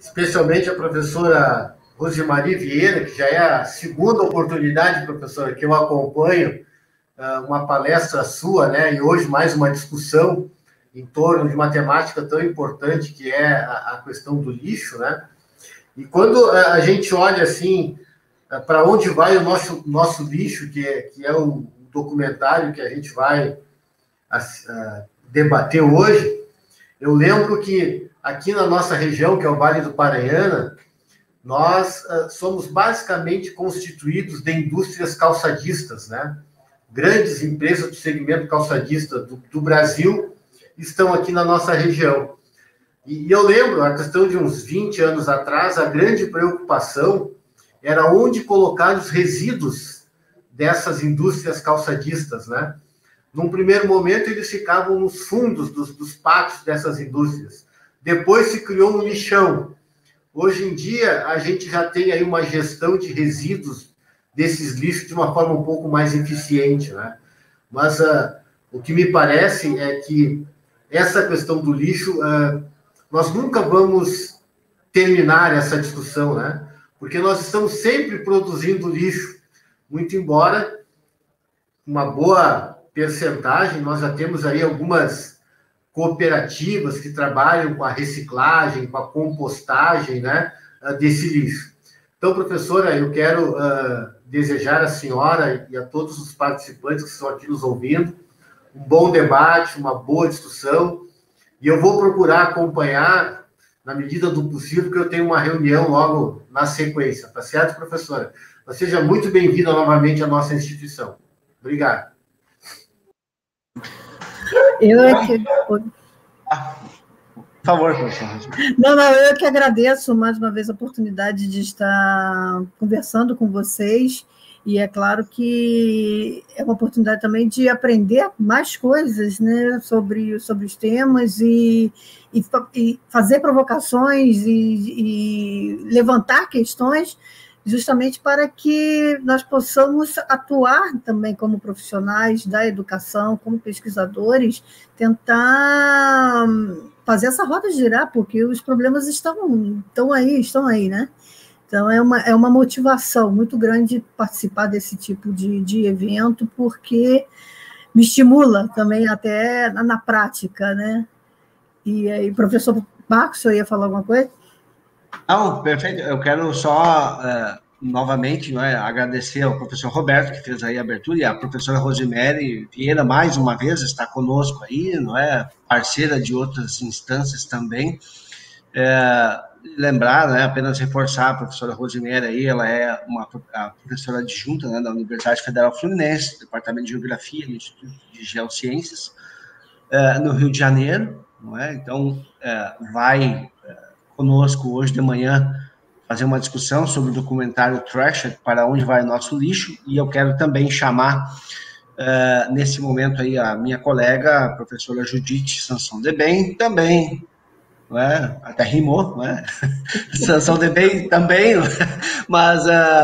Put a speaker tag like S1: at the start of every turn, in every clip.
S1: especialmente a professora Rosemarie Vieira, que já é a segunda oportunidade, professora, que eu acompanho uma palestra sua, né, e hoje mais uma discussão em torno de uma temática tão importante que é a questão do lixo, né? E quando a gente olha assim para onde vai o nosso lixo, que é o documentário que a gente vai debater hoje, eu lembro que aqui na nossa região, que é o Vale do Paranhana, nós somos basicamente constituídos de indústrias calçadistas, né? Grandes empresas do segmento calçadista do Brasil estão aqui na nossa região. E eu lembro, a questão de uns 20 anos atrás, a grande preocupação era onde colocar os resíduos dessas indústrias calçadistas, né? Num primeiro momento, eles ficavam nos fundos dos pátios dessas indústrias. Depois se criou um lixão. Hoje em dia, a gente já tem aí uma gestão de resíduos desses lixos de uma forma um pouco mais eficiente, né? Mas o que me parece é que essa questão do lixo, nós nunca vamos terminar essa discussão, né? Porque nós estamos sempre produzindo lixo, muito embora uma boa percentagem, nós já temos aí algumas cooperativas que trabalham com a reciclagem, com a compostagem, né, desse lixo. Então, professora, eu quero desejar à senhora e a todos os participantes que estão aqui nos ouvindo um bom debate, uma boa discussão, e eu vou procurar acompanhar na medida do possível, porque eu tenho uma reunião logo na sequência, tá certo, professora? Mas seja muito bem-vinda novamente à nossa instituição. Obrigado.
S2: Por favor, professor. Não, eu que agradeço mais uma vez a oportunidade de estar conversando com vocês, e é claro que é uma oportunidade também de aprender mais coisas, né, sobre os temas e fazer provocações e levantar questões justamente para que nós possamos atuar também como profissionais da educação, como pesquisadores, tentar fazer essa roda girar, porque os problemas estão aí, né? Então, é uma motivação muito grande participar desse tipo de evento, porque me estimula também até na prática, né? E aí, professor Marcos, o senhor ia falar alguma coisa?
S3: Não, perfeito. Eu quero só, novamente, não é, agradecer ao professor Roberto, que fez aí a abertura, e a professora Rosemarie Vieira, mais uma vez, está conosco aí, não é, parceira de outras instâncias também. Lembrar, né, apenas reforçar a professora Rosemarie aí, ela é a professora adjunta, né, da Universidade Federal Fluminense, Departamento de Geografia, do Instituto de Geociências, no Rio de Janeiro, não é? Então, vai conosco hoje de manhã fazer uma discussão sobre o documentário Trashed, Para Onde Vai o Nosso Lixo, e eu quero também chamar, nesse momento aí, a minha colega, a professora Judite Sanson de Bem, também, não é? Até rimou, não é? Sanson de Bem também, mas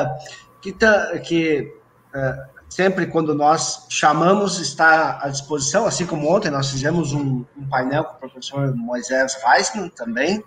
S3: sempre quando nós chamamos está à disposição, assim como ontem nós fizemos um painel com o professor Moisés Weissman também,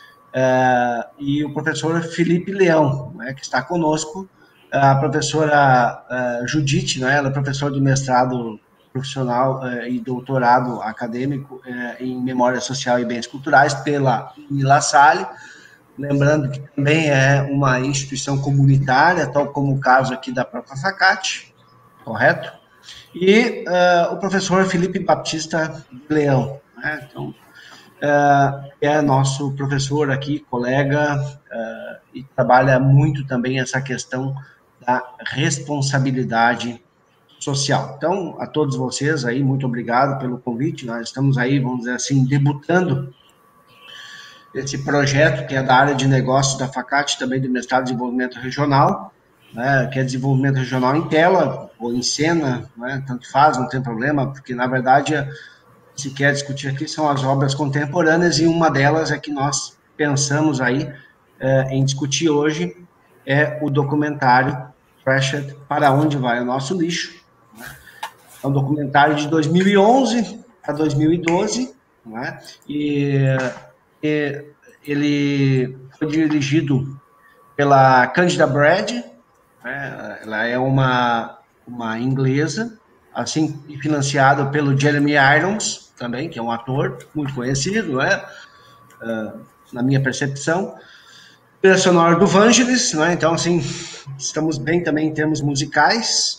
S3: e o professor Felipe Leão, né, que está conosco, a professora Judite, né, ela é professora do mestrado profissional e doutorado acadêmico em Memória Social e Bens Culturais pela La Salle, lembrando que também é uma instituição comunitária, tal como o caso aqui da própria FACAT, correto? E o professor Felipe Baptista Leão, né, então, é nosso professor aqui, colega, e trabalha muito também essa questão da responsabilidade social. Então, a todos vocês aí, muito obrigado pelo convite. Nós estamos aí, vamos dizer assim, debutando esse projeto que é da área de negócios da FACAT, também do mestrado de desenvolvimento regional, né, que é desenvolvimento regional em tela ou em cena, né, tanto faz, não tem problema, porque, na verdade, se quer discutir aqui são as obras contemporâneas, e uma delas é que nós pensamos aí em discutir hoje é o documentário Trashed, Para Onde Vai o Nosso Lixo. É um documentário de 2011 a 2012, né? E ele foi dirigido pela Cândida Brad, né? Ela é uma inglesa, assim, financiado pelo Jeremy Irons, também, que é um ator muito conhecido, né? Na minha percepção. Trilha sonora do Vangelis, né? Então, assim, estamos bem também em termos musicais.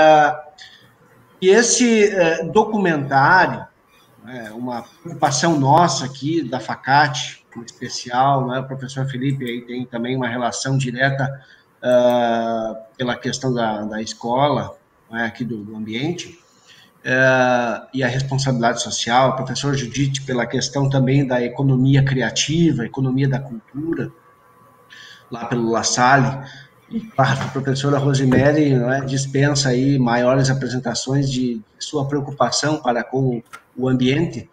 S3: E esse documentário, uma preocupação nossa aqui, da FACAT, em especial, né? O professor Felipe aí tem também uma relação direta pela questão da escola, né? Aqui do ambiente, e a responsabilidade social, o professor Judite pela questão também da economia criativa, economia da cultura, lá pelo La Salle, e claro, a professora Rosemary, né, dispensa aí maiores apresentações de sua preocupação para com o ambiente,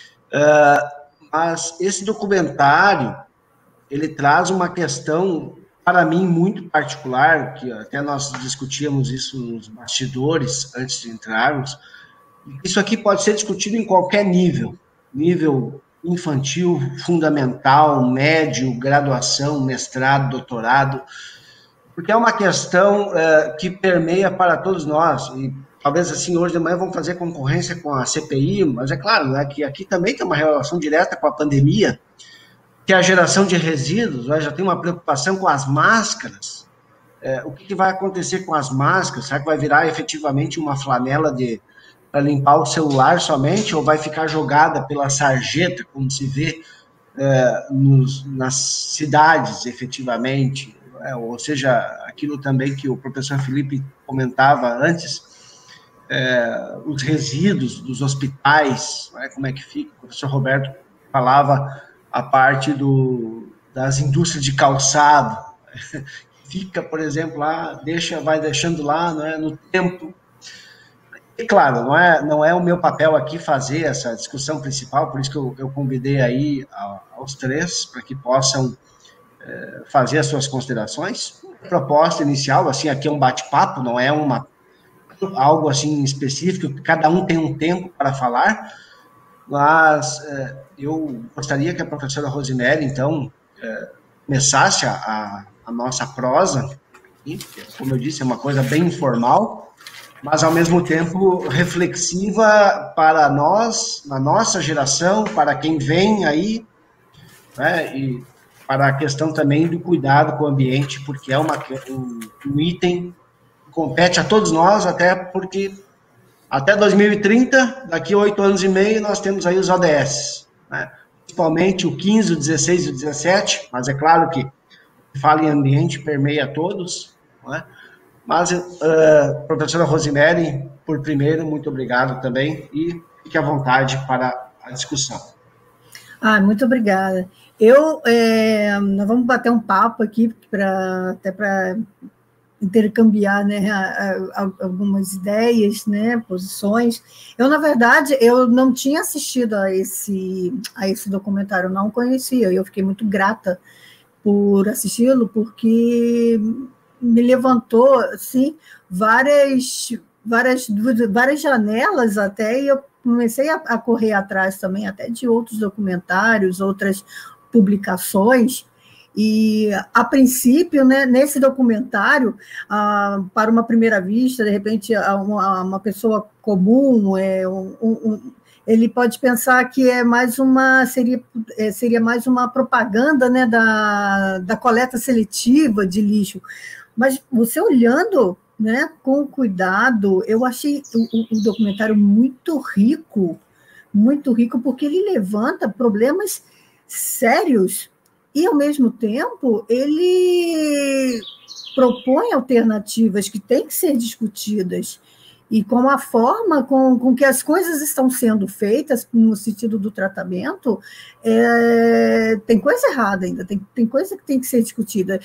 S3: mas esse documentário, ele traz uma questão, para mim, muito particular, que até nós discutíamos isso nos bastidores, antes de entrarmos. Isso aqui pode ser discutido em qualquer nível infantil, fundamental, médio, graduação, mestrado, doutorado, porque é uma questão que permeia para todos nós, e talvez assim, hoje de manhã vamos fazer concorrência com a CPI, mas é claro, né, que aqui também tem uma relação direta com a pandemia, que é a geração de resíduos, né, já tem uma preocupação com as máscaras, o que vai acontecer com as máscaras? Será que vai virar efetivamente uma flanela para limpar o celular somente, ou vai ficar jogada pela sarjeta, como se vê nas cidades, efetivamente? Ou seja, aquilo também que o professor Felipe comentava antes, os resíduos dos hospitais, como é que fica? O professor Roberto falava a parte das indústrias de calçado, fica, por exemplo, lá, vai deixando lá, né, no tempo. E claro, não é o meu papel aqui fazer essa discussão principal, por isso que eu convidei aí aos três, para que possam fazer as suas considerações. A proposta inicial, assim, aqui é um bate-papo, não é algo assim específico, cada um tem um tempo para falar, mas eu gostaria que a professora Rosemary, então, começasse a nossa prosa, que, como eu disse, é uma coisa bem informal, mas ao mesmo tempo reflexiva para nós, na nossa geração, para quem vem aí, né, e para a questão também do cuidado com o ambiente, porque é um item que compete a todos nós, até porque até 2030, daqui a 8 anos e meio, nós temos aí os ODS, né, principalmente o 15, o 16 e o 17, mas é claro que fala em ambiente, permeia todos, né? Mas, professora Rosemary, por primeiro, muito obrigado também, e fique à vontade para a discussão.
S2: Muito obrigada. Nós vamos bater um papo aqui, até para intercambiar, né, algumas ideias, né, posições. Na verdade, eu não tinha assistido a esse documentário, não conhecia, eu fiquei muito grata por assisti-lo, porque me levantou, assim, várias janelas até, e eu comecei a correr atrás também, até de outros documentários, outras publicações, e, a princípio, né, nesse documentário, para uma primeira vista, de repente, uma pessoa comum, ele pode pensar que seria mais uma propaganda, né, da coleta seletiva de lixo. Mas você olhando, né, com cuidado, eu achei o documentário muito rico, porque ele levanta problemas sérios e, ao mesmo tempo, ele propõe alternativas que têm que ser discutidas. E com a forma com que as coisas estão sendo feitas, no sentido do tratamento, tem coisa errada ainda, tem coisa que tem que ser discutida.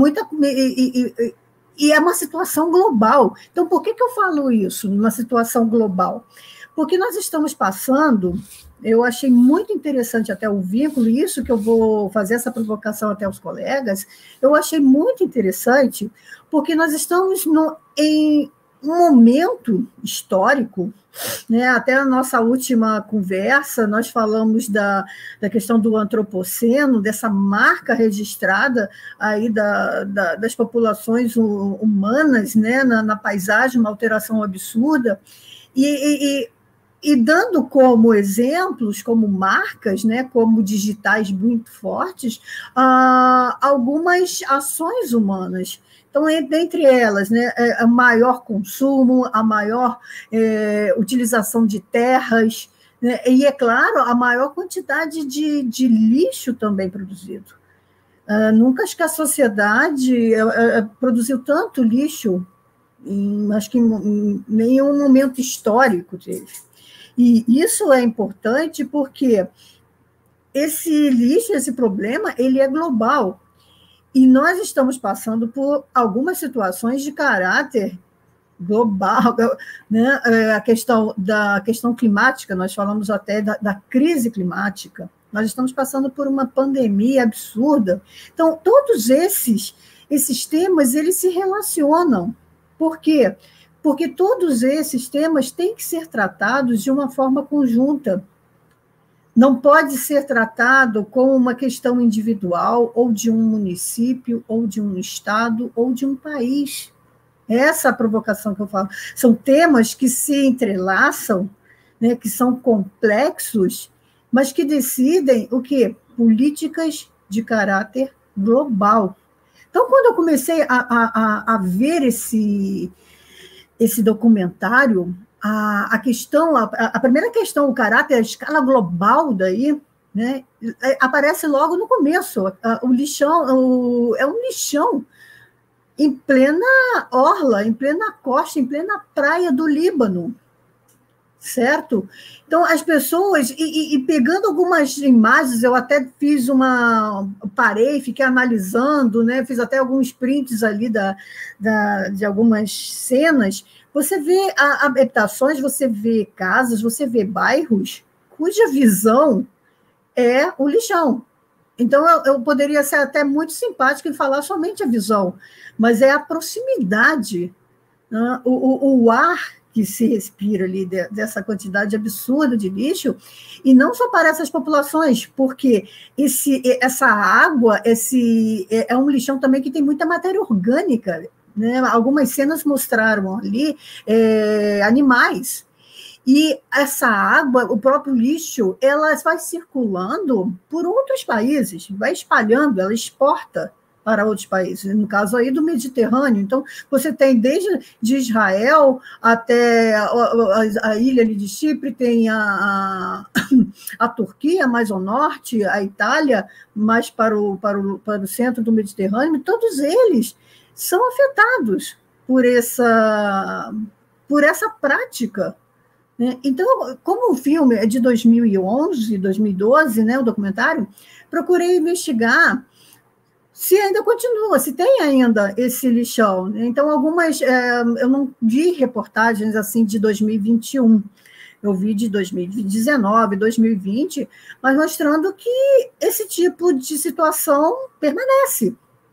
S2: E é uma situação global. Então, por que eu falo isso, numa situação global? Porque nós estamos passando, eu achei muito interessante até o vínculo, isso que eu vou fazer essa provocação até aos colegas, eu achei muito interessante, porque nós estamos um momento histórico, né? Até a nossa última conversa, nós falamos da questão do antropoceno, dessa marca registrada aí das populações humanas, né? Na paisagem, uma alteração absurda, e dando como exemplos, como marcas, né, como digitais muito fortes, algumas ações humanas. Então, dentre elas, né, o maior consumo, a maior utilização de terras, né, e, é claro, a maior quantidade de lixo também produzido. Nunca acho que a sociedade produziu tanto lixo, acho que em nenhum momento histórico teve. E isso é importante porque esse lixo, esse problema, ele é global. E nós estamos passando por algumas situações de caráter global, né? A questão climática, nós falamos até da crise climática. Nós estamos passando por uma pandemia absurda. Então, todos esses temas, eles se relacionam. Por quê? Porque todos esses temas têm que ser tratados de uma forma conjunta. Não pode ser tratado como uma questão individual, ou de um município, ou de um estado, ou de um país. Essa é a provocação que eu falo. São temas que se entrelaçam, né, que são complexos, mas que decidem o quê? Políticas de caráter global. Então, quando eu comecei a ver esse documentário, a primeira questão, o caráter, a escala global daí, né, aparece logo no começo. O lixão, é um lixão em plena orla, em plena costa, em plena praia do Líbano, certo? Então, as pessoas, e pegando algumas imagens, eu até parei, fiquei analisando, né, fiz até alguns prints ali de algumas cenas. Você vê habitações, você vê casas, você vê bairros cuja visão é o lixão. Então, eu poderia ser até muito simpática e falar somente a visão, mas é a proximidade, né? O ar que se respira ali dessa quantidade absurda de lixo, e não só para essas populações, porque essa água, é um lixão também que tem muita matéria orgânica, né? Algumas cenas mostraram ali animais, e essa água, o próprio lixo, ela vai circulando por outros países, vai espalhando, ela exporta para outros países, no caso aí do Mediterrâneo. Então, você tem desde de Israel até a ilha ali de Chipre, tem a Turquia mais ao norte, a Itália mais para o centro do Mediterrâneo, todos eles são afetados por essa prática. Então, como o filme é de 2011, 2012, né, o documentário, procurei investigar se ainda continua, se tem ainda esse lixão. Então, eu não vi reportagens assim de 2021, eu vi de 2019, 2020, mas mostrando que esse tipo de situação permanece.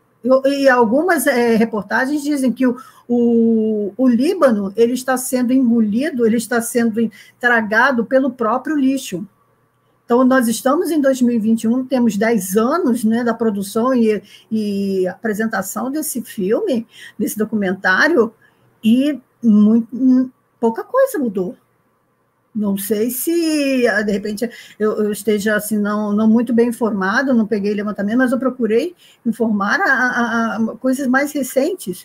S2: E algumas reportagens dizem que o Líbano, ele está sendo engolido, ele está sendo tragado pelo próprio lixo. Então, nós estamos em 2021, temos 10 anos, né, da produção e apresentação desse filme, desse documentário, e pouca coisa mudou. Não sei se, de repente, eu esteja assim, não muito bem informado, não peguei levantamento, mas eu procurei informar coisas mais recentes.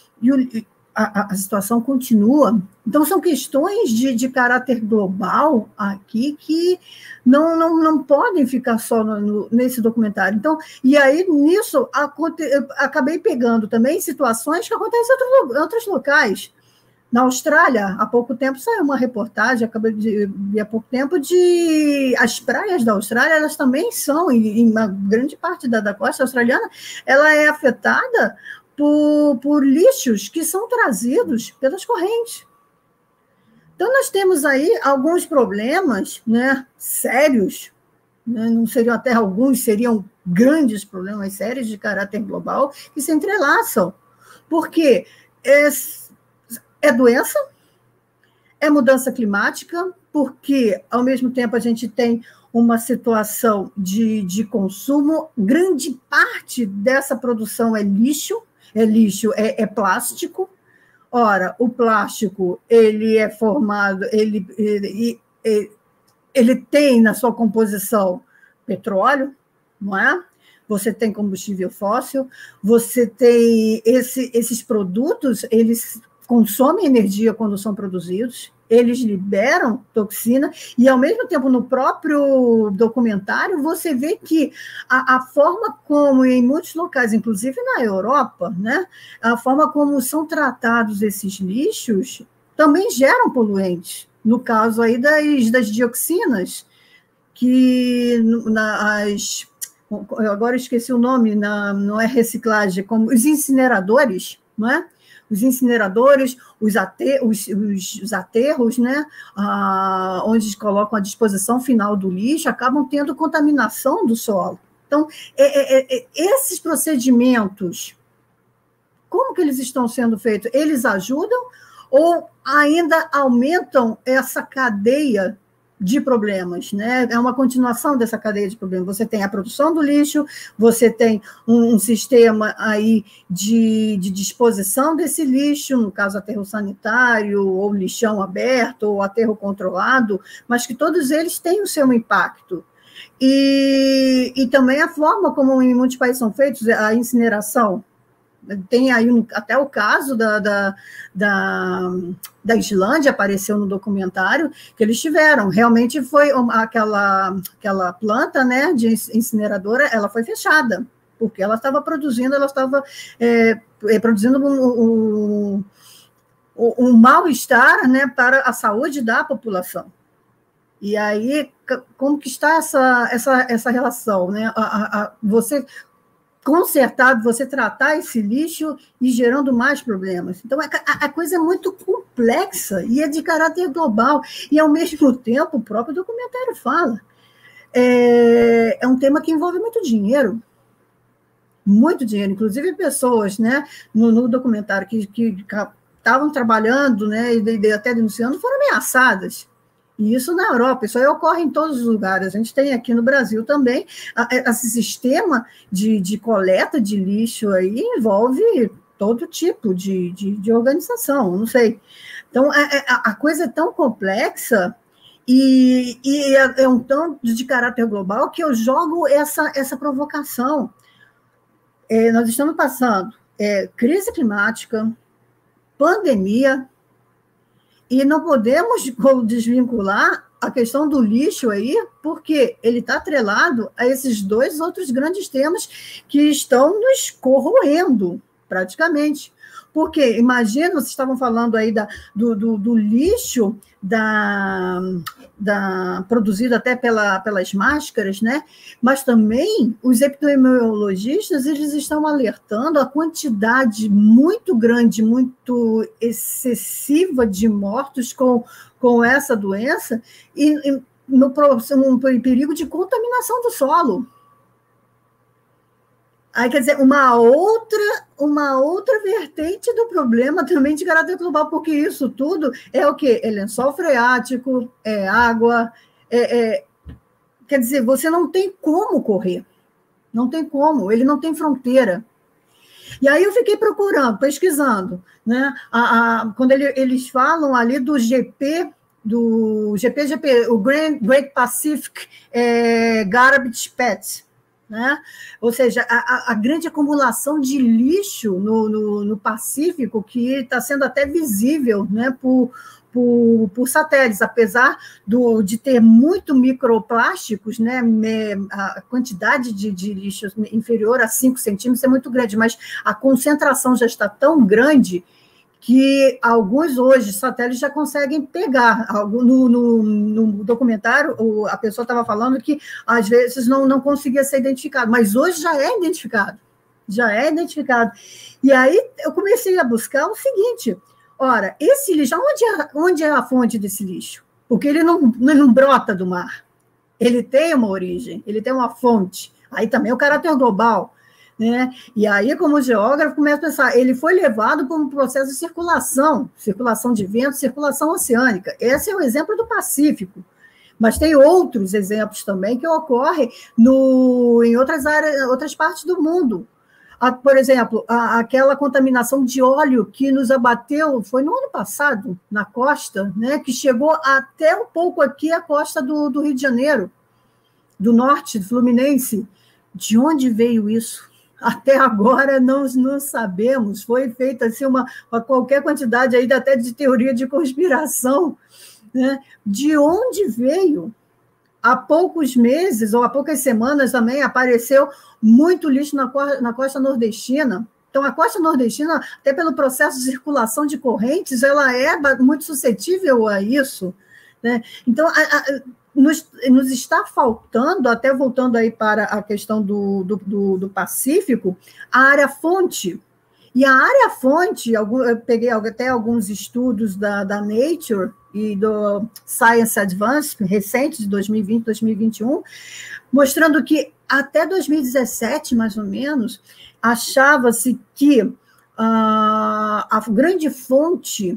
S2: E a situação continua. Então, são questões de caráter global aqui que não podem ficar só nesse documentário. Então, e aí, nisso, eu acabei pegando também situações que acontecem em outros locais. Na Austrália, há pouco tempo, saiu uma reportagem, acabei de ver há pouco tempo, as praias da Austrália, elas também são, em uma grande parte da costa australiana, ela é afetada por lixos que são trazidos pelas correntes. Então, nós temos aí alguns problemas, né, sérios, né, não seriam até alguns, seriam grandes problemas sérios de caráter global, que se entrelaçam. Porque É doença, é mudança climática, porque, ao mesmo tempo, a gente tem uma situação de consumo, grande parte dessa produção é lixo, é plástico. Ora, o plástico, ele é formado, ele tem na sua composição petróleo, não é? Você tem combustível fóssil, você tem esses produtos, eles consomem energia quando são produzidos, eles liberam toxina, e, ao mesmo tempo, no próprio documentário, você vê que a forma como, em muitos locais, inclusive na Europa, né, a forma como são tratados esses lixos também geram poluentes. No caso aí das dioxinas, que agora eu esqueci o nome, não é reciclagem, como os incineradores, não é? Os incineradores, os aterros, né, onde colocam a disposição final do lixo, acabam tendo contaminação do solo. Então, esses procedimentos, como que eles estão sendo feitos? Eles ajudam ou ainda aumentam essa cadeia de problemas, né? É uma continuação dessa cadeia de problemas. Você tem a produção do lixo, você tem um sistema aí de disposição desse lixo, no caso aterro sanitário, ou lixão aberto, ou aterro controlado, mas que todos eles têm o seu impacto. E também a forma como em muitos países são feitos, a incineração. Tem aí até o caso da Islândia, apareceu no documentário, que eles tiveram. Realmente foi aquela planta, né, de incineradora, ela foi fechada, porque ela estava produzindo um mal-estar, né, para a saúde da população. E aí, como que está essa relação, né? Você consertar, você tratar esse lixo e gerando mais problemas. Então, a coisa é muito complexa e é de caráter global. E, ao mesmo tempo, o próprio documentário fala. É um tema que envolve muito dinheiro. Muito dinheiro. Inclusive, pessoas, né, no documentário que estavam trabalhando, né, e até denunciando, foram ameaçadas. E isso na Europa, isso aí ocorre em todos os lugares. A gente tem aqui no Brasil também, esse sistema de coleta de lixo aí envolve todo tipo de organização, não sei. Então, a coisa é tão complexa e é um tanto de caráter global que eu jogo essa provocação. Nós estamos passando crise climática, pandemia, e não podemos desvincular a questão do lixo aí, porque ele está atrelado a esses dois outros grandes temas que estão nos corroendo, praticamente. Porque, imagina, vocês estavam falando aí do lixo produzido até pelas máscaras, né? Mas também os epidemiologistas, eles estão alertando a quantidade muito grande, muito excessiva de mortos com essa doença e no perigo de contaminação do solo. Aí, quer dizer, uma outra vertente do problema também de caráter global, porque isso tudo é o quê? É lençol freático, é água, quer dizer, você não tem como correr, não tem como, ele não tem fronteira. E aí eu fiquei pesquisando, né? Quando eles falam ali do GP, o Great Pacific Garbage Patch, né? Ou seja, a grande acumulação de lixo no Pacífico, que está sendo até visível, né, por satélites, apesar de ter muito microplásticos, né, a quantidade de lixo inferior a 5 centímetros é muito grande, mas a concentração já está tão grande que alguns hoje satélites já conseguem pegar. No documentário, a pessoa estava falando que às vezes não conseguia ser identificado, mas hoje já é identificado. E aí eu comecei a buscar o seguinte: ora, esse lixo, onde é a fonte desse lixo? Porque ele não brota do mar. Ele tem uma origem, ele tem uma fonte. Aí também o caráter global. né? E aí, como geógrafo, começa a pensar, ele foi levado por um processo de circulação de vento, circulação oceânica. Esse é o exemplo do Pacífico. Mas tem outros exemplos também que ocorrem em outras áreas, outras partes do mundo. Por exemplo, aquela contaminação de óleo que nos abateu, foi no ano passado, na costa, né, que chegou até um pouco aqui a costa do Rio de Janeiro, do norte, do Fluminense. De onde veio isso? Até agora não sabemos. Foi feita assim, uma qualquer quantidade aí até de teoria de conspiração, né? De onde veio? Há poucos meses, ou há poucas semanas também, apareceu muito lixo na costa nordestina. Então, a costa nordestina, até pelo processo de circulação de correntes, ela é muito suscetível a isso, né? Então, nos está faltando, até voltando aí para a questão do Pacífico, a área fonte. E a área fonte, eu peguei até alguns estudos da Nature e do Science Advance, recentes, de 2020, 2021, mostrando que até 2017, mais ou menos, achava-se que a grande fonte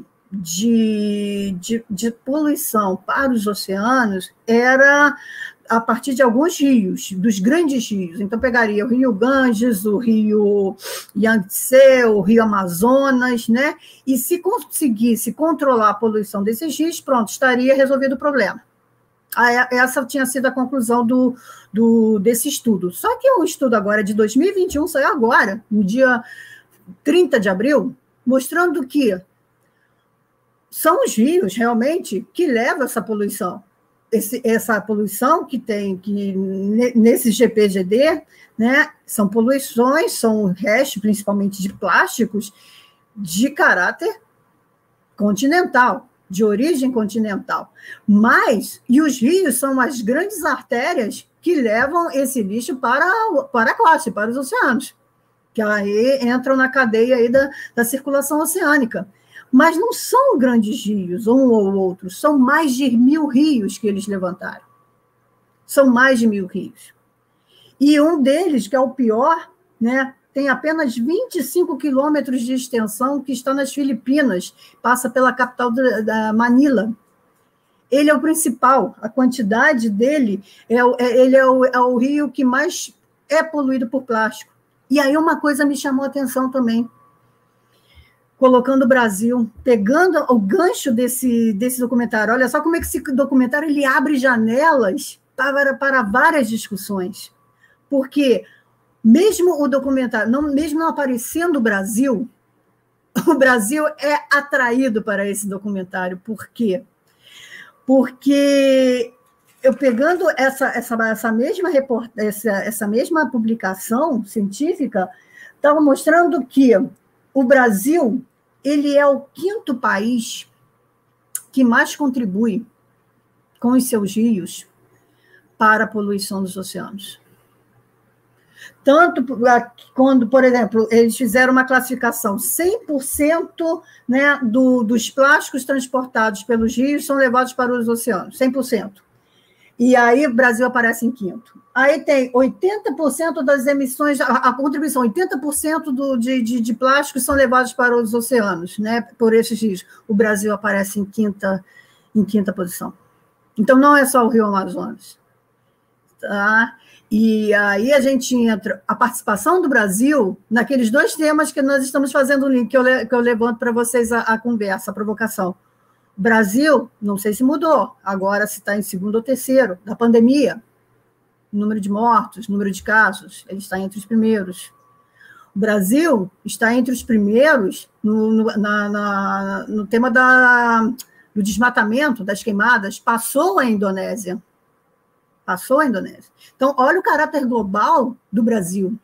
S2: de poluição para os oceanos era a partir de alguns rios, dos grandes rios. Então, pegaria o Rio Ganges, o Rio Yangtze, o Rio Amazonas, né? E se conseguisse controlar a poluição desses rios, pronto, estaria resolvido o problema. Essa tinha sido a conclusão desse estudo. Só que o estudo agora, de 2021, saiu agora, no dia 30 de abril, mostrando que são os rios, realmente, que levam essa poluição. Essa poluição que tem nesse GPGD, né, são poluições, são restos, principalmente de plásticos, de caráter continental, de origem continental. E os rios são as grandes artérias que levam esse lixo para a costa, para os oceanos, que aí entram na cadeia aí da circulação oceânica. Mas não são grandes rios, um ou outro, são mais de 1.000 rios que eles levantaram. São mais de 1.000 rios. E um deles, que é o pior, né, tem apenas 25 quilômetros de extensão, que está nas Filipinas, passa pela capital da Manila. Ele é o principal, a quantidade dele, ele é o rio que mais é poluído por plástico. E aí uma coisa me chamou a atenção também, colocando o Brasil, pegando o gancho desse documentário. Olha só como é que esse documentário ele abre janelas para várias discussões. Porque mesmo o documentário, mesmo não aparecendo o Brasil é atraído para esse documentário. Por quê? Porque eu pegando essa mesma publicação científica, estava mostrando que o Brasil ele é o 5º país que mais contribui com os seus rios para a poluição dos oceanos. Tanto quando, por exemplo, eles fizeram uma classificação, 100%, né, dos plásticos transportados pelos rios são levados para os oceanos, 100%. E aí o Brasil aparece em 5º. Aí tem 80% das emissões, a contribuição, 80% de plásticos são levados para os oceanos, né, por esses rios. O Brasil aparece em quinta posição. Então, não é só o Rio Amazonas. Tá? E aí a gente entra, a participação do Brasil, naqueles 2 temas que nós estamos fazendo o link, que eu levanto para vocês a conversa, a provocação. Brasil, não sei se mudou, agora se está em 2º ou 3º, da pandemia, número de mortos, número de casos, ele está entre os primeiros. O Brasil está entre os primeiros no tema do desmatamento, das queimadas, passou a Indonésia. Então, olha o caráter global do Brasil.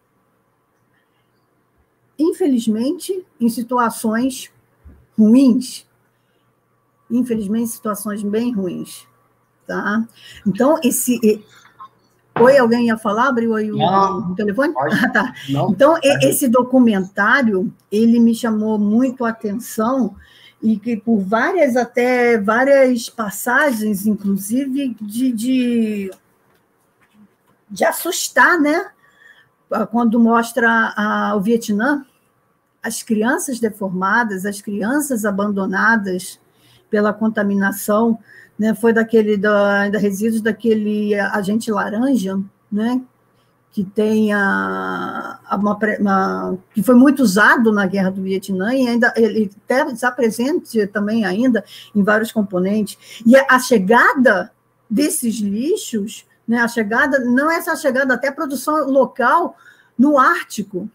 S2: Infelizmente, em situações ruins, situações bem ruins, tá? Então, Oi, alguém ia falar? Abriu aí o telefone? Tá. Não. Então, esse documentário, ele me chamou muito a atenção, e que por várias passagens, inclusive, de assustar, né? quando mostra o Vietnã, as crianças deformadas, as crianças abandonadas pela contaminação, né, foi ainda resíduos daquele agente laranja, né, que tem que foi muito usado na Guerra do Vietnã, e ainda ele está presente também ainda em vários componentes. E a chegada desses lixos, né, não é essa chegada, até a produção local no Ártico,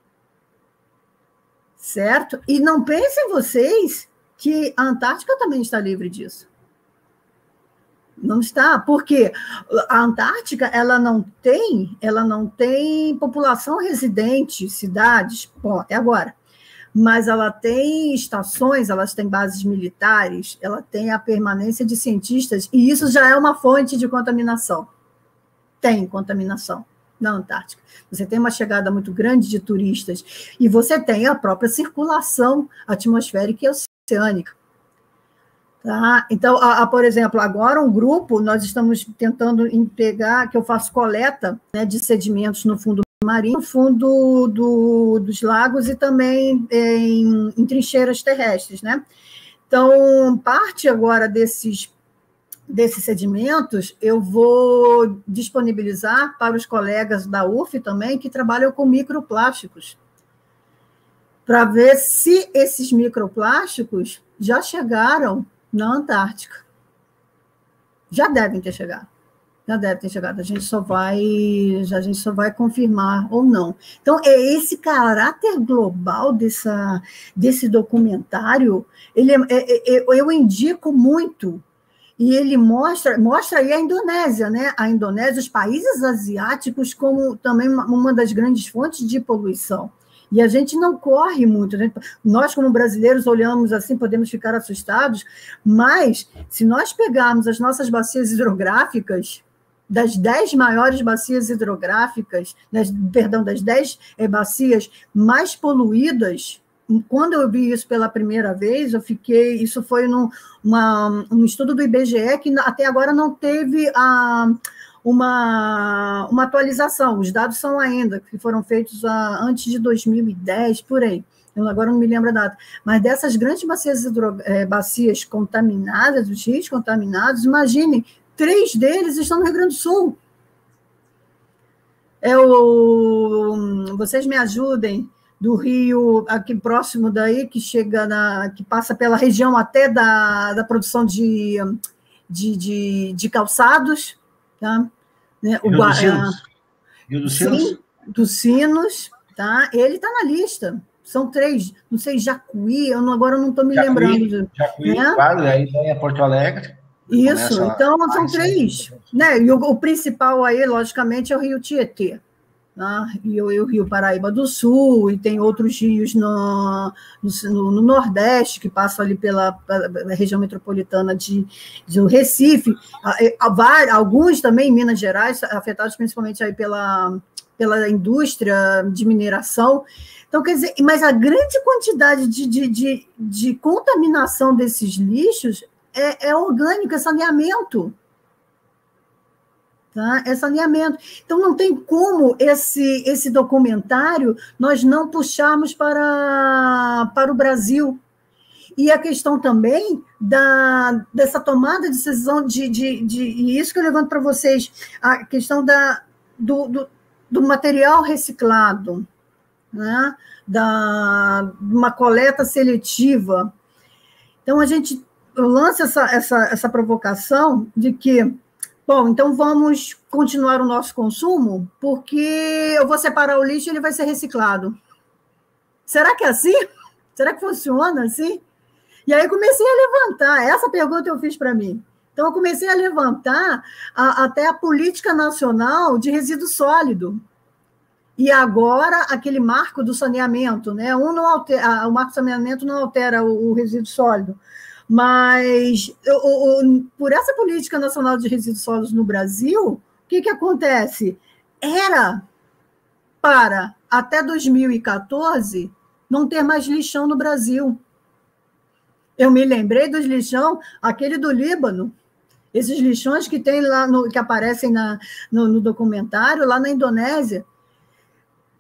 S2: certo? E não pensem vocês que a Antártica também está livre disso. Não está, porque a Antártica ela não tem população residente, cidades, bom, até agora, mas ela tem estações, elas têm bases militares, ela tem a permanência de cientistas, e isso já é uma fonte de contaminação. Tem contaminação na Antártica. Você tem uma chegada muito grande de turistas, e você tem a própria circulação atmosférica e oceânica. Tá? Então, por exemplo, agora um grupo, nós estamos tentando pegar, que eu faço coleta, né, de sedimentos no fundo marinho, no fundo dos lagos e também em trincheiras terrestres, né? Então, parte agora desses sedimentos eu vou disponibilizar para os colegas da UF também, que trabalham com microplásticos, para ver se esses microplásticos já chegaram na Antártica. Já devem ter chegado. A gente só vai confirmar ou não. Então, esse caráter global desse documentário, eu indico muito. E ele mostra aí a Indonésia, né? A Indonésia, os países asiáticos, como também uma das grandes fontes de poluição. E a gente não corre muito. Nós, como brasileiros, olhamos assim, podemos ficar assustados, mas se nós pegarmos as nossas bacias hidrográficas, das 10 maiores bacias hidrográficas, das 10 bacias mais poluídas, quando eu vi isso pela primeira vez, isso foi um estudo do IBGE que até agora não teve uma atualização, os dados são ainda, que foram feitos antes de 2010, por aí, eu agora não me lembro a data, mas dessas grandes bacias contaminadas, os rios contaminados, imaginem, 3 deles estão no Rio Grande do Sul. Vocês me ajudem, do rio aqui próximo daí, que passa pela região até da produção de calçados, tá? Né?
S3: Rio dos Sinos?
S2: Sim, dos Sinos, tá? Ele está na lista. São 3, não sei, Jacuí, agora eu não estou me lembrando.
S3: Jacuí, né? Claro, aí vem a Porto Alegre.
S2: Isso, então são 3. Né? E o principal aí, logicamente, é o Rio Tietê. Tá? E o Rio Paraíba do Sul, e tem outros rios no Nordeste, que passam ali pela região metropolitana do Recife, alguns também em Minas Gerais, afetados principalmente aí pela indústria de mineração. Então, quer dizer, mas a grande quantidade de contaminação desses lixos é orgânico, é saneamento. Tá? É saneamento. Então, não tem como esse documentário nós não puxarmos para o Brasil. E a questão também dessa tomada de decisão e isso que eu levanto para vocês, a questão do material reciclado, né? Uma coleta seletiva. Então, eu lanço essa provocação de que, bom, então vamos continuar o nosso consumo, porque eu vou separar o lixo e ele vai ser reciclado. Será que é assim? Será que funciona assim? E aí eu comecei a levantar, essa pergunta eu fiz para mim. Então eu comecei a levantar até a política nacional de resíduo sólido. E agora aquele marco do saneamento, né? O marco do saneamento não altera o resíduo sólido. Mas, por essa política nacional de resíduos sólidos no Brasil, o que acontece? Era para, até 2014, não ter mais lixão no Brasil. Eu me lembrei dos lixão, aquele do Líbano, esses lixões que tem lá, que aparecem no documentário, lá na Indonésia.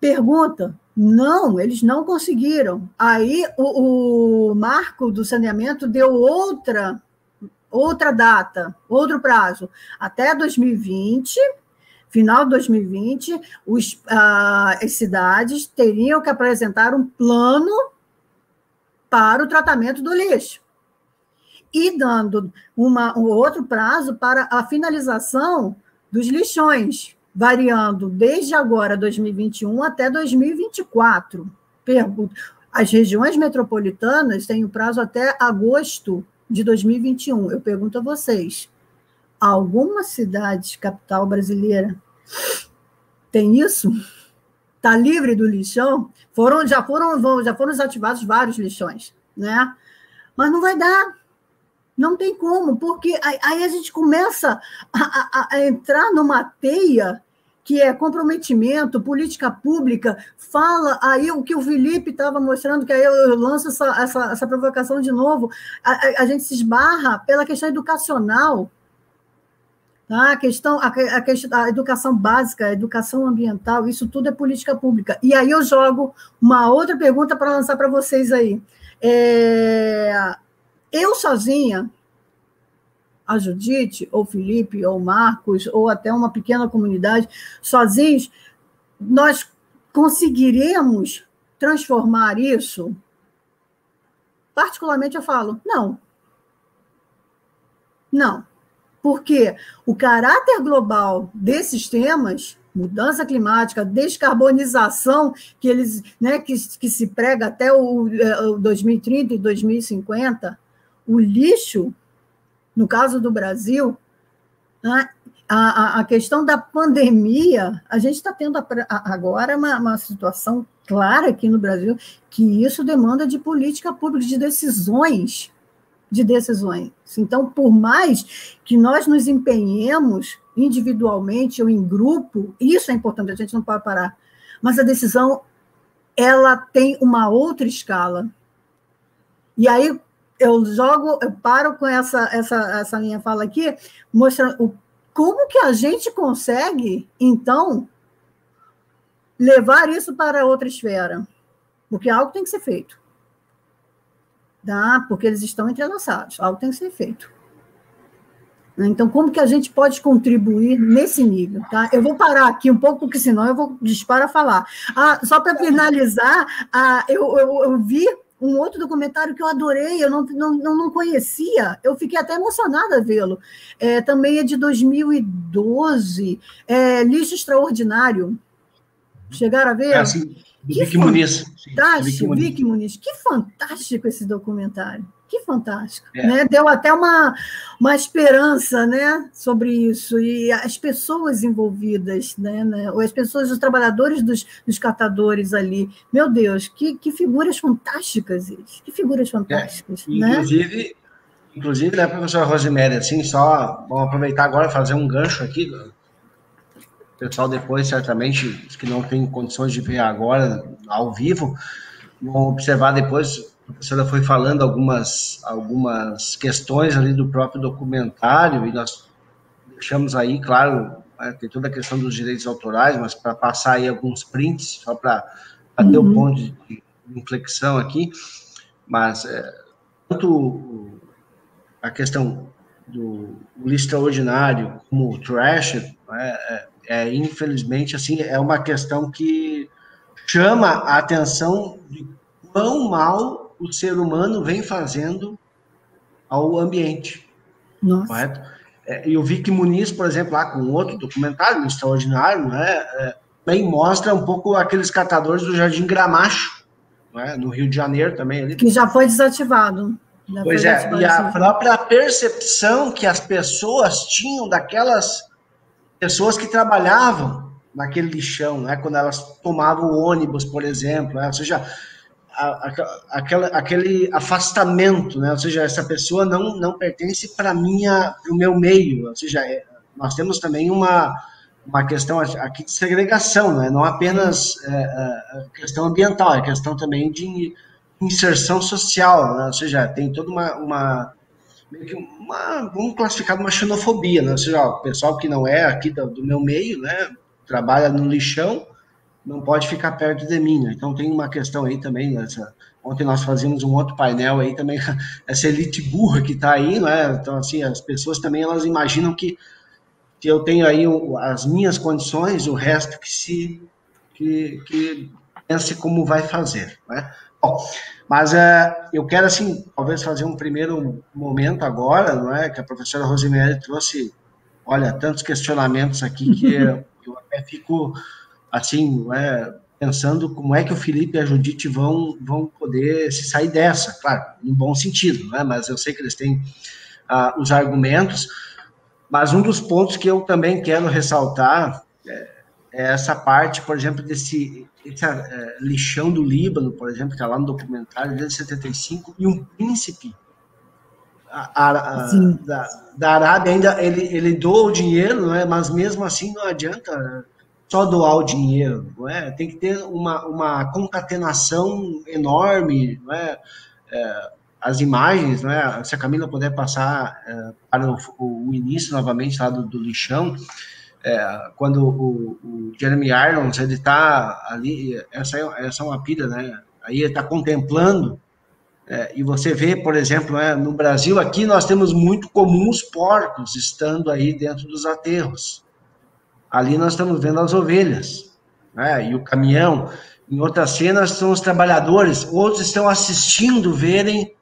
S2: Pergunta, não, eles não conseguiram. Aí o marco do saneamento deu outra data, outro prazo, até 2020, final de 2020, as cidades teriam que apresentar um plano para o tratamento do lixo. E dando um outro prazo para a finalização dos lixões, variando desde agora, 2021, até 2024. As regiões metropolitanas têm o prazo até agosto de 2021. Eu pergunto a vocês, alguma cidade capital brasileira tem isso? Está livre do lixão? Já foram desativados vários lixões, né? Mas não vai dar. Não tem como, porque aí a gente começa a entrar numa teia que é comprometimento, política pública, fala aí o que o Felipe estava mostrando, que aí eu lanço essa provocação de novo, a gente se esbarra pela questão educacional, tá? A educação básica, a educação ambiental, isso tudo é política pública. E aí eu jogo uma outra pergunta para lançar para vocês aí. Eu sozinha, a Judite, ou Felipe, ou Marcos, ou até uma pequena comunidade, sozinhos, nós conseguiremos transformar isso? Particularmente eu falo, não. Não. Porque o caráter global desses temas, mudança climática, descarbonização, que eles, né, que se prega até o 2030 e 2050, o lixo, no caso do Brasil, né, a questão da pandemia, a gente está tendo agora uma situação clara aqui no Brasil, que isso demanda de política pública, de decisões. Então, por mais que nós nos empenhemos individualmente ou em grupo, isso é importante, a gente não pode parar, mas a decisão, ela tem uma outra escala. E aí, eu paro com essa minha fala aqui, mostrando como que a gente consegue, então, levar isso para outra esfera. Porque algo tem que ser feito. Tá? Porque eles estão entrelaçados, algo tem que ser feito. Então, como que a gente pode contribuir nesse nível? Tá? Eu vou parar aqui um pouco, porque senão eu vou disparar a falar. Só para finalizar, eu vi um outro documentário que eu adorei, eu não conhecia, eu fiquei até emocionada a vê-lo. Também é de 2012, Lixo Extraordinário. Chegaram a ver?
S3: Assim, do Vicky Muniz.
S2: Fantástico, Vicky Muniz. Que fantástico esse documentário. Que fantástico. Né? Deu até uma esperança, né, sobre isso. E as pessoas envolvidas, né, as pessoas, os trabalhadores dos catadores ali. Meu Deus, que figuras fantásticas eles. Que figuras fantásticas. Né?
S3: Inclusive, né, professora Rosemary, assim, só vamos aproveitar agora e fazer um gancho aqui. O pessoal depois, certamente, os que não têm condições de ver agora, ao vivo, vão observar depois. A professora foi falando algumas questões ali do próprio documentário, e nós deixamos aí, claro, tem toda a questão dos direitos autorais, mas para passar aí alguns prints, só para ter um ponto de inflexão aqui, mas tanto a questão do lixo extraordinário como o trash, infelizmente, assim, é uma questão que chama a atenção de quão mal o ser humano vem fazendo ao ambiente.
S2: Nossa.
S3: Correto? E o Vicky Muniz, por exemplo, lá com outro documentário extraordinário, também mostra um pouco aqueles catadores do Jardim Gramacho, no Rio de Janeiro também. Ali.
S2: Que já foi desativado.
S3: Pois é, e a própria percepção que as pessoas tinham daquelas pessoas que trabalhavam naquele lixão, né, quando elas tomavam o ônibus, por exemplo, ou seja, aquele afastamento, né, ou seja, essa pessoa não pertence para o meu meio, ou seja, nós temos também uma questão aqui de segregação, né, não apenas questão ambiental, é questão também de inserção social, né, ou seja, tem toda vamos classificar uma xenofobia, né? Ou seja, o pessoal que não é aqui do meu meio, né, trabalha no lixão, não pode ficar perto de mim, né? Então tem uma questão aí também, ontem nós fazíamos um outro painel aí também, essa elite burra que está aí, né? Então, assim, as pessoas também, elas imaginam que eu tenho aí as minhas condições, o resto que pense como vai fazer, né? Bom, mas eu quero, assim, talvez fazer um primeiro momento agora, não é? Que a professora Rosemary trouxe, olha, tantos questionamentos aqui que eu até fico, assim, não é? Pensando como é que o Felipe e a Judite vão poder se sair dessa, claro, no bom sentido, né? Mas eu sei que eles têm os argumentos, mas um dos pontos que eu também quero ressaltar é essa parte, por exemplo, desse lixão do Líbano, por exemplo, que está lá no documentário, desde 75, e um príncipe da Arábia ainda, ele doa o dinheiro, não é? Mas mesmo assim não adianta só doar o dinheiro, não é? Tem que ter uma concatenação enorme, não é? As imagens, não é? Se a Camila puder passar para o início novamente lá do lixão, quando o Jeremy Irons, ele está ali, essa é uma pilha, né? Aí ele está contemplando, e você vê, por exemplo, no Brasil, aqui nós temos muito comum os porcos estando aí dentro dos aterros. Ali nós estamos vendo as ovelhas, né? E o caminhão. Em outras cenas são os trabalhadores, outros estão assistindo verem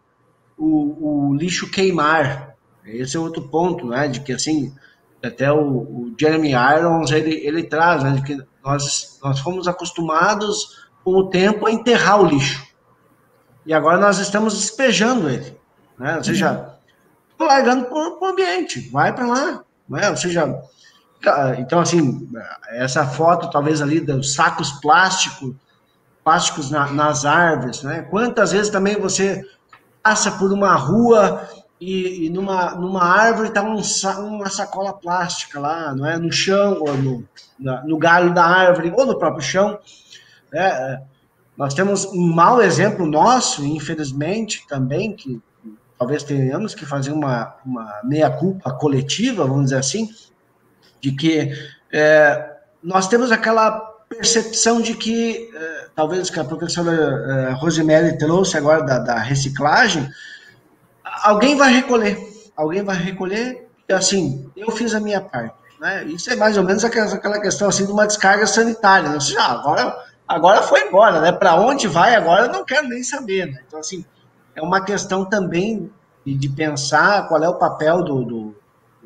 S3: o lixo queimar. Esse é outro ponto, né? De que, assim, até o Jeremy Irons, ele traz, né? De que nós fomos acostumados com o tempo a enterrar o lixo. E agora nós estamos despejando ele, né? Ou seja, largando para o ambiente, vai para lá, né? Ou seja, então, assim, essa foto talvez ali dos sacos plásticos nas árvores, né? Quantas vezes também você passa por uma rua e numa árvore está uma sacola plástica lá, não é? No chão, ou no galho da árvore, ou no próprio chão, né? Nós temos um mau exemplo nosso, infelizmente, também, que talvez tenhamos que fazer uma meia-culpa coletiva, vamos dizer assim, de que nós temos aquela percepção de que, talvez que a professora Rosemary trouxe agora da reciclagem, alguém vai recolher, e assim, eu fiz a minha parte, né? Isso é mais ou menos aquela questão assim de uma descarga sanitária, né? Ou seja, agora foi embora, né? Para onde vai agora eu não quero nem saber, né? Então, assim, é uma questão também de pensar qual é o papel do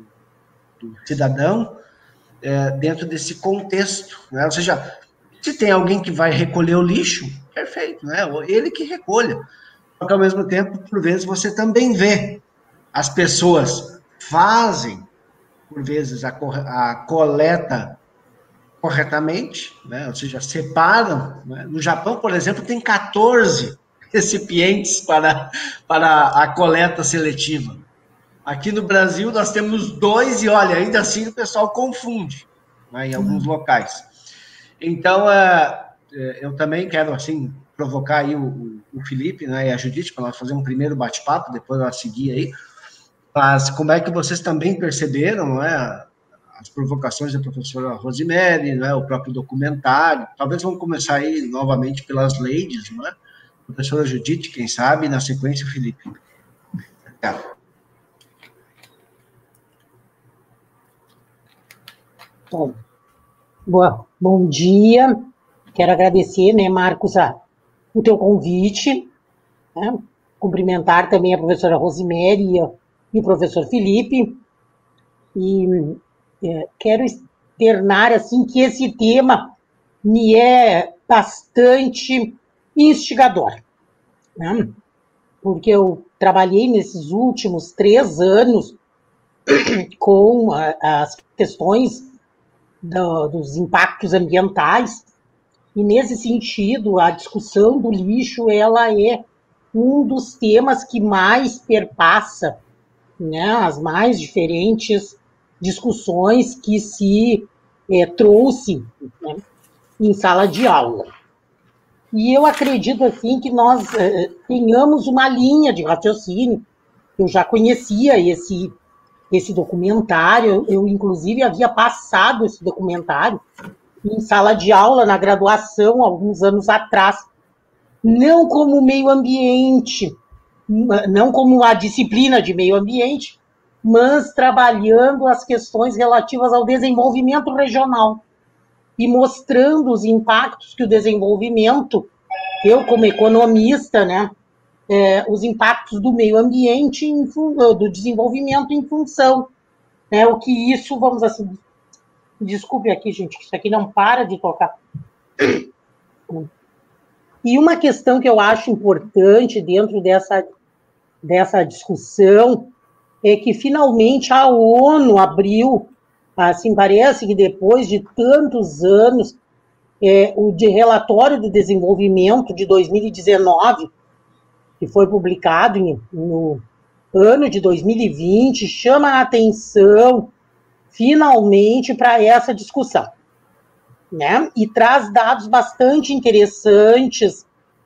S3: cidadão dentro desse contexto, né? Ou seja, se tem alguém que vai recolher o lixo, perfeito, né? Ele que recolha. Só que, ao mesmo tempo, por vezes, você também vê as pessoas fazem, por vezes, a coleta corretamente, né? Ou seja, separam, né? No Japão, por exemplo, tem 14 recipientes para a coleta seletiva. Aqui no Brasil nós temos 2 e, olha, ainda assim o pessoal confunde, né, em alguns locais. Então, eu também quero, assim, provocar aí o Felipe, né, e a Judite, para nós fazer um primeiro bate-papo, depois ela seguir aí. Mas como é que vocês também perceberam, não é, as provocações da professora Rosemary, né, o próprio documentário? Talvez vamos começar aí novamente pelas ladies, não é? Professora Judite, quem sabe, na sequência o Felipe.
S4: Bom dia, quero agradecer, né, Marcos, o teu convite, né? Cumprimentar também a professora Rosemary e o professor Felipe, e quero externar, assim, que esse tema me é bastante instigador, né? Porque eu trabalhei nesses últimos 3 anos com as questões dos impactos ambientais, e nesse sentido a discussão do lixo ela é um dos temas que mais perpassa, né, as mais diferentes discussões que se trouxe, né, em sala de aula. E eu acredito assim que nós tenhamos uma linha de raciocínio. Eu já conhecia esse documentário, eu inclusive havia passado esse documentário em sala de aula, na graduação, alguns anos atrás, não como meio ambiente, não como a disciplina de meio ambiente, mas trabalhando as questões relativas ao desenvolvimento regional e mostrando os impactos que o desenvolvimento, eu como economista, né, os impactos do meio ambiente, do desenvolvimento em função, né, o que isso, vamos assim, desculpe aqui, gente, que isso aqui não para de tocar. E uma questão que eu acho importante dentro dessa discussão é que, finalmente, a ONU abriu, assim, parece que depois de tantos anos, o relatório do desenvolvimento de 2019, que foi publicado no ano de 2020, chama a atenção, finalmente, para essa discussão, né? E traz dados bastante interessantes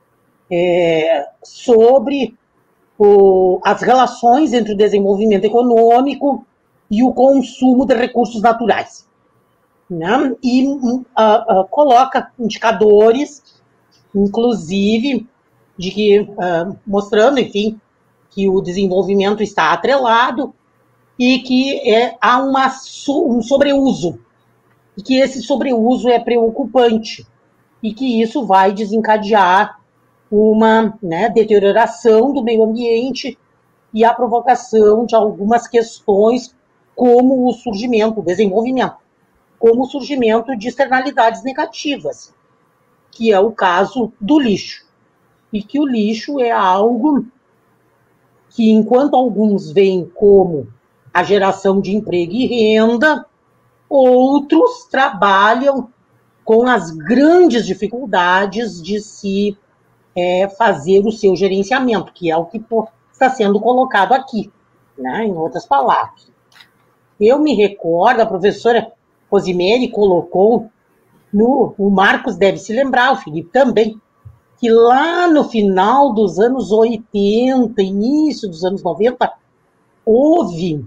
S4: sobre as relações entre o desenvolvimento econômico e o consumo de recursos naturais, né? E coloca indicadores, inclusive, de que, mostrando, enfim, que o desenvolvimento está atrelado e que há um sobreuso, e que esse sobreuso é preocupante, e que isso vai desencadear uma, né, deterioração do meio ambiente e a provocação de algumas questões, como o surgimento, o desenvolvimento, como o surgimento de externalidades negativas, que é o caso do lixo. E que o lixo é algo que, enquanto alguns veem como a geração de emprego e renda, outros trabalham com as grandes dificuldades de se fazer o seu gerenciamento, que é o que está sendo colocado aqui, né, em outras palavras. Eu me recordo, a professora Rosemary colocou, o Marcos deve se lembrar, o Felipe também, que lá no final dos anos 80, início dos anos 90, houve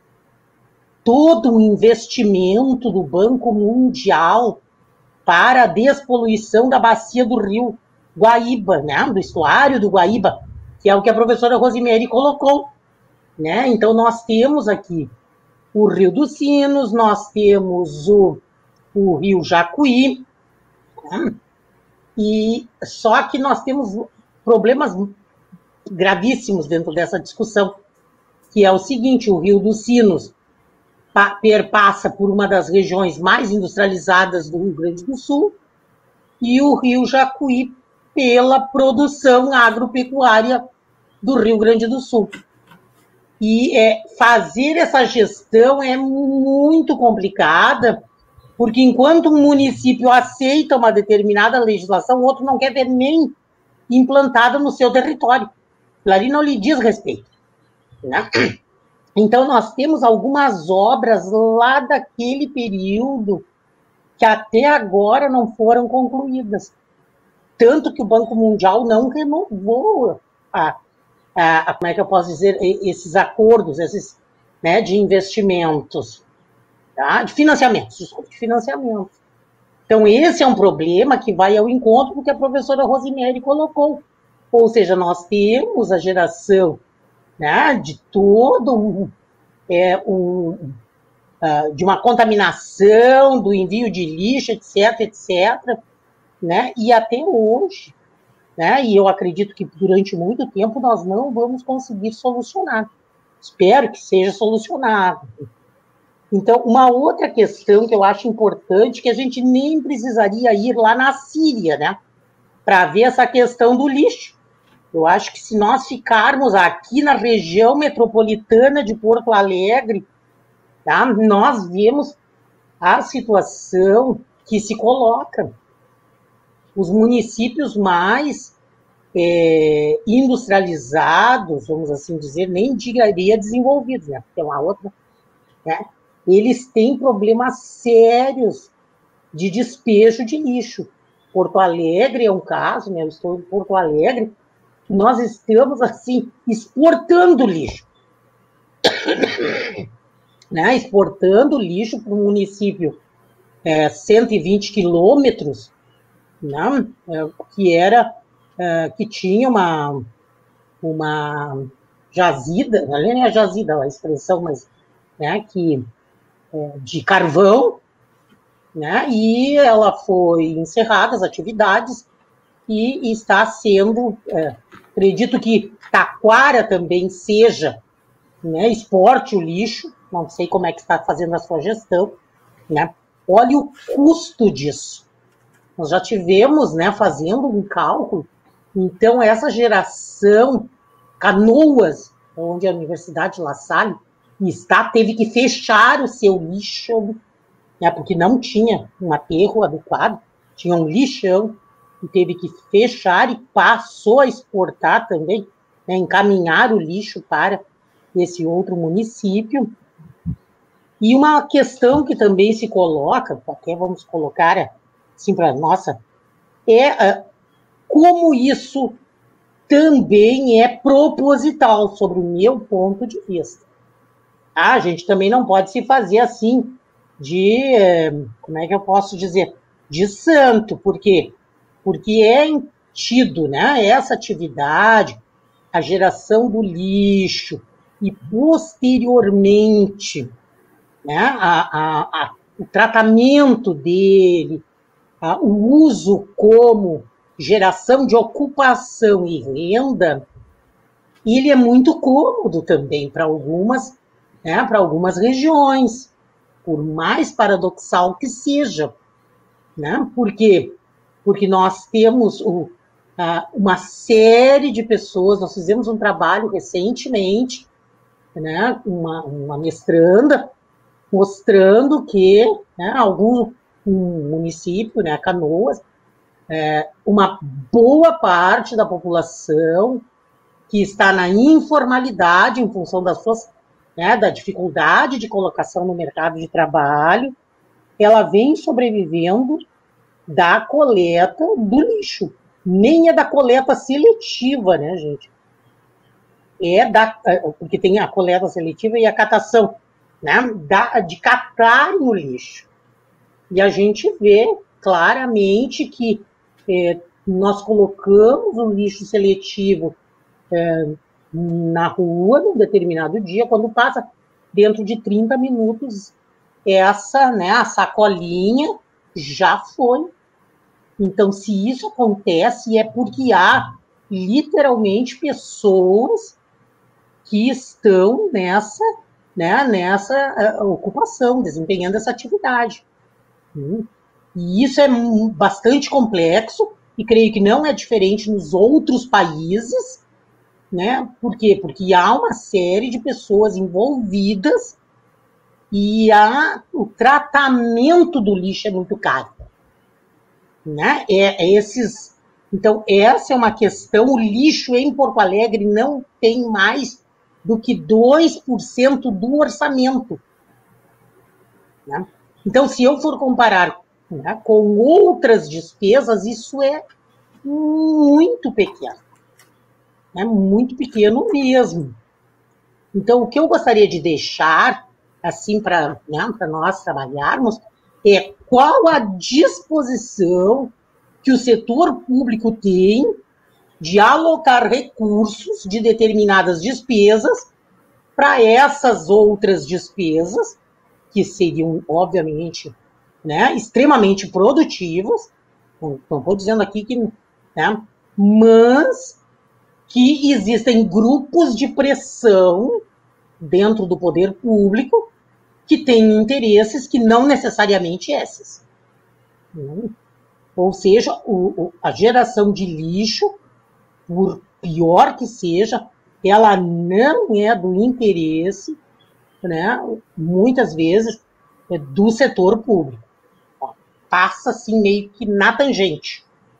S4: todo um investimento do Banco Mundial para a despoluição da bacia do rio Guaíba, né, do estuário do Guaíba, que é o que a professora Rosemary colocou, né? Então, nós temos aqui o Rio dos Sinos, nós temos o Rio Jacuí, né? E só que nós temos problemas gravíssimos dentro dessa discussão, que é o seguinte: o Rio dos Sinos perpassa por uma das regiões mais industrializadas do Rio Grande do Sul, e o Rio Jacuí pela produção agropecuária do Rio Grande do Sul. E fazer essa gestão é muito complicada, porque enquanto um município aceita uma determinada legislação, o outro não quer ver nem implantada no seu território. Ali não lhe diz respeito, né? Então, nós temos algumas obras lá daquele período que até agora não foram concluídas. Tanto que o Banco Mundial não renovou como é que eu posso dizer, esses acordos, esses, né, de investimentos, tá? De financiamentos. Então, esse é um problema que vai ao encontro do que a professora Rosemary colocou. Ou seja, nós temos a geração, né, de todo de uma contaminação, do envio de lixo, etc., né? E até hoje, né? E eu acredito que durante muito tempo nós não vamos conseguir solucionar. Espero que seja solucionado. Então, uma outra questão que eu acho importante, que a gente nem precisaria ir lá na Síria, né, para ver essa questão do lixo. Eu acho que se nós ficarmos aqui na região metropolitana de Porto Alegre, tá, nós vemos a situação que se coloca. Os municípios mais industrializados, vamos assim dizer, nem diria desenvolvidos, né, porque é uma outra, né, eles têm problemas sérios de despejo de lixo. Porto Alegre é um caso, né, eu estou em Porto Alegre, nós estamos, assim, exportando lixo. Né? Exportando lixo para um município 120 quilômetros, né, que tinha uma jazida, não é nem a jazida a expressão, mas né, de carvão, né, e ela foi encerrada as atividades e está sendo, acredito que Taquara também seja, né, exporte o lixo, não sei como é que está fazendo a sua gestão, né, olha o custo disso. Nós já tivemos, né, fazendo um cálculo, então essa geração, Canoas, onde a Universidade La Salle está, teve que fechar o seu lixo, né, porque não tinha um aterro adequado, tinha um lixão, e teve que fechar e passou a exportar também, né, encaminhar o lixo para esse outro município. E uma questão que também se coloca, até vamos colocar assim para nossa, como isso também é proposital, sobre o meu ponto de vista. A gente também não pode se fazer assim como é que eu posso dizer, de santo, por quê? Porque é tido, né, essa atividade, a geração do lixo, e posteriormente, né, o tratamento dele, o uso como geração de ocupação e renda, ele é muito cômodo também para algumas, né, para algumas regiões, por mais paradoxal que seja, né? Por quê? Porque nós temos uma série de pessoas, nós fizemos um trabalho recentemente, né, uma mestranda, mostrando que, né, um município, né, Canoas, uma boa parte da população que está na informalidade em função das suas, né, da dificuldade de colocação no mercado de trabalho, ela vem sobrevivendo da coleta do lixo. Nem é da coleta seletiva, né, gente? Porque tem a coleta seletiva e a catação, né, de catar no lixo. E a gente vê claramente que nós colocamos o lixo seletivo na rua, num determinado dia, quando passa dentro de 30 minutos, né, a sacolinha já foi. Então, se isso acontece, é porque há literalmente pessoas que estão nessa ocupação, desempenhando essa atividade. E isso é bastante complexo, e creio que não é diferente nos outros países, né? Por quê? Porque há uma série de pessoas envolvidas e o tratamento do lixo é muito caro, né? Então, essa é uma questão. O lixo em Porto Alegre não tem mais do que 2% do orçamento, né? Então, se eu for comparar, né, com outras despesas, isso é muito pequeno. É muito pequeno mesmo. Então, o que eu gostaria de deixar, assim, para nós trabalharmos, é qual a disposição que o setor público tem de alocar recursos de determinadas despesas para essas outras despesas, que seriam, obviamente, né, extremamente produtivas. Não estou dizendo aqui que... Né, mas que existem grupos de pressão dentro do poder público que têm interesses que não necessariamente esses. Ou seja, a geração de lixo, por pior que seja, ela não é do interesse, né, muitas vezes, do setor público. Passa assim meio que na tangente.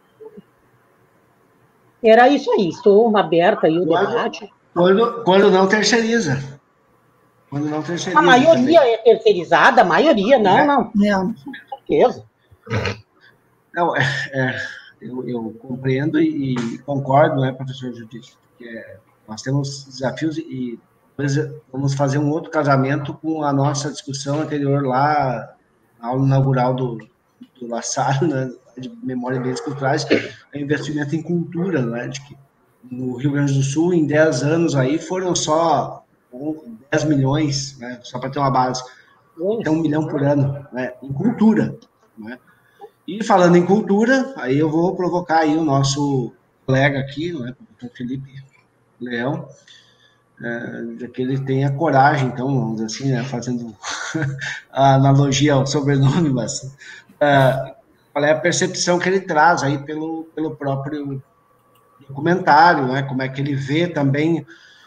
S4: Era isso aí, estou aberta aí o debate.
S3: Quando não terceiriza. Quando não terceiriza.
S4: A maioria também é terceirizada, a maioria, não.
S2: Com
S4: certeza.
S3: Não, eu compreendo e concordo, né, professor Judite, porque nós temos desafios e depois vamos fazer um outro casamento com a nossa discussão anterior lá aula inaugural do Lassaro, né, de Memória e Bens Culturais, é investimento em cultura, né, de que no Rio Grande do Sul, em 10 anos aí, foram só 10 milhões, né, só para ter uma base, até 1 milhão por ano, né, em cultura, né. E falando em cultura, aí eu vou provocar aí o nosso colega aqui, né, o professor Felipe Leão, já que ele tenha coragem, então, vamos dizer assim, né, fazendo a analogia ao sobrenome, mas qual é a percepção que ele traz aí pelo próprio documentário, né, como é que ele vê também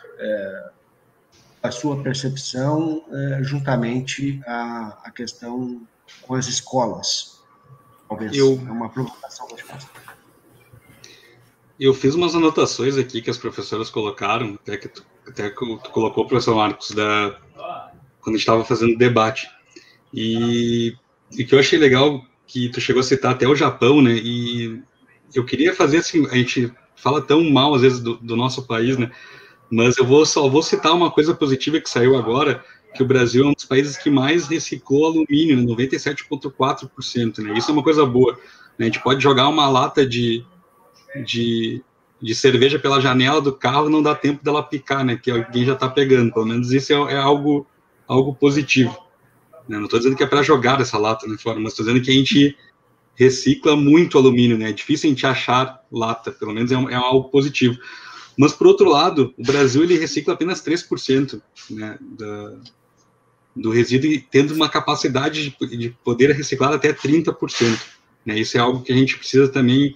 S3: a sua percepção juntamente à questão com as escolas. Talvez é uma provocação que eu faço.
S5: Eu fiz umas anotações aqui que as professoras colocaram, até que tu colocou, professor Marcos, quando a gente estava fazendo o debate. E que eu achei legal que tu chegou a citar até o Japão, né? E eu queria fazer assim, a gente fala tão mal às vezes do nosso país, né? Mas eu só vou citar uma coisa positiva que saiu agora, que o Brasil é um dos países que mais reciclou alumínio, né? 97,4%, né? Isso é uma coisa boa, né? A gente pode jogar uma lata de cerveja pela janela do carro, não dá tempo dela picar, né? Que alguém já está pegando. Pelo menos isso é algo positivo. Né? Não estou dizendo que é para jogar essa lata né, fora, mas estou dizendo que a gente recicla muito alumínio, né? É difícil a gente achar lata, pelo menos é algo positivo. Mas, por outro lado, o Brasil ele recicla apenas 3%, né, do resíduo, tendo uma capacidade de poder reciclar até 30%. Né? Isso é algo que a gente precisa também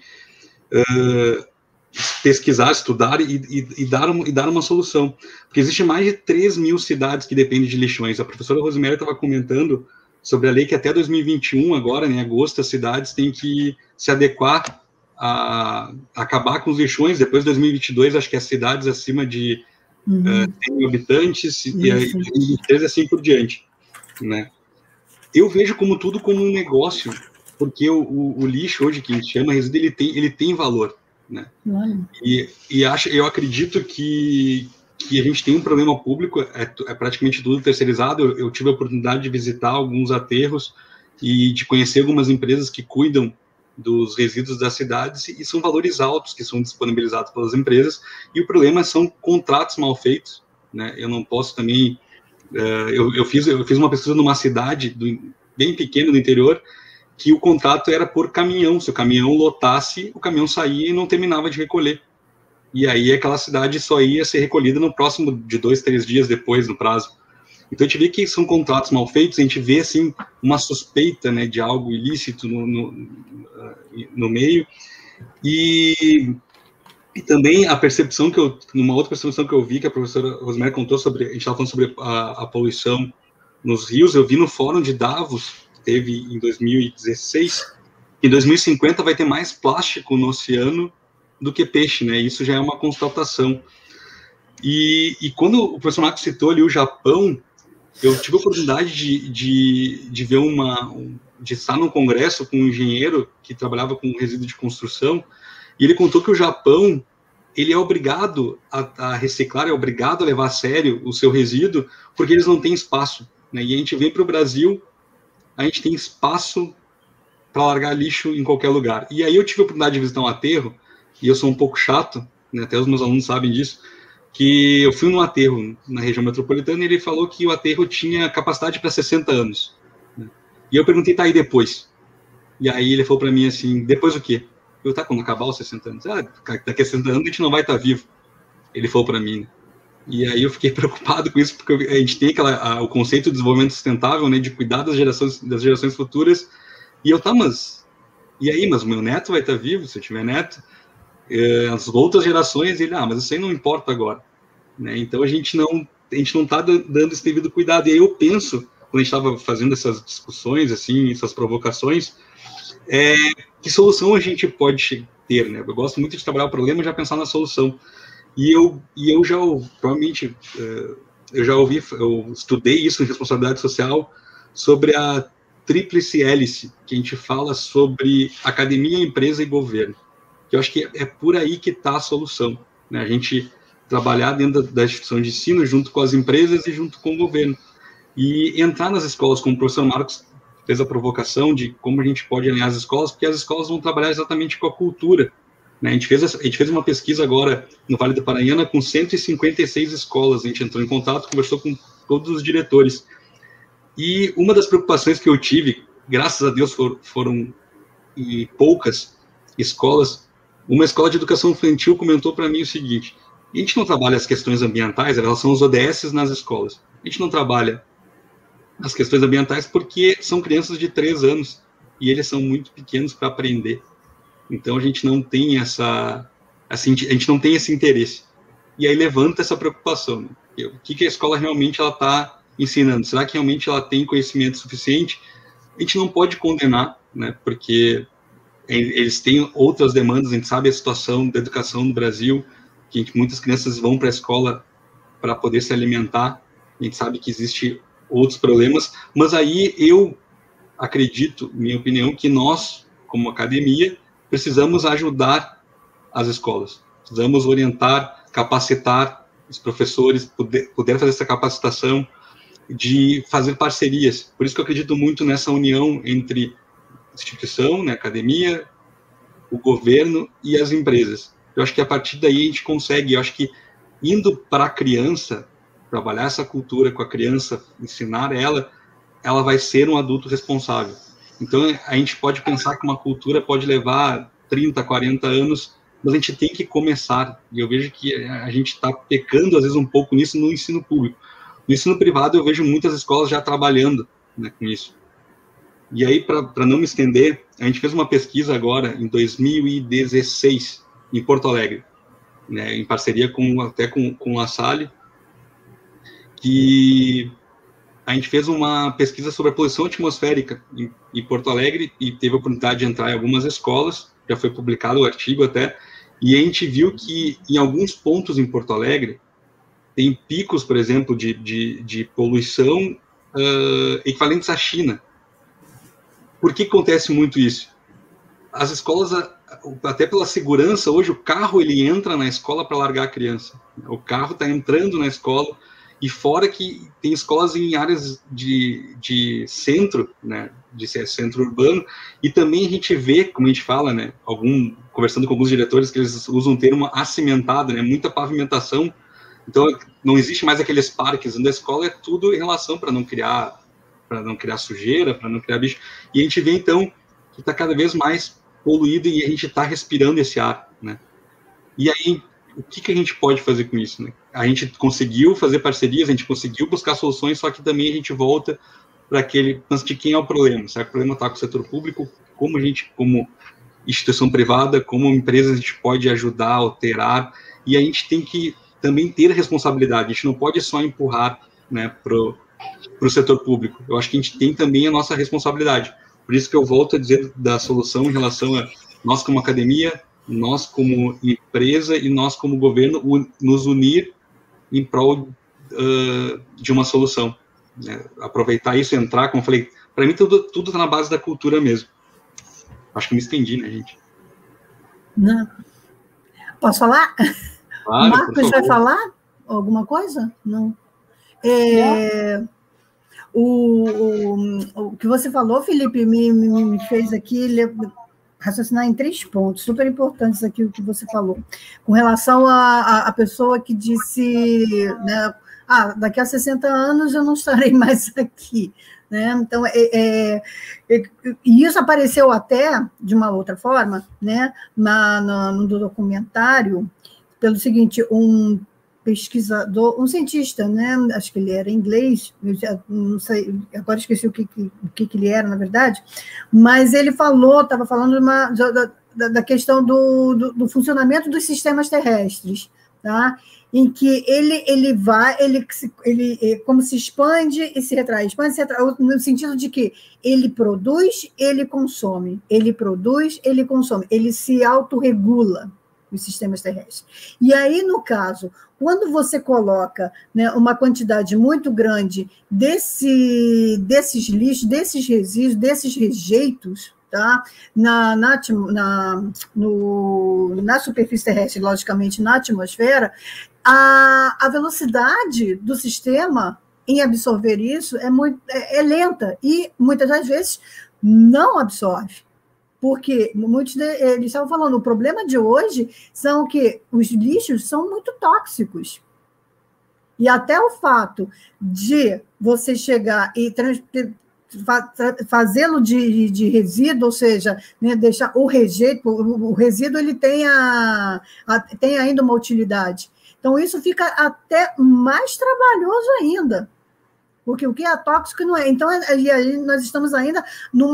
S5: pesquisar, estudar e dar uma solução. Porque existe mais de 3 mil cidades que dependem de lixões. A professora Rosemary estava comentando sobre a lei que até 2021, agora, em agosto, as cidades têm que se adequar a acabar com os lixões. Depois de 2022, acho que as cidades acima de 100 habitantes e 2023 assim por diante. Né? Eu vejo tudo como um negócio, porque o lixo hoje, que a gente chama resíduo, ele tem valor. Né? Eu acredito que a gente tem um problema público, é praticamente tudo terceirizado. Eu tive a oportunidade de visitar alguns aterros e de conhecer algumas empresas que cuidam dos resíduos das cidades, e são valores altos que são disponibilizados pelas empresas, e o problema são contratos mal feitos. Né? Eu não posso também... Eu fiz uma pesquisa numa cidade bem pequena do interior, que o contrato era por caminhão. Se o caminhão lotasse, o caminhão saía e não terminava de recolher. E aí aquela cidade só ia ser recolhida no próximo de 2, 3 dias depois do prazo. Então a gente vê que são contratos mal feitos, a gente vê assim uma suspeita, né, de algo ilícito no meio. E também a percepção numa outra percepção que eu vi, que a professora Rosemary contou sobre, a gente estava falando sobre a poluição nos rios, eu vi no fórum de Davos, teve em 2016, em 2050 vai ter mais plástico no oceano do que peixe, né? Isso já é uma constatação. E quando o professor Marcos citou ali o Japão, eu tive a oportunidade de ver de estar num congresso com um engenheiro que trabalhava com resíduo de construção, e ele contou que o Japão, ele é obrigado a reciclar, é obrigado a levar a sério o seu resíduo, porque eles não têm espaço. Né? E a gente vem para o Brasil, a gente tem espaço para largar lixo em qualquer lugar. E aí eu tive a oportunidade de visitar um aterro, e eu sou um pouco chato, né, até os meus alunos sabem disso, que eu fui num aterro na região metropolitana e ele falou que o aterro tinha capacidade para 60 anos. Né? E eu perguntei, tá aí depois? E aí ele falou para mim assim, depois o quê? Eu, tá, quando acabar os 60 anos? Daqui a 60 anos a gente não vai estar vivo. Ele falou para mim. Né? E aí eu fiquei preocupado com isso, porque a gente tem o conceito de desenvolvimento sustentável, né, de cuidar das gerações futuras. E eu, tá, mas... E aí, mas o meu neto vai estar vivo, se eu tiver neto? As outras gerações, mas isso aí não importa agora. Né? Então a gente não está dando esse devido cuidado. E aí eu penso, quando a gente estava fazendo essas discussões, assim, essas provocações, que solução a gente pode ter, né? Eu gosto muito de trabalhar o problema e já pensar na solução. E eu já, provavelmente, eu já ouvi, eu estudei isso em responsabilidade social, sobre a tríplice hélice, que a gente fala sobre academia, empresa e governo. Eu acho que é por aí que está a solução. Né? A gente trabalhar dentro da instituição de ensino, junto com as empresas e junto com o governo. E entrar nas escolas, como o professor Marcos fez a provocação de como a gente pode alinhar as escolas, porque as escolas vão trabalhar exatamente com a cultura, né? A gente fez uma pesquisa agora no Vale do Paranhana com 156 escolas, a gente entrou em contato, conversou com todos os diretores. E uma das preocupações que eu tive, graças a Deus foram poucas escolas, uma escola de educação infantil comentou para mim o seguinte: a gente não trabalha as questões ambientais, elas são os ODS nas escolas, a gente não trabalha as questões ambientais porque são crianças de 3 anos e eles são muito pequenos para aprender. Então a gente não tem a gente não tem esse interesse. E aí levanta essa preocupação, né? O que a escola realmente ela está ensinando? Será que realmente ela tem conhecimento suficiente? A gente não pode condenar, né? Porque eles têm outras demandas. A gente sabe a situação da educação no Brasil, que muitas crianças vão para a escola para poder se alimentar. A gente sabe que existe outros problemas, mas aí eu acredito, minha opinião, que nós, como academia, precisamos ajudar as escolas, precisamos orientar, capacitar os professores, poder fazer essa capacitação, de fazer parcerias. Por isso que eu acredito muito nessa união entre instituição, né, academia, o governo e as empresas. Eu acho que a partir daí a gente consegue, eu acho que indo para a criança, trabalhar essa cultura com a criança, ensinar ela vai ser um adulto responsável. Então, a gente pode pensar que uma cultura pode levar 30, 40 anos, mas a gente tem que começar. E eu vejo que a gente está pecando, às vezes, um pouco nisso no ensino público. No ensino privado, eu vejo muitas escolas já trabalhando, né, com isso. E aí, para não me estender, a gente fez uma pesquisa agora, em 2016, em Porto Alegre, né, em parceria até com a Salle, que a gente fez uma pesquisa sobre a poluição atmosférica em Porto Alegre e teve a oportunidade de entrar em algumas escolas, já foi publicado o artigo até, e a gente viu que em alguns pontos em Porto Alegre tem picos, por exemplo, de poluição equivalentes à China. Por que acontece muito isso? As escolas, até pela segurança, hoje o carro ele entra na escola para largar a criança. O carro está entrando na escola, e fora que tem escolas em áreas de centro, né, de centro urbano, e também a gente vê, como a gente fala, né, conversando com alguns diretores, que eles usam o termo acimentado, né, muita pavimentação. Então não existe mais aqueles parques, onde a escola é tudo em relação para não criar sujeira, para não criar bicho. E a gente vê então que está cada vez mais poluído e a gente está respirando esse ar, né? E aí o que a gente pode fazer com isso, né? A gente conseguiu fazer parcerias, a gente conseguiu buscar soluções, só que também a gente volta para aquele lance de quem é o problema. Será que o problema está com o setor público? Como a gente, como instituição privada, como empresa, a gente pode ajudar, alterar? E a gente tem que também ter responsabilidade. A gente não pode só empurrar, né, para o setor público. Eu acho que a gente tem também a nossa responsabilidade. Por isso que eu volto a dizer da solução em relação a nós como academia, nós como empresa e nós como governo nos unir em prol de uma solução, né? Aproveitar isso, entrar, como eu falei, para mim tudo está na base da cultura mesmo. Acho que me estendi, né, gente?
S2: Não. Posso falar?
S5: Claro,
S2: Marcos vai falar alguma coisa? Não. O que você falou, Felipe, me fez aqui raciocinar em 3 pontos super importantes aqui o que você falou. Com relação à pessoa que disse, né, daqui a 60 anos eu não estarei mais aqui. Né? Então, e isso apareceu até, de uma outra forma, né, no documentário, pelo seguinte, um pesquisador, um cientista, né? Acho que ele era inglês, eu já não sei, agora esqueci o que ele era, na verdade, mas ele estava falando da questão do funcionamento dos sistemas terrestres, tá? Em que ele como se expande e se retrai, no sentido de que ele produz, ele consome, ele se autorregula, os sistemas terrestres. E aí, no caso, quando você coloca, né, uma quantidade muito grande desses lixos, desses resíduos, desses rejeitos, tá, na superfície terrestre, logicamente na atmosfera, a velocidade do sistema em absorver isso é lenta e, muitas das vezes, não absorve. Porque muitos eles estavam falando, o problema de hoje são que os lixos são muito tóxicos. E até o fato de você chegar e fazê-lo de resíduo, ou seja, né, deixar o resíduo ele tem ainda uma utilidade. Então, isso fica até mais trabalhoso ainda. Porque o que é tóxico não é. Então, e aí nós estamos ainda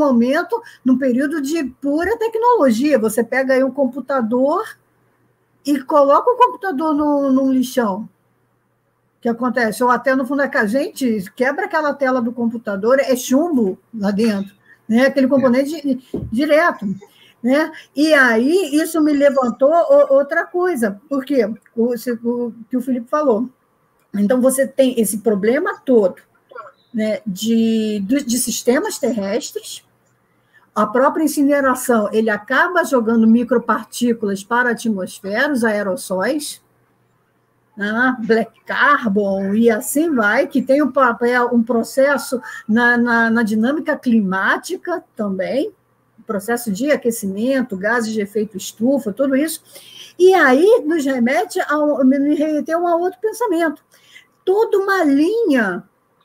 S2: num período de pura tecnologia. Você pega aí um computador e coloca o computador num lixão. O que acontece? Ou até no fundo da casa, gente, quebra aquela tela do computador, é chumbo lá dentro, né? Aquele componente direto. Né? E aí, isso me levantou outra coisa, porque o que o Felipe falou. Então, você tem esse problema todo, né, de sistemas terrestres, a própria incineração, ele acaba jogando micropartículas para a atmosfera, os aerossóis, né, black carbon, e assim vai, que tem um processo na dinâmica climática também, processo de aquecimento, gases de efeito estufa, tudo isso. E aí nos remete me remeteu a outro pensamento. Toda uma linha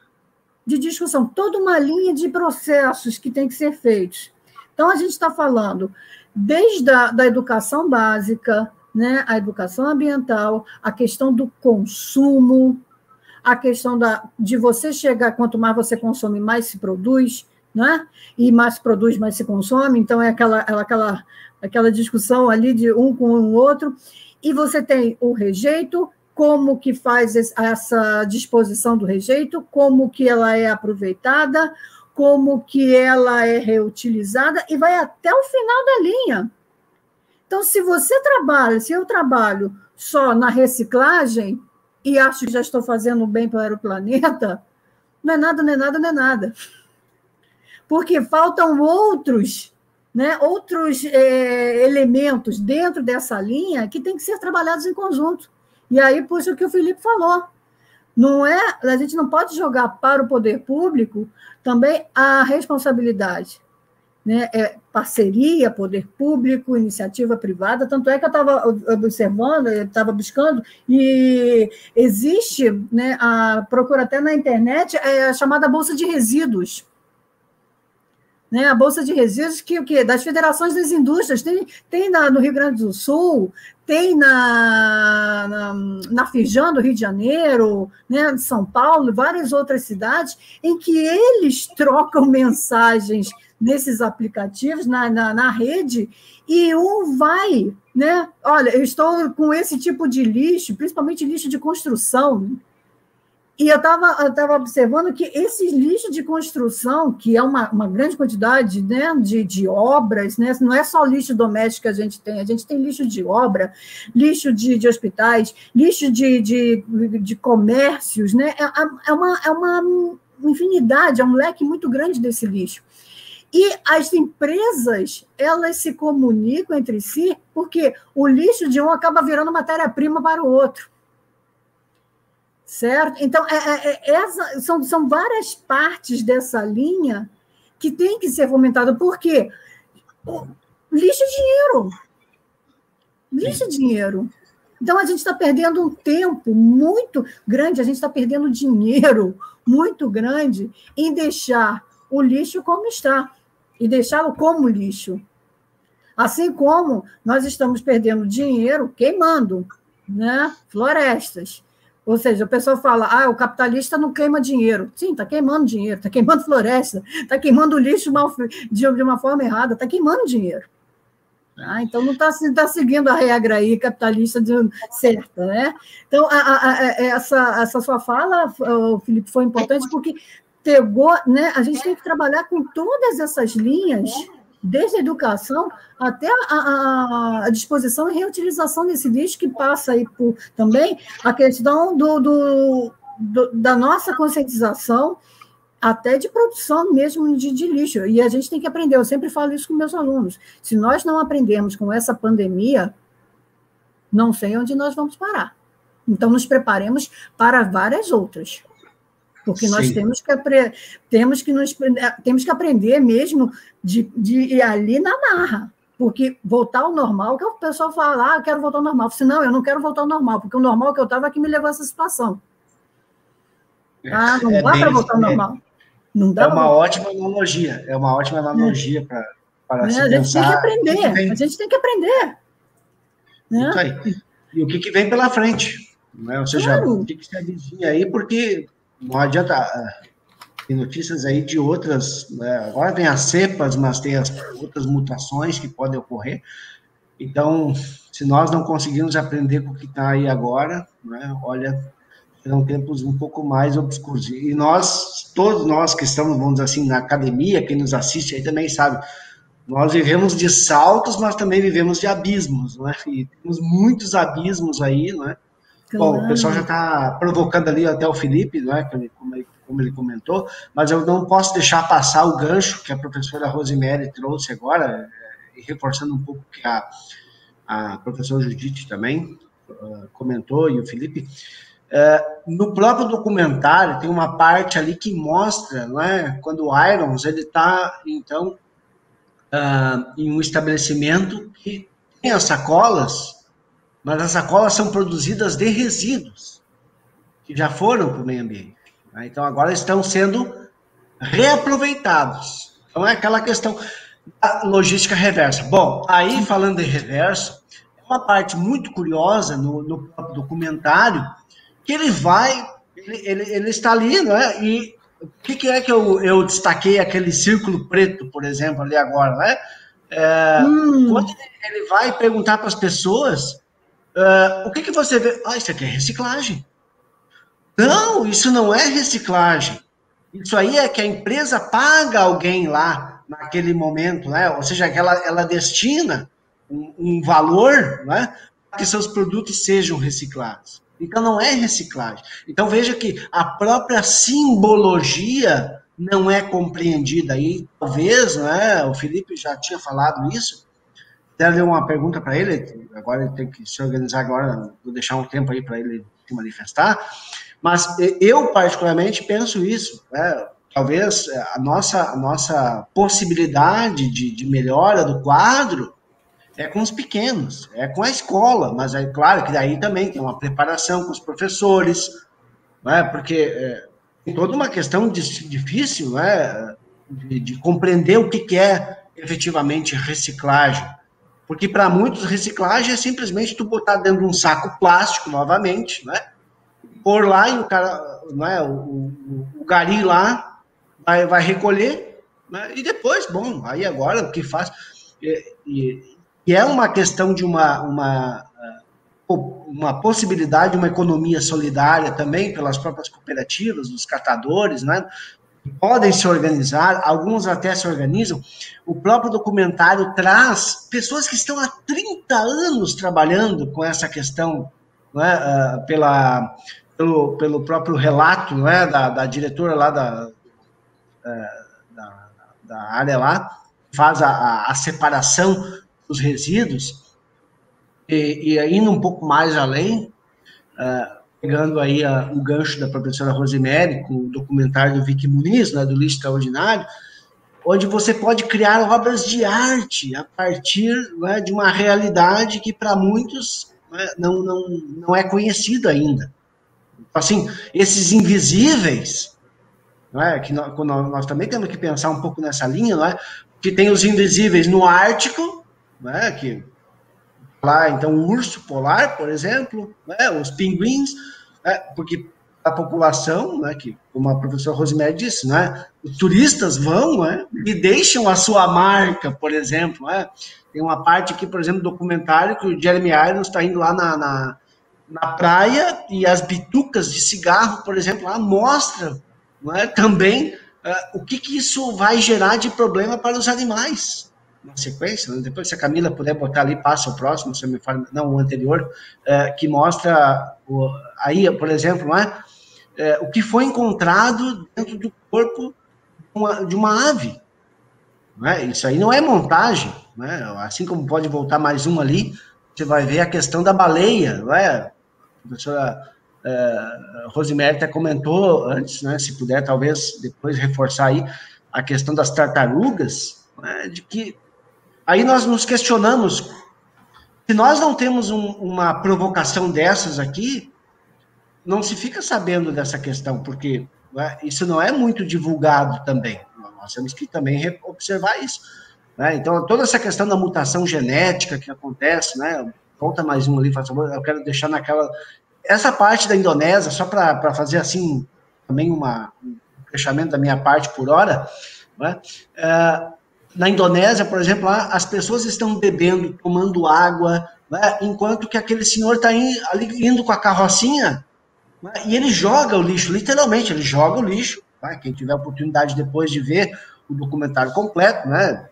S2: de discussão, toda uma linha de processos que tem que ser feitos. Então, a gente está falando desde da educação básica, né, a educação ambiental, a questão do consumo, a questão de você chegar, quanto mais você consome, mais se produz, né? E mais se produz, mais se consome, então é aquela discussão ali de um com o outro, e você tem o rejeito, como que faz essa disposição do rejeito, como que ela é aproveitada, como que ela é reutilizada, e vai até o final da linha. Então, se eu trabalho só na reciclagem, e acho que já estou fazendo bem para o planeta, não é nada, não é nada, não é nada. Porque faltam outros elementos dentro dessa linha que têm que ser trabalhados em conjunto. E aí, puxa o que o Felipe falou. A gente não pode jogar para o poder público também a responsabilidade. Né? É parceria, poder público, iniciativa privada, tanto é que eu estava observando, eu estava buscando, e existe, né, procura até na internet, a chamada Bolsa de Resíduos. Né, a Bolsa de Resíduos, que o quê? Das federações das indústrias, tem no Rio Grande do Sul, tem na Fijan, do Rio de Janeiro, né, de São Paulo, várias outras cidades, em que eles trocam mensagens nesses aplicativos, na rede, e um vai, né? Olha, eu estou com esse tipo de lixo, principalmente lixo de construção, e eu estava observando que esses lixos de construção, que é uma grande quantidade, né, de obras, né, não é só lixo doméstico que a gente tem lixo de obra, lixo de hospitais, lixo de comércios, né, é uma infinidade, é um leque muito grande desse lixo. E as empresas, elas se comunicam entre si, porque o lixo de um acaba virando matéria-prima para o outro. Certo? Então, são várias partes dessa linha que tem que ser fomentada. Por quê? Lixo é dinheiro. Lixo é dinheiro. Então, a gente está perdendo um tempo muito grande, a gente está perdendo dinheiro muito grande em deixar o lixo como está, e deixá-lo como lixo. Assim como nós estamos perdendo dinheiro queimando, né, florestas. Ou seja, o pessoal fala, o capitalista não queima dinheiro. Sim, está queimando dinheiro, está queimando floresta, está queimando lixo de uma forma errada, está queimando dinheiro. Então, não está seguindo a regra aí capitalista certa. Né? Então, essa sua fala, Felipe, foi importante porque pegou, né, a gente tem que trabalhar com todas essas linhas, desde a educação até a disposição e reutilização desse lixo, que passa aí por também a questão da nossa conscientização, até de produção mesmo de lixo. E a gente tem que aprender, eu sempre falo isso com meus alunos, se nós não aprendermos com essa pandemia, não sei onde nós vamos parar. Então, nos preparemos para várias outras. Porque nós temos que aprender mesmo de ir ali na marra. Porque voltar ao normal, que o pessoal fala, eu quero voltar ao normal. Não, eu não quero voltar ao normal, porque o normal que eu estava é que me levou a essa situação. Não dá para voltar ao normal. Não dá
S3: ótima analogia. É uma ótima analogia para se pensar.
S2: A gente tem que aprender. Né?
S3: Isso aí. E o que vem pela frente. Né? Ou seja, o que se avizinha aí, porque não adianta... Tem notícias aí de outras... Né? Agora vem as cepas, mas tem as outras mutações que podem ocorrer. Então, se nós não conseguirmos aprender com o que está aí agora, né? Olha... serão tempos um pouco mais obscuros. E todos nós que estamos, vamos dizer assim, na academia, quem nos assiste aí também sabe, nós vivemos de saltos, mas também vivemos de abismos, não é? E temos muitos abismos aí, não é? Claro. Bom, o pessoal já está provocando ali até o Felipe, não é? Como ele comentou, mas eu não posso deixar passar o gancho que a professora Rosemary trouxe agora, reforçando um pouco o que a professora Judite também comentou, e o Felipe. No próprio documentário tem uma parte ali que mostra, não é, quando o Irons ele está então em um estabelecimento que tem as sacolas, mas as sacolas são produzidas de resíduos que já foram para o meio ambiente, né? Então agora estão sendo reaproveitados. Então é aquela questão da logística reversa. Bom, aí falando de reverso, é uma parte muito curiosa no próprio documentário, que ele está ali, não é? E o que é que eu destaquei aquele círculo preto, por exemplo, ali agora, né? Quando ele vai perguntar para as pessoas, o que você vê? Isso aqui é reciclagem. Não, isso não é reciclagem. Isso aí é que a empresa paga alguém lá, naquele momento, né? Ou seja, que ela destina um valor, né, para que seus produtos sejam reciclados. Então, não é reciclagem. Então, veja que a própria simbologia não é compreendida. E talvez, né, o Felipe já tinha falado isso, deve uma pergunta para ele, agora ele tem que se organizar agora, vou deixar um tempo aí para ele se manifestar, mas eu particularmente penso isso, né? Talvez a nossa possibilidade de melhora do quadro é com os pequenos, é com a escola, mas é claro que daí também tem uma preparação com os professores, né? Porque tem toda uma questão difícil, né? de compreender o que é efetivamente reciclagem. Porque para muitos reciclagem é simplesmente tu botar dentro de um saco plástico novamente, né? Pôr lá e o cara, né? o gari lá vai recolher, né? E depois, bom, aí agora o que faz... E é uma questão de uma possibilidade de uma economia solidária também pelas próprias cooperativas, dos catadores, né? Podem se organizar, alguns até se organizam. O próprio documentário traz pessoas que estão há 30 anos trabalhando com essa questão, né? Pelo próprio relato, né? da diretora lá da área lá, faz a separação dos resíduos, e indo um pouco mais além, pegando aí o gancho da professora Rosemary, com o documentário do Vicky Muniz, né, do Lixo Extraordinário, onde você pode criar obras de arte a partir, né, de uma realidade que para muitos, né, não é conhecida ainda. Assim, esses invisíveis, né, que nós também temos que pensar um pouco nessa linha, né, que tem os invisíveis no Ártico, né, que lá, então, o urso polar, por exemplo, né, os pinguins, né, porque a população, né, que, como a professora Rosemary disse, né, os turistas vão, né, e deixam a sua marca, por exemplo, né, tem uma parte aqui, por exemplo, do documentário que o Jeremy Irons está indo lá na praia e as bitucas de cigarro, por exemplo, lá mostra, né, também o que isso vai gerar de problema para os animais. Na sequência, né? Depois se a Camila puder botar ali, passa o próximo, se eu me falo, não, o anterior, que mostra, aí, por exemplo, não é? O que foi encontrado dentro do corpo de uma ave. Não é? Isso aí não é montagem, né? Assim como pode voltar mais um ali, você vai ver a questão da baleia, não é? A professora Rosemary até comentou antes, né, se puder talvez depois reforçar aí a questão das tartarugas, né, de que aí nós nos questionamos, se nós não temos uma provocação dessas aqui, não se fica sabendo dessa questão, porque, né, isso não é muito divulgado também, nós temos que também observar isso, né? Então, toda essa questão da mutação genética que acontece, né, conta mais um ali, por favor, eu quero deixar essa parte da Indonésia, só para fazer assim, também um fechamento da minha parte por hora, né? Na Indonésia, por exemplo, lá, as pessoas estão bebendo, tomando água, né? Enquanto que aquele senhor está ali indo com a carrocinha, né? E ele joga o lixo, literalmente, ele joga o lixo. Né? Quem tiver a oportunidade depois de ver o documentário completo, né?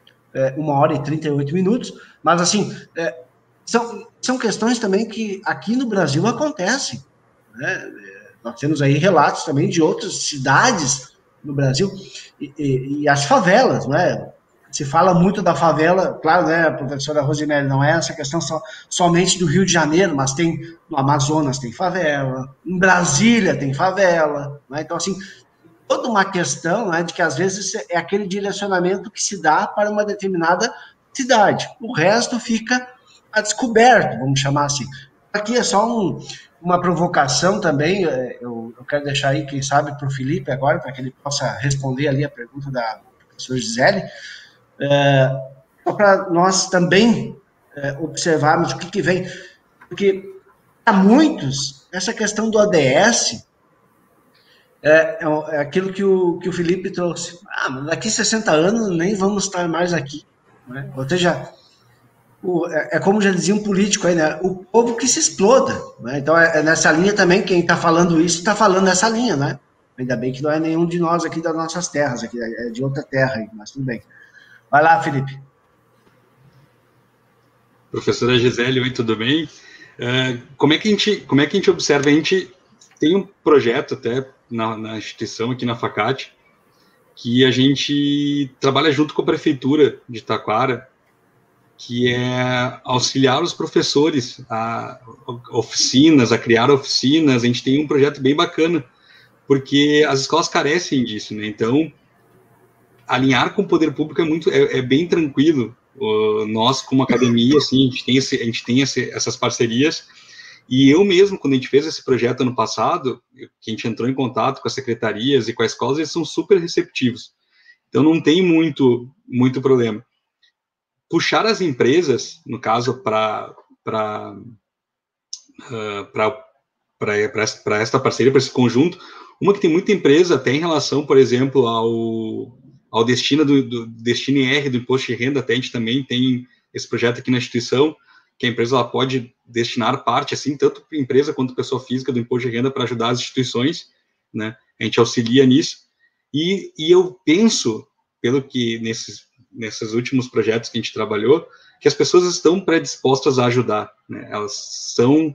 S3: 1h38, mas assim, são questões também que aqui no Brasil acontecem, né? Nós temos aí relatos também de outras cidades no Brasil, e as favelas, né? Se fala muito da favela, claro, né, a professora Rosemary, não é essa questão somente do Rio de Janeiro, mas tem no Amazonas tem favela, em Brasília tem favela, né? Então, assim, toda uma questão, né, de que às vezes é aquele direcionamento que se dá para uma determinada cidade, o resto fica a descoberto, vamos chamar assim. Aqui é só uma provocação também, eu quero deixar aí, quem sabe, para o Felipe agora, para que ele possa responder ali a pergunta da professora Gisele, só para nós também observarmos o que vem, porque para muitos, essa questão do ODS é aquilo que o Felipe trouxe. Daqui 60 anos nem vamos estar mais aqui, né? Ou seja, como já dizia um político aí, né? O povo que se exploda, né? Então é nessa linha também, quem está falando isso está falando nessa linha, né? Ainda bem que não é nenhum de nós aqui das nossas terras, aqui é de outra terra, mas tudo bem. Vai lá, Felipe.
S5: Professora Gisele, oi, tudo bem? Como é que a gente observa? A gente tem um projeto até na instituição, aqui na Facate, que a gente trabalha junto com a Prefeitura de Taquara, que é auxiliar os professores a criar oficinas. A gente tem um projeto bem bacana, porque as escolas carecem disso, né? Então, alinhar com o poder público é bem tranquilo. Nós, como academia, assim, a gente tem essas parcerias. E eu mesmo, quando a gente fez esse projeto ano passado, que a gente entrou em contato com as secretarias e com as escolas, eles são super receptivos. Então, não tem muito problema. Puxar as empresas, no caso, para esta parceria, para esse conjunto, uma que tem muita empresa, até em relação, por exemplo, ao destino do Destino IR do Imposto de Renda, até a gente também tem esse projeto aqui na instituição, que a empresa ela pode destinar parte, assim, tanto para empresa quanto pessoa física do Imposto de Renda para ajudar as instituições, né? A gente auxilia nisso. E eu penso, pelo que nesses últimos projetos que a gente trabalhou, que as pessoas estão predispostas a ajudar, né? Elas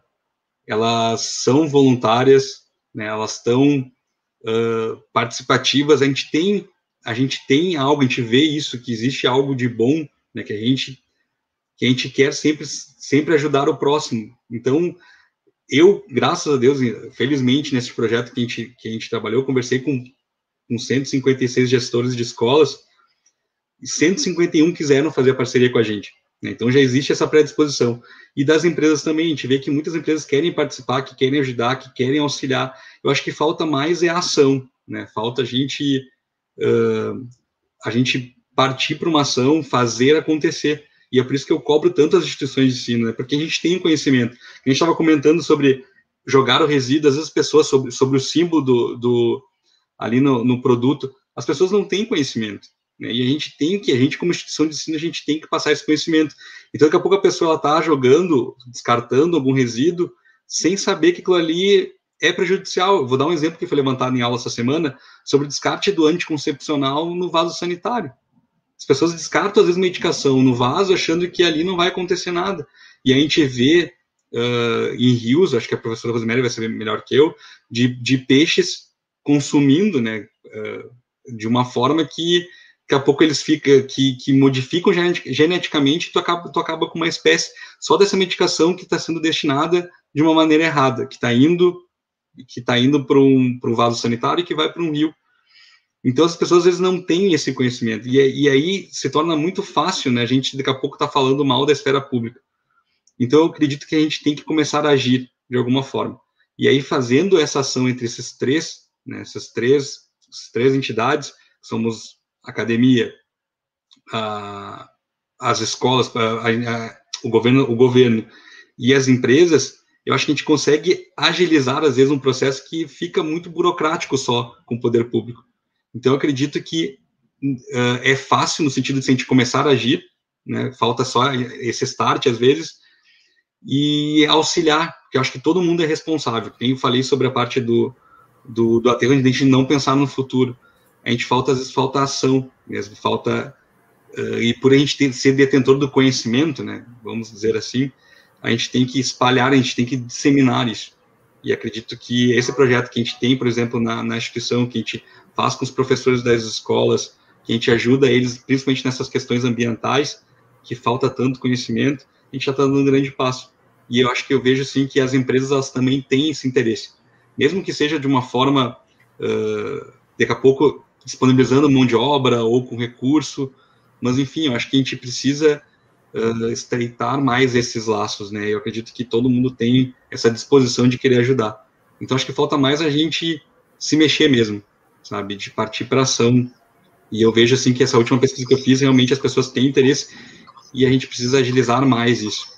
S5: são voluntárias, né? Elas estão participativas. A gente tem algo, a gente vê isso, que existe algo de bom, né? Que a gente quer sempre ajudar o próximo. Então, eu, graças a Deus, felizmente, nesse projeto que a gente trabalhou, eu conversei com 156 gestores de escolas, e 151 quiseram fazer a parceria com a gente, né? Então, já existe essa predisposição. E das empresas também, a gente vê que muitas empresas querem participar, que querem ajudar, que querem auxiliar. Eu acho que falta mais a ação, né? Falta a gente partir para uma ação, fazer acontecer. E é por isso que eu cobro tanto as instituições de ensino, né? Porque a gente tem conhecimento. A gente estava comentando sobre jogar o resíduo, às vezes as pessoas, sobre o símbolo ali no produto, as pessoas não têm conhecimento, né? E a gente como instituição de ensino, a gente tem que passar esse conhecimento. Então, daqui a pouco a pessoa está jogando, descartando algum resíduo, sem saber que aquilo ali é prejudicial. Eu vou dar um exemplo que foi levantado em aula essa semana, sobre o descarte do anticoncepcional no vaso sanitário. As pessoas descartam, às vezes, medicação no vaso, achando que ali não vai acontecer nada. E a gente vê em rios, acho que a professora Rosemary vai saber melhor que eu, de peixes consumindo, né, de uma forma que daqui a pouco eles que modificam geneticamente, tu acaba com uma espécie só dessa medicação que está sendo destinada de uma maneira errada, que está indo que está indo para um vaso sanitário e que vai para um rio. Então, as pessoas, às vezes, não têm esse conhecimento. E aí se torna muito fácil, né? A gente, daqui a pouco, está falando mal da esfera pública. Então, eu acredito que a gente tem que começar a agir de alguma forma. E aí, fazendo essa ação entre esses três, né, essas três entidades, somos a academia, as escolas, o governo e as empresas, eu acho que a gente consegue agilizar, às vezes, um processo que fica muito burocrático só com o poder público. Então, eu acredito que é fácil no sentido de se a gente começar a agir, né, falta só esse start, às vezes, e auxiliar, porque eu acho que todo mundo é responsável. Eu falei sobre a parte do aterro, de a gente não pensar no futuro. A gente às vezes falta ação mesmo, falta... e por a gente ser detentor do conhecimento, né, vamos dizer assim, a gente tem que espalhar, a gente tem que disseminar isso. E acredito que esse projeto que a gente tem, por exemplo, na instituição, que a gente faz com os professores das escolas, que a gente ajuda eles, principalmente nessas questões ambientais, que falta tanto conhecimento, a gente já está dando um grande passo. E eu acho que eu vejo, assim, que as empresas, elas também têm esse interesse. Mesmo que seja de uma forma, daqui a pouco, disponibilizando mão de obra ou com recurso, mas, enfim, eu acho que a gente precisa estreitar mais esses laços, né? Eu acredito que todo mundo tem essa disposição de querer ajudar. Então, acho que falta mais a gente se mexer mesmo, sabe? De partir para ação. E eu vejo, assim, que essa última pesquisa que eu fiz, realmente as pessoas têm interesse e a gente precisa agilizar mais isso.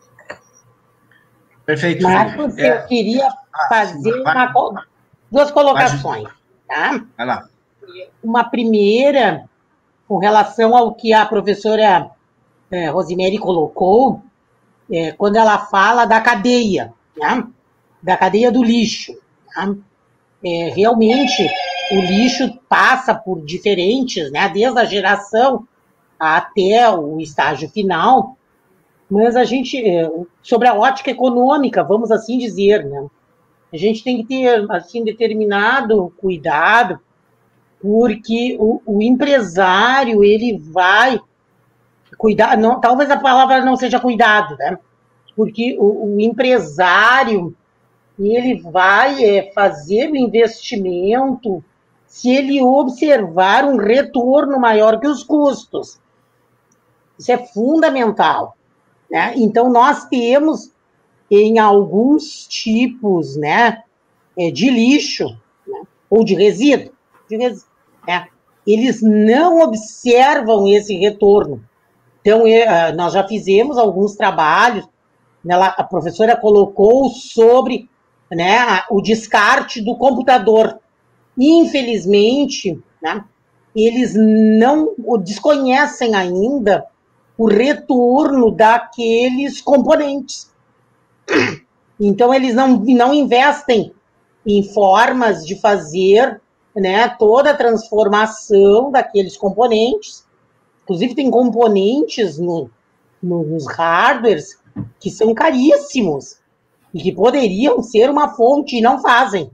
S3: Perfeito.
S4: Marcos, eu queria fazer duas colocações, tá?
S3: Vai lá.
S4: Uma primeira, com relação ao que a professora Rosemary colocou, quando ela fala da cadeia, né? Da cadeia do lixo. Tá? Realmente, o lixo passa por diferentes, né? Desde a geração até o estágio final, mas a gente, sobre a ótica econômica, vamos assim dizer, né? A gente tem que ter, assim, determinado cuidado, porque o empresário, ele vai cuidar, não, talvez a palavra não seja cuidado, né? Porque o empresário, ele vai fazer o investimento se ele observar um retorno maior que os custos. Isso é fundamental, né? Então, nós temos, em alguns tipos, né, de lixo, né, ou de resíduo, né, eles não observam esse retorno. Então, nós já fizemos alguns trabalhos, né, a professora colocou sobre, né, o descarte do computador. Infelizmente, né, eles não desconhecem ainda o retorno daqueles componentes. Então, eles não investem em formas de fazer, né, toda a transformação daqueles componentes. Inclusive, tem componentes nos hardwares que são caríssimos e que poderiam ser uma fonte e não fazem.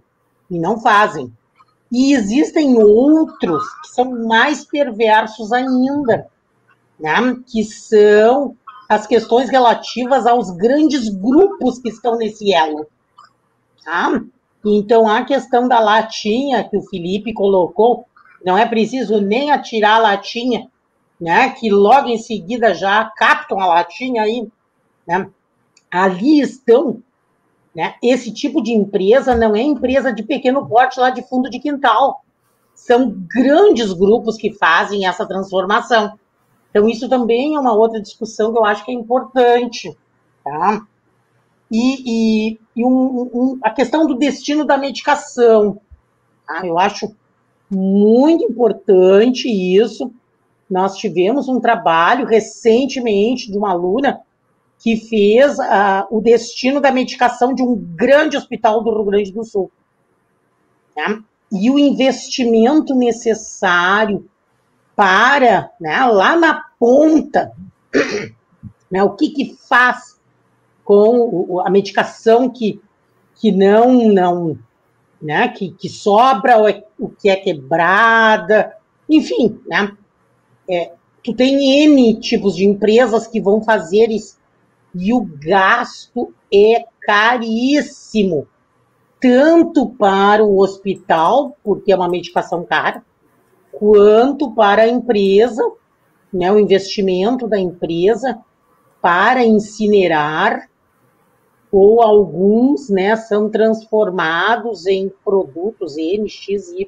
S4: E existem outros que são mais perversos ainda, né, que são as questões relativas aos grandes grupos que estão nesse elo. Tá? Então, a questão da latinha que o Felipe colocou, não é preciso nem atirar a latinha, né, que logo em seguida já captam a latinha aí, né? Ali estão, né, esse tipo de empresa não é empresa de pequeno porte lá de fundo de quintal. São grandes grupos que fazem essa transformação. Então, isso também é uma outra discussão que eu acho que é importante. Tá? E a questão do destino da medicação. Tá? Eu acho muito importante isso. Nós tivemos um trabalho recentemente de uma aluna que fez o destino da medicação de um grande hospital do Rio Grande do Sul. Tá? E o investimento necessário para, né, lá na ponta, né, o que faz com a medicação que não né, que sobra, o que é quebrada, enfim, né, tu tem N tipos de empresas que vão fazer isso, e o gasto é caríssimo. tanto para o hospital, porque é uma medicação cara, quanto para a empresa, né, o investimento da empresa para incinerar, ou alguns, né, são transformados em produtos NXY.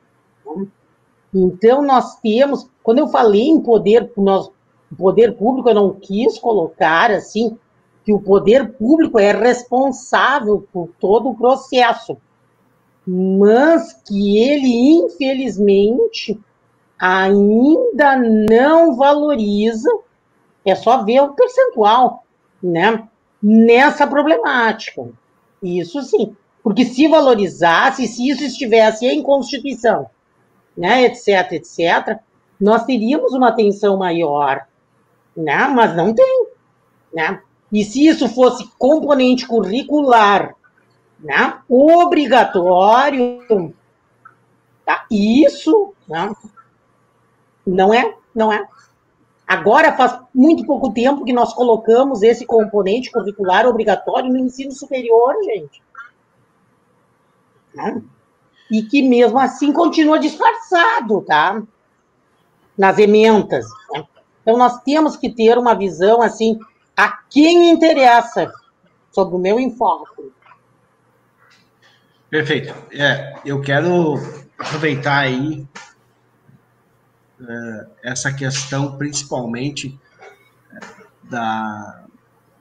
S4: Então, nós temos, quando eu falei em poder público, eu não quis colocar, assim, que o poder público é responsável por todo o processo, mas que ele, infelizmente, ainda não valoriza, é só ver o percentual, né, nessa problemática. Isso sim, porque se valorizasse, se isso estivesse em Constituição, né, etc, etc, nós teríamos uma atenção maior, né, mas não tem, né? E se isso fosse componente curricular, né, obrigatório, tá? Isso, né, não é. Agora faz muito pouco tempo que nós colocamos esse componente curricular obrigatório no ensino superior, gente. Né? E que mesmo assim continua disfarçado, tá? Nas ementas. Né? Então nós temos que ter uma visão assim, a quem interessa sobre o meu enfoque.
S3: Perfeito. Eu quero aproveitar aí essa questão, principalmente da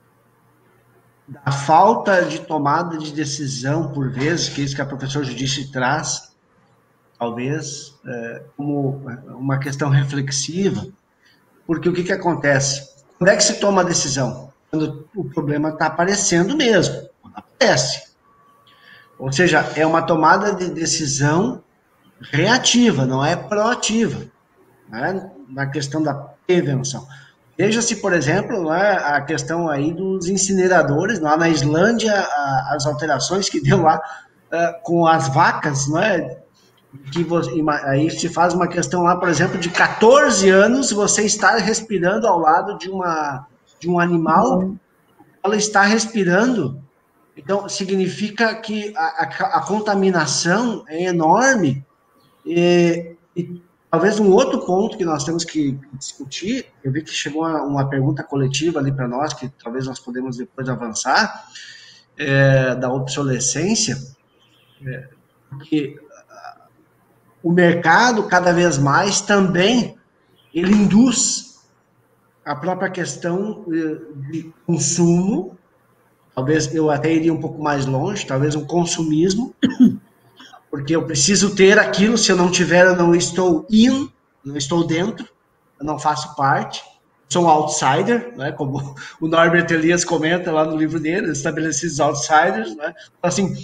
S3: falta de tomada de decisão, por vezes, que é isso que a professora Judice traz, talvez, como uma questão reflexiva, porque o que acontece? Quando é que se toma a decisão? Quando o problema está aparecendo mesmo, quando aparece. Ou seja, é uma tomada de decisão reativa, não é proativa, né? Na questão da prevenção. Veja-se, por exemplo, né, a questão aí dos incineradores, lá na Islândia, as alterações que deu lá com as vacas, né, que aí se faz uma questão lá, por exemplo, de 14 anos, você está respirando ao lado de um animal, ela está respirando, então significa que a contaminação é enorme, e talvez um outro ponto que nós temos que discutir, eu vi que chegou uma pergunta coletiva ali para nós, que talvez nós podemos depois avançar, da obsolescência, porque o mercado, cada vez mais, também, ele induz a própria questão de consumo, talvez eu até iria um pouco mais longe, talvez um consumismo, porque eu preciso ter aquilo, se eu não tiver, eu não estou não estou dentro, eu não faço parte, sou um outsider, né, como o Norbert Elias comenta lá no livro dele, Estabelecidos Outsiders, né, assim,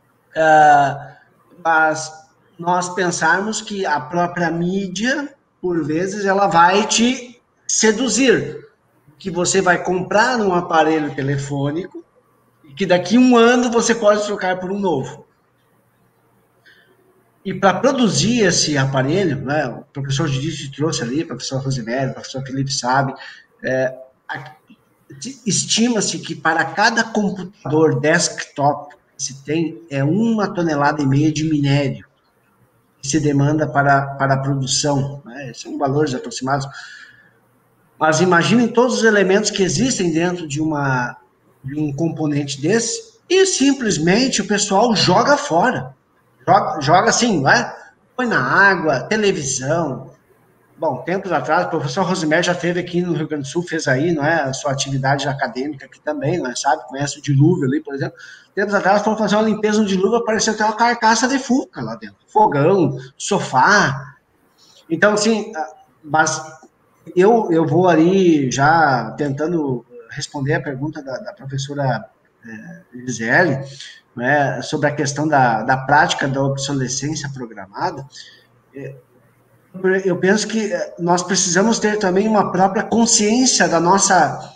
S3: mas nós pensarmos que a própria mídia, por vezes, ela vai te seduzir, que você vai comprar um aparelho telefônico e que daqui a um ano você pode trocar por um novo. E para produzir esse aparelho, né, o professor Judice trouxe ali, o professor Rosemary, o professor Felipe sabe, estima-se que para cada computador desktop que se tem, 1,5 tonelada de minério que se demanda para a produção. Né, são valores aproximados. Mas imaginem todos os elementos que existem dentro de um componente desse e simplesmente o pessoal joga fora. Joga assim, não é? Põe na água, televisão. Bom, tempos atrás, o professor Rosemary já esteve aqui no Rio Grande do Sul, fez aí, não é? A sua atividade acadêmica aqui também, não é? Sabe? Conhece o dilúvio ali, por exemplo. Tempos atrás, foram fazer uma limpeza no dilúvio, apareceu até uma carcaça de fuca lá dentro. Fogão, sofá. Então, assim, mas eu vou ali já tentando responder a pergunta da professora Gisele, né, sobre a questão da prática da obsolescência programada. Eu penso que nós precisamos ter também uma própria consciência da nossa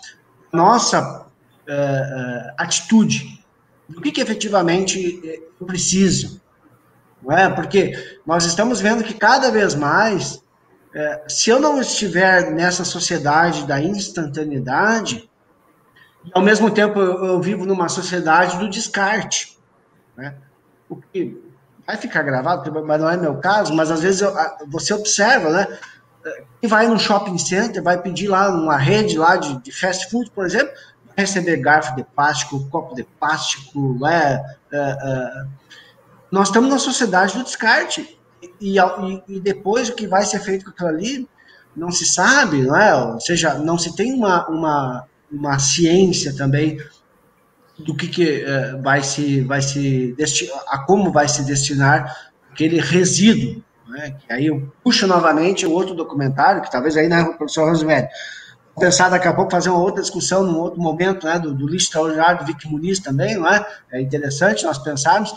S3: atitude, do que efetivamente eu preciso, não é? Porque nós estamos vendo que cada vez mais, se eu não estiver nessa sociedade da instantaneidade, ao mesmo tempo eu vivo numa sociedade do descarte, né? o que vai ficar gravado, mas não é meu caso, mas às vezes você observa, né? Quem vai no shopping center, vai pedir lá numa rede lá de fast food, por exemplo, vai receber garfo de plástico, copo de plástico, nós estamos na sociedade do descarte, e depois o que vai ser feito com aquilo ali, não se sabe, não é? Ou seja, não se tem uma ciência também do que vai se destinar, a como vai se destinar aquele resíduo, né? Que aí eu puxo novamente o outro documentário, que talvez aí, né, professor Rosemary, vou pensar daqui a pouco fazer uma outra discussão num outro momento, né, do lixo extraordinário do Vic Muniz também, não é? É interessante nós pensarmos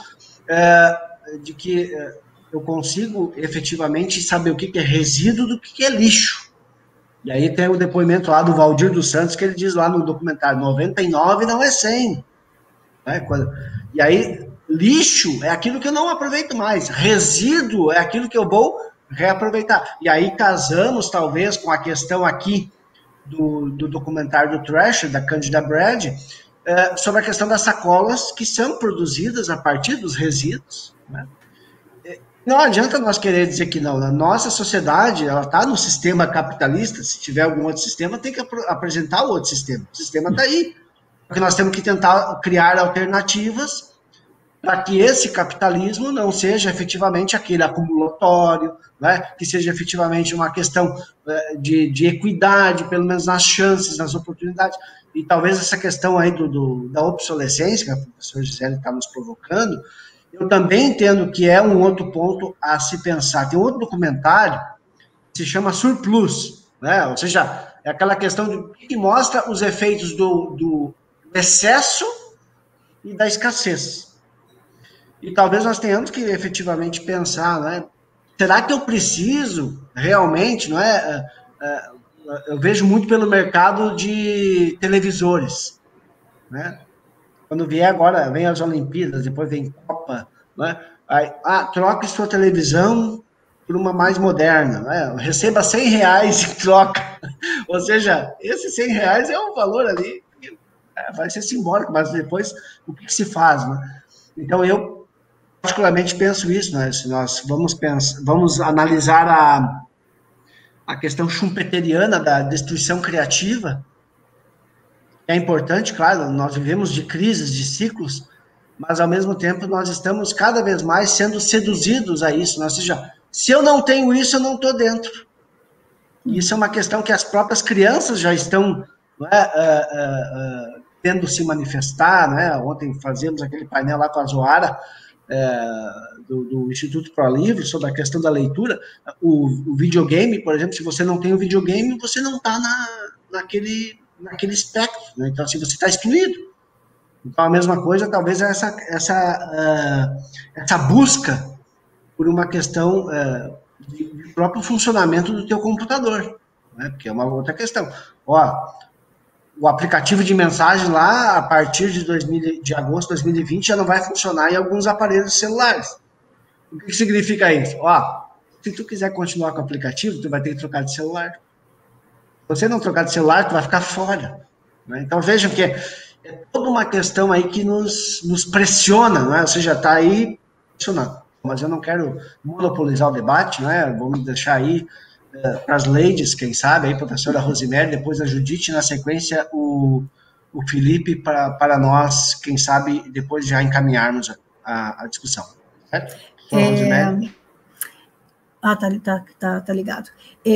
S3: de que eu consigo efetivamente saber o que é resíduo do que é lixo. E aí tem o depoimento lá do Valdir dos Santos, que ele diz lá no documentário, 99 não é 100. Né? E aí, lixo é aquilo que eu não aproveito mais, resíduo é aquilo que eu vou reaproveitar. E aí casamos, talvez, com a questão aqui do documentário do Thrasher, da Cândida Brad, sobre a questão das sacolas que são produzidas a partir dos resíduos. Né? Não adianta nós querer dizer que não. A nossa sociedade, ela está no sistema capitalista. Se tiver algum outro sistema, tem que apresentar o outro sistema. O sistema está aí. Porque nós temos que tentar criar alternativas para que esse capitalismo não seja efetivamente aquele acumulatório, né? Que seja efetivamente uma questão de equidade, pelo menos nas chances, nas oportunidades. E talvez essa questão aí da obsolescência, que a professora Gisele está nos provocando, eu também entendo que é um outro ponto a se pensar. Tem outro documentário que se chama Surplus, né? Ou seja, é aquela questão que mostra os efeitos do excesso e da escassez. E talvez nós tenhamos que efetivamente pensar, né? Será que eu preciso realmente, não é? Eu vejo muito pelo mercado de televisores, né? Quando vier agora, vem as Olimpíadas, depois vem Copa, né? Aí, troque sua televisão por uma mais moderna, né? Receba R$100 e troca. Ou seja, esses R$100 é um valor ali que vai ser simbólico, mas depois o que se faz, né? Então eu particularmente penso isso, né? Se nós vamos analisar a questão schumpeteriana da destruição criativa. É importante, claro, nós vivemos de crises, de ciclos, mas ao mesmo tempo nós estamos cada vez mais sendo seduzidos a isso. Ou seja, se eu não tenho isso, eu não estou dentro. Isso é uma questão que as próprias crianças já estão tendo se manifestar. Né? Ontem fazíamos aquele painel lá com a Zoara, do Instituto Pro Livre, sobre a questão da leitura. O videogame, por exemplo, se você não tem o videogame, você não está naquele espectro, né? Então, assim, você está excluído. Então, a mesma coisa, talvez, é essa busca por uma questão de próprio funcionamento do teu computador, né? Porque é uma outra questão. O aplicativo de mensagem lá, a partir de agosto de 2020, já não vai funcionar em alguns aparelhos celulares. O que significa isso? Se tu quiser continuar com o aplicativo, tu vai ter que trocar de celular. Se você não trocar de celular, tu vai ficar fora. Né? Então, vejam que é toda uma questão aí que nos pressiona, não é? Ou seja, está aí pressionando. Mas eu não quero monopolizar o debate, né? Vamos deixar aí para as ladies, quem sabe, aí, professora Rosemary, depois a Judite, na sequência o Felipe, para nós, quem sabe, depois já encaminharmos a discussão. Certo? Rosemary.
S2: Tá ligado.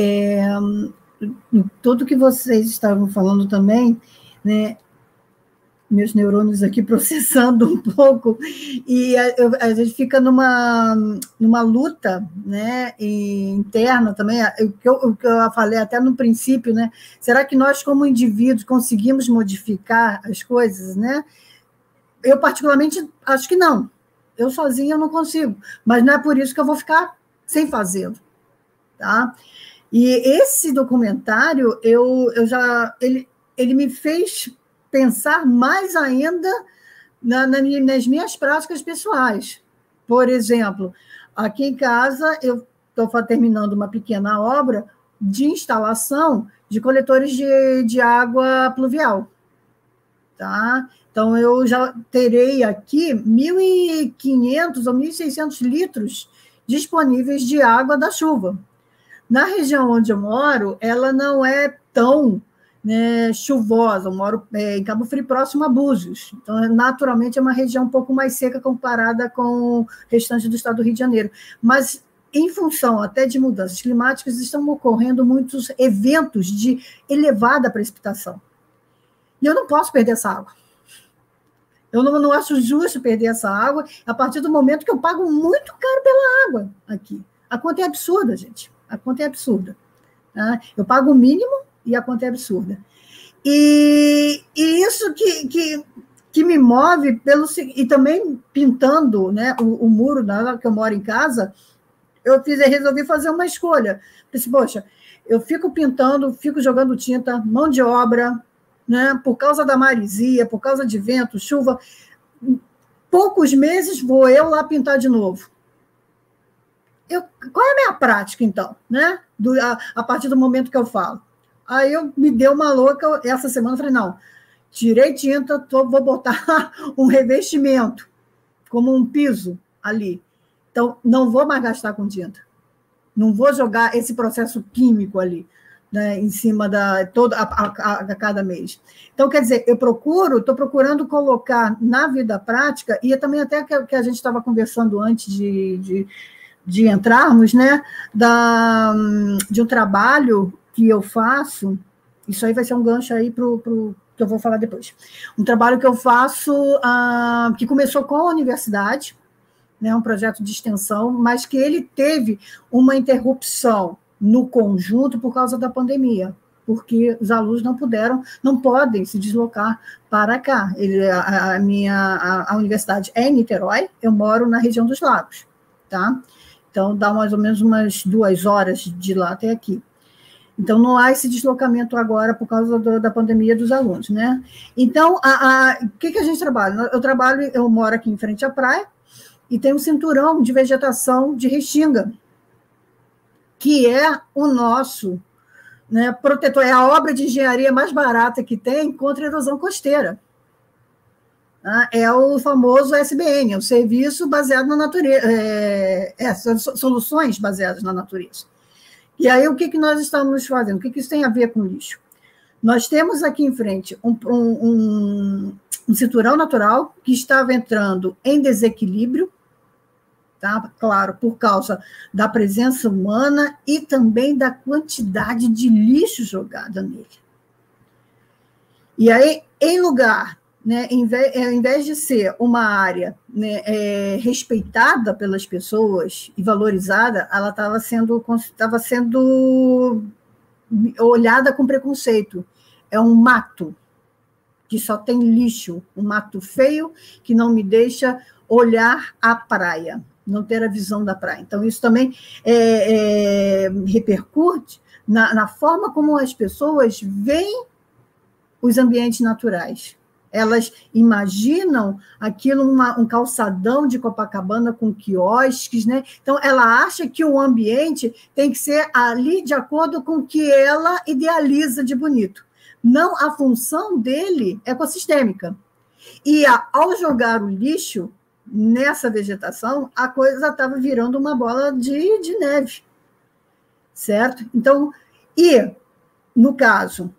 S2: Tudo que vocês estavam falando também, né, meus neurônios aqui processando um pouco, e a gente fica numa luta, né, interna também, o que eu falei até no princípio, né, será que nós, como indivíduos, conseguimos modificar as coisas, né? Eu, particularmente, acho que não. Eu sozinha não consigo, mas não é por isso que eu vou ficar sem fazê-lo, tá? E esse documentário, ele me fez pensar mais ainda nas minhas práticas pessoais. Por exemplo, aqui em casa, eu estou terminando uma pequena obra de instalação de coletores de água pluvial. Tá? Então, eu já terei aqui 1.500 ou 1.600 litros disponíveis de água da chuva. Na região onde eu moro, ela não é tão, né, chuvosa. Eu moro em Cabo Frio, próximo a Búzios. Então, naturalmente, é uma região um pouco mais seca comparada com o restante do estado do Rio de Janeiro. Mas, em função até de mudanças climáticas, estão ocorrendo muitos eventos de elevada precipitação. E eu não posso perder essa água. Eu não acho justo perder essa água a partir do momento que eu pago muito caro pela água aqui. A conta é absurda, gente. A conta é absurda. Tá? Eu pago o mínimo e a conta é absurda. E isso que me move e também pintando, né, o muro na hora que eu moro em casa, eu resolvi fazer uma escolha. Pensei, poxa, eu fico pintando, fico jogando tinta, mão de obra, né, por causa da maresia, por causa de vento, chuva, poucos meses vou eu lá pintar de novo. Qual é a minha prática, então? Né? A partir do momento que eu falo. Aí me deu uma louca, essa semana eu falei, não, tirei tinta, vou botar um revestimento, como um piso ali. Então, não vou mais gastar com tinta. Não vou jogar esse processo químico ali, né, em cima a cada mês. Então, quer dizer, estou procurando colocar na vida prática, e também até que a gente estava conversando antes de entrarmos, né, de um trabalho que eu faço, isso aí vai ser um gancho aí para o que eu vou falar depois. Um trabalho que eu faço, que começou com a universidade, né, um projeto de extensão, mas que ele teve uma interrupção no conjunto por causa da pandemia, porque os alunos não podem se deslocar para cá. A universidade é em Niterói, eu moro na região dos Lagos, tá? Então, dá mais ou menos umas 2 horas de lá até aqui. Então, não há esse deslocamento agora por causa da pandemia dos alunos, né? Então, o que a gente trabalha? Eu moro aqui em frente à praia e tem um cinturão de vegetação de restinga, que é o nosso, né, protetor, é a obra de engenharia mais barata que tem contra a erosão costeira. É o famoso SBN, é o serviço baseado na natureza, soluções baseadas na natureza. E aí, o que nós estamos fazendo? O que isso tem a ver com lixo? Nós temos aqui em frente um cinturão natural que estava entrando em desequilíbrio, tá? Claro, por causa da presença humana e também da quantidade de lixo jogada nele. E aí, em lugar, né, ao invés de ser uma área, né, respeitada pelas pessoas e valorizada, ela estava sendo olhada com preconceito. É um mato que só tem lixo, um mato feio que não me deixa olhar a praia, não ter a visão da praia. Então, isso também repercute na forma como as pessoas veem os ambientes naturais. Elas imaginam aquilo um calçadão de Copacabana com quiosques, né? Então, ela acha que o ambiente tem que ser ali de acordo com o que ela idealiza de bonito. Não, a função dele é ecossistêmica. E ao jogar o lixo nessa vegetação, a coisa estava virando uma bola de neve, certo? Então, no caso,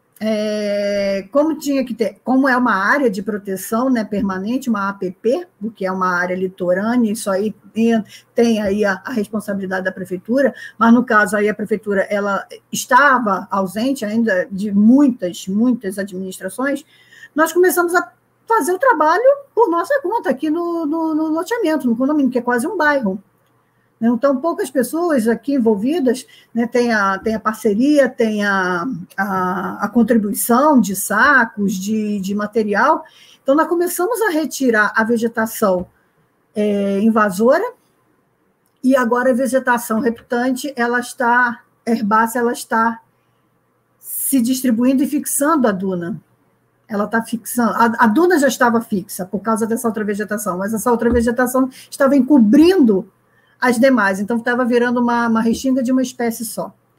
S2: como é uma área de proteção, né, permanente, uma APP, porque é uma área litorânea, isso aí tem aí a responsabilidade da prefeitura, mas no caso aí a prefeitura ela estava ausente ainda de muitas administrações, nós começamos a fazer o trabalho por nossa conta aqui no loteamento, no condomínio, que é quase um bairro. Então, poucas pessoas aqui envolvidas, né, tem a parceria, tem a contribuição de sacos, de material. Então, nós começamos a retirar a vegetação invasora e agora a vegetação reptante, herbácea, ela está se distribuindo e fixando a duna. Ela está fixando. A duna já estava fixa por causa dessa outra vegetação, mas essa outra vegetação estava encobrindo as demais, então estava virando uma restinga de uma espécie só.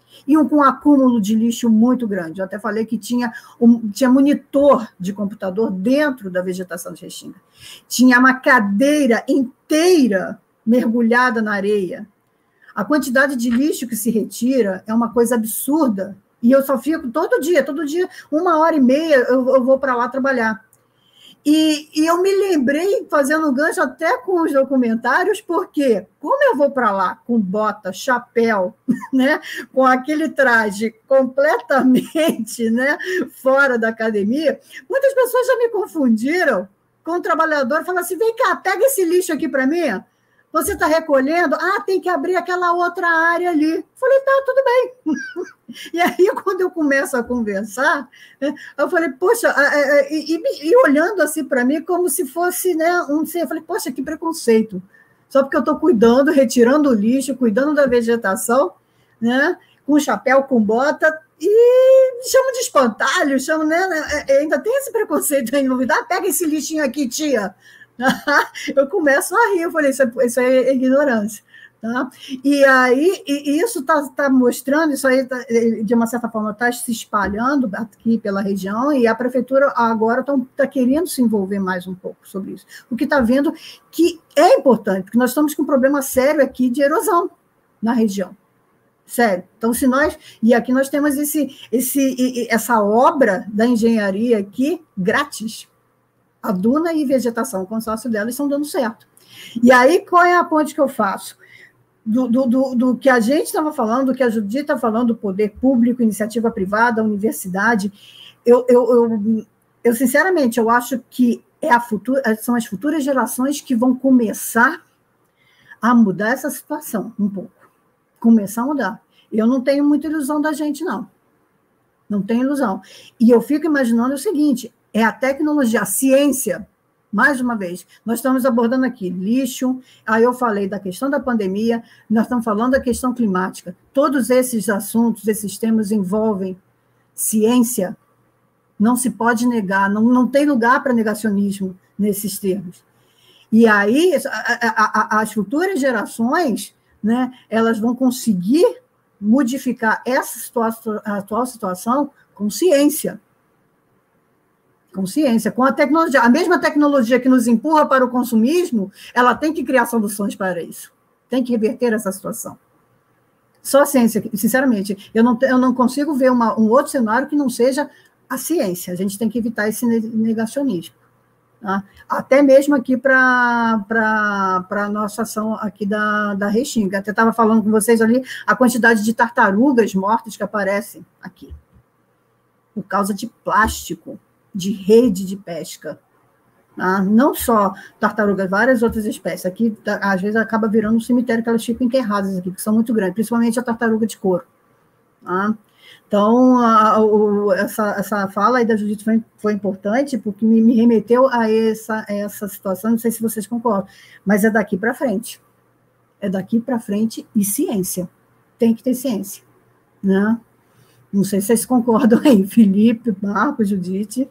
S2: e um com acúmulo de lixo muito grande. Eu até falei que tinha monitor de computador dentro da vegetação de Restinga. Tinha uma cadeira inteira mergulhada na areia. A quantidade de lixo que se retira é uma coisa absurda. E eu só fico todo dia, 1h30 eu vou para lá trabalhar. E eu me lembrei, fazendo gancho até com os documentários, porque como eu vou para lá com bota, chapéu, né, com aquele traje completamente, né, fora da academia, muitas pessoas já me confundiram com um trabalhador, falaram assim, vem cá, pega esse lixo aqui para mim, você está recolhendo? Ah, tem que abrir aquela outra área ali. Falei, tá, tudo bem. E aí, quando eu começo a conversar, eu falei, poxa, e olhando assim para mim como se fosse, né, eu falei, poxa, que preconceito. Só porque eu estou cuidando, retirando o lixo, cuidando da vegetação, né, com chapéu, com bota, e chamo de espantalho, né, ainda tem esse preconceito aí envolvido. Ah, pega esse lixinho aqui, tia. Eu começo a rir, eu falei, isso é ignorância. Tá? E aí, isso está mostrando, isso aí, de uma certa forma, está se espalhando aqui pela região, e a prefeitura agora está querendo se envolver mais um pouco sobre isso. O que está vendo que é importante, porque nós estamos com um problema sério aqui de erosão na região. Sério. Então, e aqui nós temos essa obra da engenharia aqui grátis. A Duna e Vegetação, o consórcio delas estão dando certo. E aí, qual é a ponte que eu faço? Do que a gente estava falando, do que a Judite está falando, do poder público, iniciativa privada, universidade, eu sinceramente, eu acho que são as futuras gerações que vão começar a mudar essa situação um pouco. Começar a mudar. Eu não tenho muita ilusão da gente, não. Não tenho ilusão. E eu fico imaginando o seguinte, é a tecnologia, a ciência, mais uma vez, nós estamos abordando aqui lixo, aí eu falei da questão da pandemia, nós estamos falando da questão climática, todos esses assuntos, esses temas envolvem ciência, não se pode negar, não tem lugar para negacionismo nesses termos. E aí, as futuras gerações, né, elas vão conseguir modificar a atual situação com ciência. Com ciência, com a tecnologia. A mesma tecnologia que nos empurra para o consumismo, ela tem que criar soluções para isso. Tem que reverter essa situação. Só a ciência, sinceramente, eu não consigo ver um outro cenário que não seja a ciência. A gente tem que evitar esse negacionismo. Tá? Até mesmo aqui para a nossa ação aqui da Restinga. Até estava falando com vocês ali a quantidade de tartarugas mortas que aparecem aqui. Por causa de plástico, de rede de pesca. Tá? Não só tartarugas, várias outras espécies. Aqui, às vezes, acaba virando um cemitério que elas ficam enterradas aqui, que são muito grandes, principalmente a tartaruga de couro. Tá? Então, essa fala aí da Judite foi importante, porque me remeteu a essa situação, não sei se vocês concordam, mas é daqui para frente. É daqui para frente e ciência. Tem que ter ciência. Né? Não sei se vocês concordam aí, Felipe, Marcos, Judite.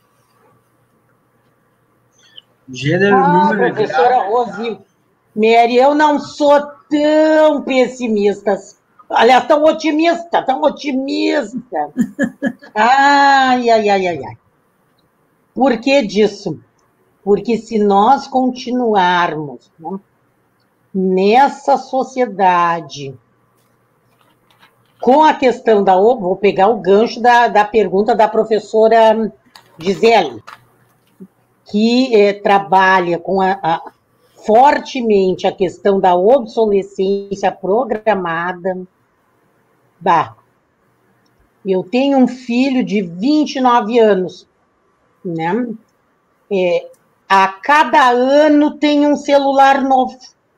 S3: Gênero, número,
S4: professora Rosemary, eu não sou tão pessimista. Aliás, tão otimista. Ai. Por que disso? Porque se nós continuarmos, né, nessa sociedade com a questão vou pegar o gancho da pergunta da professora Gisele, que trabalha com fortemente a questão da obsolescência programada. Eu tenho um filho de 29 anos, né? A cada ano tem um celular novo.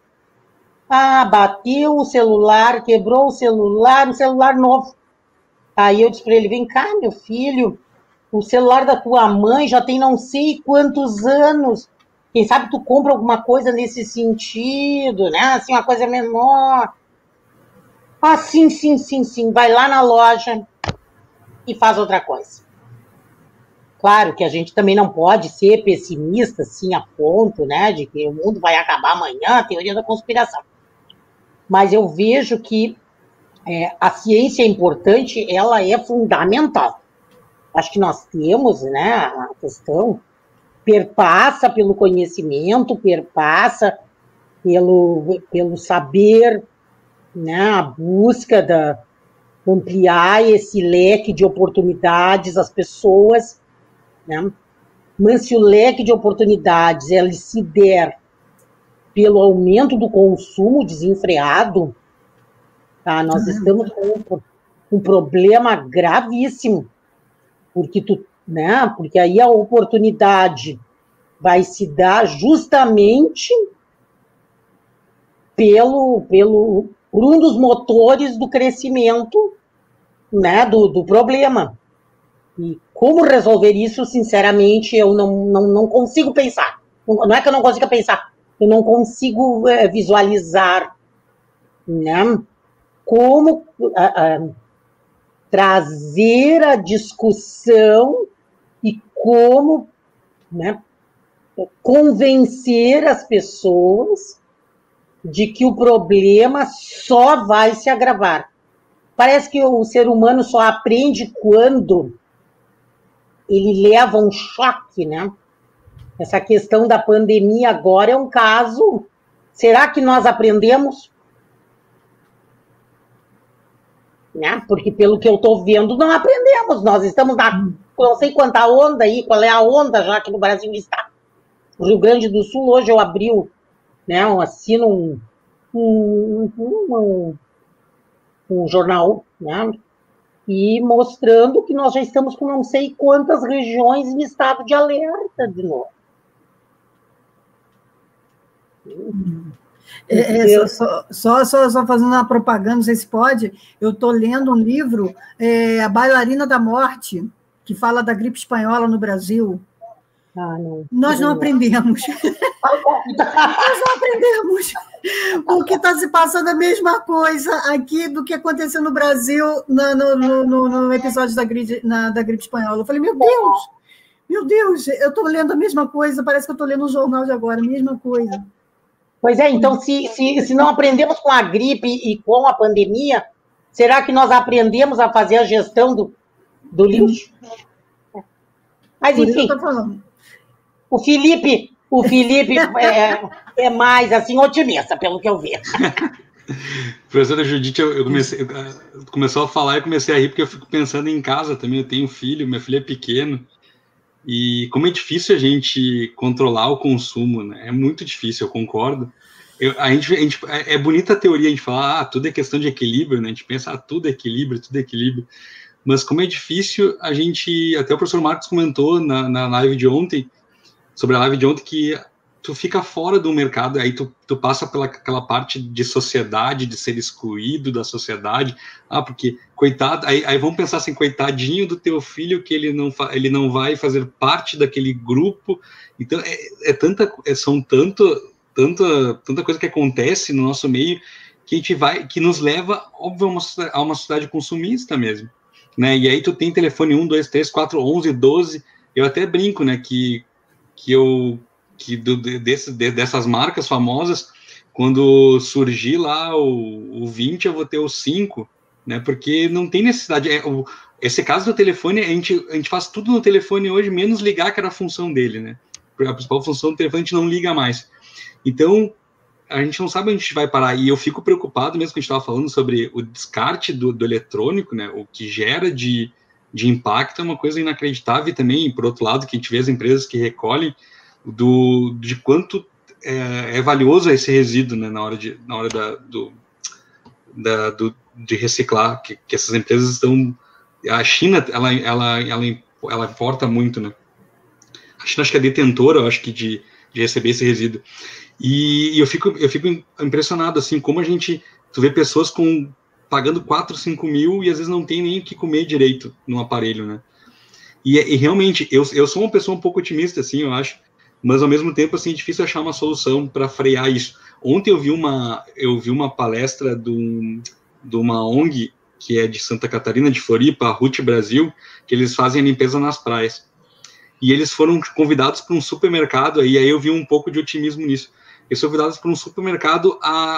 S4: Bateu o celular, quebrou o celular, um celular novo. Aí eu disse para ele, vem cá, meu filho, o celular da tua mãe já tem não sei quantos anos. Quem sabe tu compra alguma coisa nesse sentido, né? Assim, uma coisa menor. Sim. Vai lá na loja e faz outra coisa. Claro que a gente também não pode ser pessimista, assim, a ponto, né, de que o mundo vai acabar amanhã, a teoria da conspiração. Mas eu vejo que a ciência é importante, ela é fundamental. Acho que nós temos, né, a questão perpassa pelo conhecimento, perpassa pelo saber, né, a busca da ampliar esse leque de oportunidades às pessoas, né? Mas se o leque de oportunidades ele se der pelo aumento do consumo desenfreado, tá? Nós estamos com um problema gravíssimo, porque aí a oportunidade vai se dar justamente por um dos motores do crescimento, né, do problema. E como resolver isso, sinceramente, eu não consigo pensar. Não é que eu não consiga pensar, eu não consigo visualizar, né, como trazer a discussão e como, né, convencer as pessoas de que o problema só vai se agravar. Parece que o ser humano só aprende quando ele leva um choque, né? Essa questão da pandemia agora é um caso. Será que nós aprendemos? Né? Porque pelo que eu estou vendo, não aprendemos. Nós estamos na não sei quanta onda aí, qual é a onda já que no Brasil está. O Rio Grande do Sul hoje eu abri, né, assino um jornal, né, e mostrando que nós já estamos com não sei quantas regiões em estado de alerta de novo.
S2: Só fazendo uma propaganda, não sei se pode, eu estou lendo um livro, A Bailarina da Morte, que fala da gripe espanhola no Brasil. Nós não aprendemos. Nós não aprendemos. Porque está se passando a mesma coisa aqui do que aconteceu no Brasil no episódio da gripe espanhola. Eu falei, meu Deus, eu estou lendo a mesma coisa, parece que eu estou lendo um jornal de agora, a mesma coisa.
S4: Pois é, então, se não aprendemos com a gripe e com a pandemia, será que nós aprendemos a fazer a gestão do lixo? Mas, enfim, o Felipe é mais, assim, otimista, pelo que eu vejo.
S5: Professora Judite, começou a falar e comecei a rir, porque eu fico pensando em casa também, eu tenho um filho, meu filho é pequeno, e como é difícil a gente controlar o consumo, né? É muito difícil, eu concordo. É bonita a teoria, a gente fala, tudo é questão de equilíbrio, né? A gente pensa, tudo é equilíbrio, mas como é difícil a gente, até o professor Marcos comentou na live de ontem, sobre a live de ontem, que tu fica fora do mercado, aí tu passa pelaquela parte de sociedade, de ser excluído da sociedade, porque, coitado, aí vamos pensar assim, coitadinho do teu filho, que ele não vai fazer parte daquele grupo, então tanta coisa que acontece no nosso meio, que nos leva, óbvio, a uma sociedade consumista mesmo, né, e aí tu tem telefone 1, 2, 3, 4, 11, 12, eu até brinco, né, dessas marcas famosas, quando surgir lá o 20, eu vou ter o 5, né? Porque não tem necessidade. Esse caso do telefone, a gente faz tudo no telefone hoje, menos ligar, que era a função dele, né? A principal função do telefone a gente não liga mais. Então, a gente não sabe onde a gente vai parar. E eu fico preocupado, mesmo que a gente estava falando sobre o descarte do eletrônico, né? O que gera de impacto é uma coisa inacreditável. E também, por outro lado, que a gente vê as empresas que recolhem de quanto é valioso esse resíduo, né, na hora de reciclar, que essas empresas estão... A China, ela importa muito, né? A China acho que é detentora, eu acho que de receber esse resíduo. E eu fico impressionado, assim, como tu vê pessoas pagando 4, 5 mil e às vezes não tem nem o que comer direito no aparelho, né? E realmente, eu sou uma pessoa um pouco otimista, assim, eu acho, mas ao mesmo tempo, assim, é difícil achar uma solução para frear isso. Ontem eu vi uma palestra de uma ONG, que é de Santa Catarina, de Floripa, a Ruth Brasil, que eles fazem a limpeza nas praias. E eles foram convidados para um supermercado, e aí eu vi um pouco de otimismo nisso. Eles foram convidados para um supermercado a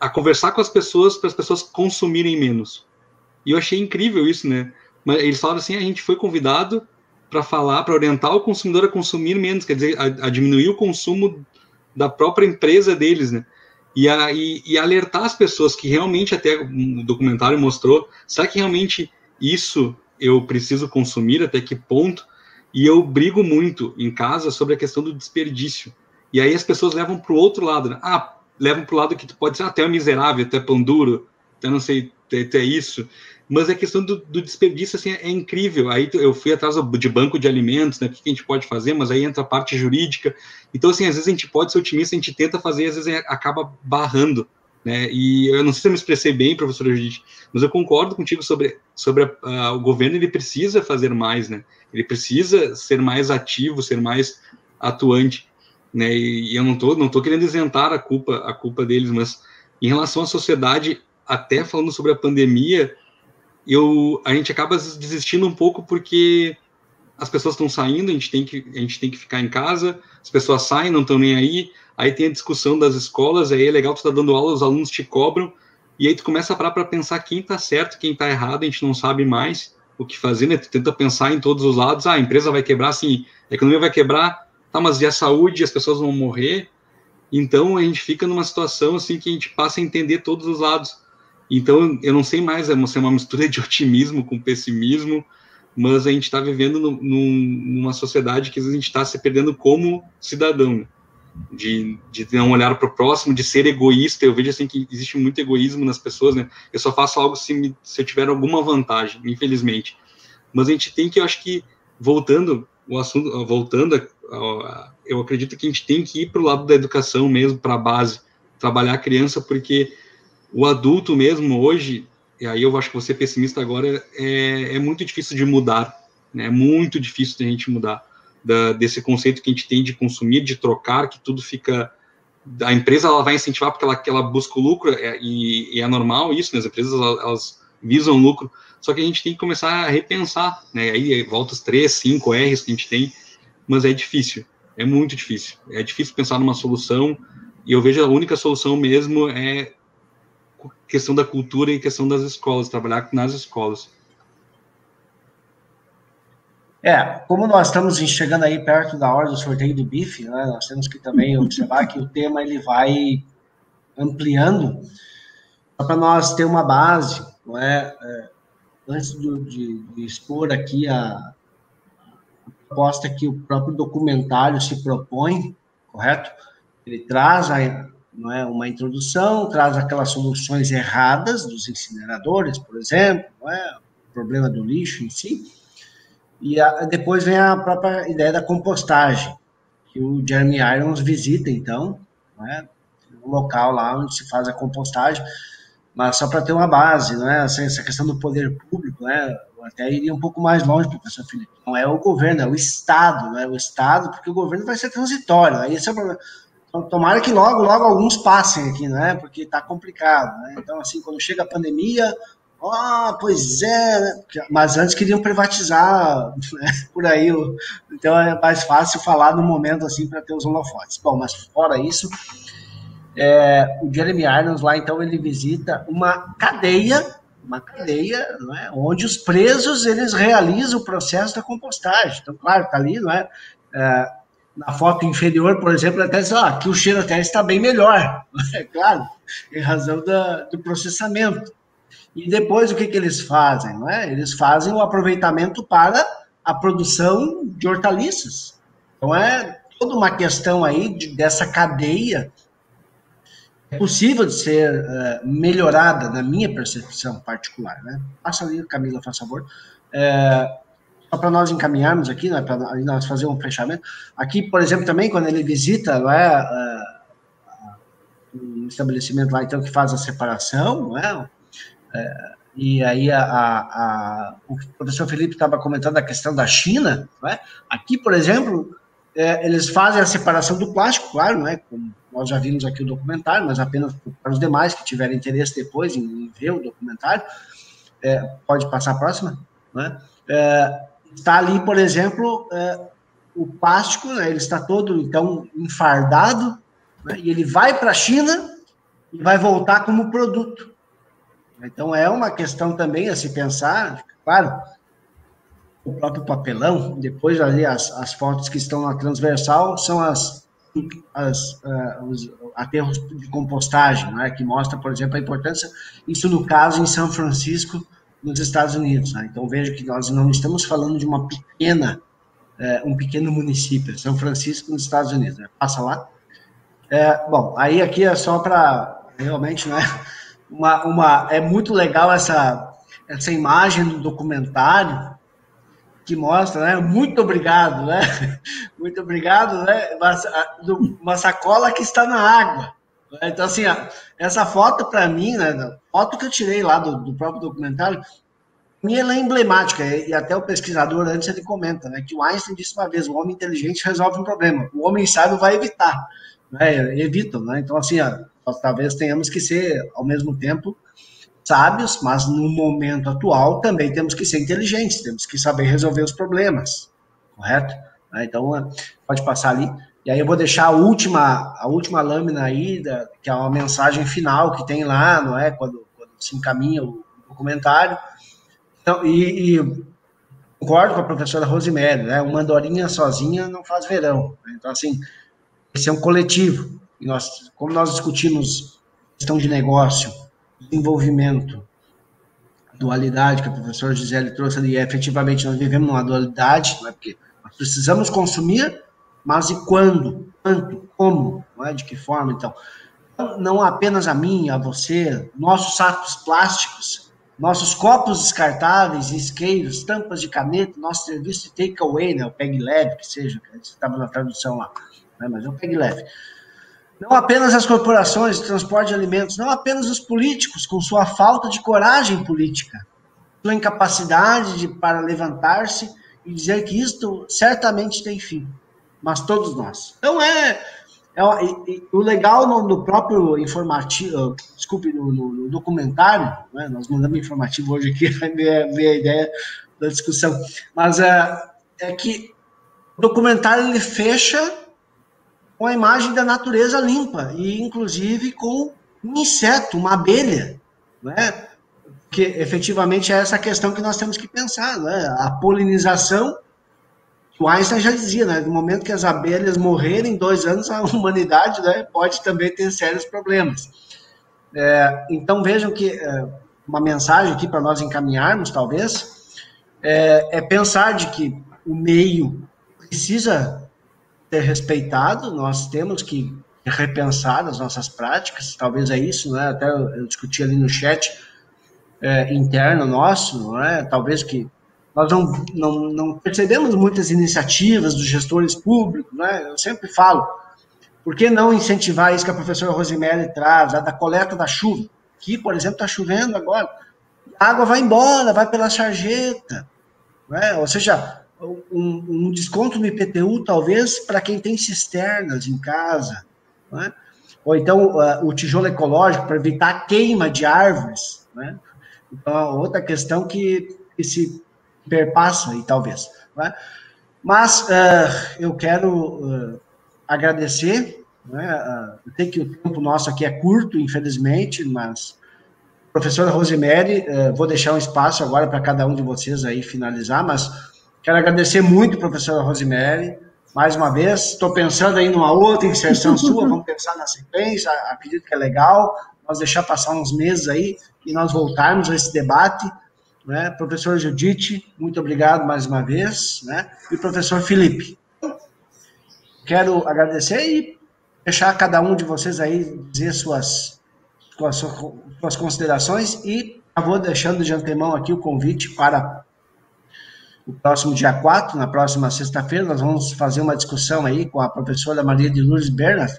S5: a conversar com as pessoas para as pessoas consumirem menos. E eu achei incrível isso, né? Mas eles falaram assim, a gente foi convidado para falar, para orientar o consumidor a consumir menos, quer dizer, a diminuir o consumo da própria empresa deles, né? E alertar as pessoas que realmente, até o documentário mostrou, será que realmente isso eu preciso consumir, até que ponto? E eu brigo muito em casa sobre a questão do desperdício. E aí as pessoas levam para o outro lado, né? Levam para o lado que tu pode ser até miserável, até pão duro, até não sei, até isso. Mas a questão do desperdício, assim, é incrível. Aí eu fui atrás de banco de alimentos, né? O que a gente pode fazer, mas aí entra a parte jurídica. Então, assim, às vezes a gente pode ser otimista, a gente tenta fazer, às vezes acaba barrando, né? E eu não sei se eu me expressei bem, professora Judite, mas eu concordo contigo sobre o governo, ele precisa fazer mais, né? Ele precisa ser mais ativo, ser mais atuante, né? E eu não tô querendo isentar a culpa deles, mas em relação à sociedade, até falando sobre a pandemia, a gente acaba desistindo um pouco porque as pessoas estão saindo, a gente tem que ficar em casa, as pessoas saem, não estão nem aí tem a discussão das escolas, aí é legal tu tá dando aula, os alunos te cobram, e aí tu começa a parar para pensar quem tá certo, quem tá errado, a gente não sabe mais o que fazer, né? Tu tenta pensar em todos os lados, a empresa vai quebrar, sim, a economia vai quebrar, tá, mas e a saúde, as pessoas vão morrer? Então a gente fica numa situação assim que a gente passa a entender todos os lados. Então eu não sei mais, é uma mistura de otimismo com pessimismo, mas a gente está vivendo numa sociedade que a gente está se perdendo como cidadão, né? De não olhar para o próximo, de ser egoísta. Eu vejo assim que existe muito egoísmo nas pessoas, né? Eu só faço algo se eu tiver alguma vantagem, infelizmente. Mas a gente tem que, eu acho que, voltando o assunto, eu acredito que a gente tem que ir para o lado da educação mesmo, para a base, trabalhar a criança, porque o adulto mesmo hoje, e aí eu acho que você é pessimista agora, é muito difícil de mudar, né? É muito difícil de a gente mudar desse conceito que a gente tem de consumir, de trocar, que tudo fica... A empresa ela vai incentivar porque ela busca o lucro, e é normal isso, né? As empresas elas visam lucro, só que a gente tem que começar a repensar, né? Aí volta os 3, 5 R's que a gente tem, mas é difícil, é muito difícil. É difícil pensar numa solução, e eu vejo a única solução mesmo é questão da cultura e questão das escolas, trabalhar nas escolas.
S3: Como nós estamos chegando aí perto da hora do sorteio do bife, né, nós temos que também observar que o tema ele vai ampliando, só para nós ter uma base, não é? Antes de expor aqui a proposta que o próprio documentário se propõe, correto? Ele traz não é, uma introdução, traz aquelas soluções erradas dos incineradores, por exemplo, não é? O problema do lixo em si, e depois vem a própria ideia da compostagem, que o Jeremy Irons visita, então, não é? Um local lá onde se faz a compostagem, mas só para ter uma base, não é? Essa questão do poder público, né? Eu até iria um pouco mais longe, professor Felipe. Não é o governo, é o Estado, não é o Estado, porque o governo vai ser transitório, aí esse é o problema. Então, tomara que logo alguns passem aqui, né? Porque está complicado, né? Então, assim, quando chega a pandemia, pois é, né? Mas antes queriam privatizar, né? Por aí, então é mais fácil falar no momento assim para ter os holofotes. Bom, mas fora isso, o Jeremy Irons lá, então, ele visita uma cadeia, não é? Onde os presos eles realizam o processo da compostagem. Então, claro, está ali, não é? Na foto inferior, por exemplo, até diz, aqui o cheiro até está bem melhor, é claro, em razão do processamento. E depois o que eles fazem? Não é? Eles fazem o aproveitamento para a produção de hortaliças. Então é toda uma questão aí dessa cadeia é possível de ser melhorada, na minha percepção particular. Né? Passa ali, Camila, faz favor. Só para nós encaminharmos aqui, né, para nós fazer um fechamento. Aqui, por exemplo, também, quando ele visita um estabelecimento lá, então, que faz a separação, não é? E aí o professor Felipe estava comentando a questão da China, não é? Aqui, por exemplo, eles fazem a separação do plástico, claro, não é? Como nós já vimos aqui o documentário, mas apenas para os demais que tiverem interesse depois em ver o documentário, pode passar a próxima, não é? Está ali, por exemplo, o plástico, né, ele está todo, então, enfardado, né, e ele vai para a China e vai voltar como produto. Então, é uma questão também a se pensar, claro, o próprio papelão, depois ali as fotos que estão na transversal são os aterros de compostagem, né, que mostra, por exemplo, a importância, isso no caso em São Francisco, nos Estados Unidos. Né? Então, veja que nós não estamos falando de uma um pequeno município, São Francisco, nos Estados Unidos. Né? Passa lá. Bom, aí aqui é só para, realmente, né, é muito legal essa imagem do documentário, que mostra, né? Muito obrigado, né? Muito obrigado, né? Uma sacola que está na água. Então, assim, essa foto, para mim, né? A foto que eu tirei lá do próprio documentário, para mim ela é emblemática, e até o pesquisador antes ele comenta, né? Que o Einstein disse uma vez, o homem inteligente resolve um problema, o homem sábio vai evitar, né? Evitam, né? Então, assim, nós talvez tenhamos que ser, ao mesmo tempo, sábios, mas no momento atual também temos que ser inteligentes, temos que saber resolver os problemas, correto? Então, pode passar ali. E aí eu vou deixar a última lâmina aí, que é uma mensagem final que tem lá, não é? Quando se encaminha o documentário. Então, e concordo com a professora Rosemary, né? Uma andorinha sozinha não faz verão. Então, assim, esse é um coletivo. E como nós discutimos questão de negócio, desenvolvimento, dualidade que a professora Gisele trouxe ali, efetivamente nós vivemos numa dualidade, não é? Porque nós precisamos consumir, mas e quando, quanto, como, não é? De que forma, então. Não apenas a mim, a você, nossos sacos plásticos, nossos copos descartáveis, isqueiros, tampas de caneta, nosso serviço de take-away, né? O Peg Leve, que seja, que estava na tradução lá, né? Mas é o Peg Leve. Não apenas as corporações de transporte de alimentos, não apenas os políticos, com sua falta de coragem política, sua incapacidade para levantar-se e dizer que isto certamente tem fim, mas todos nós. Então, o legal no próprio informativo, desculpe, no documentário, né, nós mandamos informativo hoje aqui, vai ver a ideia da discussão, mas é que o documentário ele fecha com a imagem da natureza limpa, e inclusive com um inseto, uma abelha, né? Que efetivamente é essa questão que nós temos que pensar, né? A polinização, o Einstein já dizia, né? No momento que as abelhas morrerem, em 2 anos, a humanidade, né, pode também ter sérios problemas. Então vejam que uma mensagem aqui para nós encaminharmos, talvez, é pensar de que o meio precisa ser respeitado, nós temos que repensar as nossas práticas, talvez é isso, né? Até eu discuti ali no chat interno nosso, não é? Talvez que nós não percebemos muitas iniciativas dos gestores públicos, né? Eu sempre falo, por que não incentivar isso que a professora Rosemary traz, da coleta da chuva? Aqui, por exemplo, está chovendo agora, a água vai embora, vai pela sarjeta, né? Ou seja, um desconto no IPTU, talvez, para quem tem cisternas em casa, né? Ou então o tijolo ecológico para evitar a queima de árvores, né? Então, outra questão que se perpassa aí, talvez, né? Mas eu quero agradecer, né? Eu sei que o tempo nosso aqui é curto, infelizmente, mas, professora Rosemary, vou deixar um espaço agora para cada um de vocês aí finalizar, mas quero agradecer muito, professora Rosemary, mais uma vez. Estou pensando aí numa outra inserção sua, vamos pensar na sequência, acredito que é legal, nós deixar passar uns meses aí e nós voltarmos a esse debate, né? Professor Judite, muito obrigado mais uma vez, né? E professor Felipe. Quero agradecer e deixar cada um de vocês aí dizer suas considerações, e já vou deixando de antemão aqui o convite para o próximo dia 4, na próxima sexta-feira, nós vamos fazer uma discussão aí com a professora Maria de Lourdes Bernard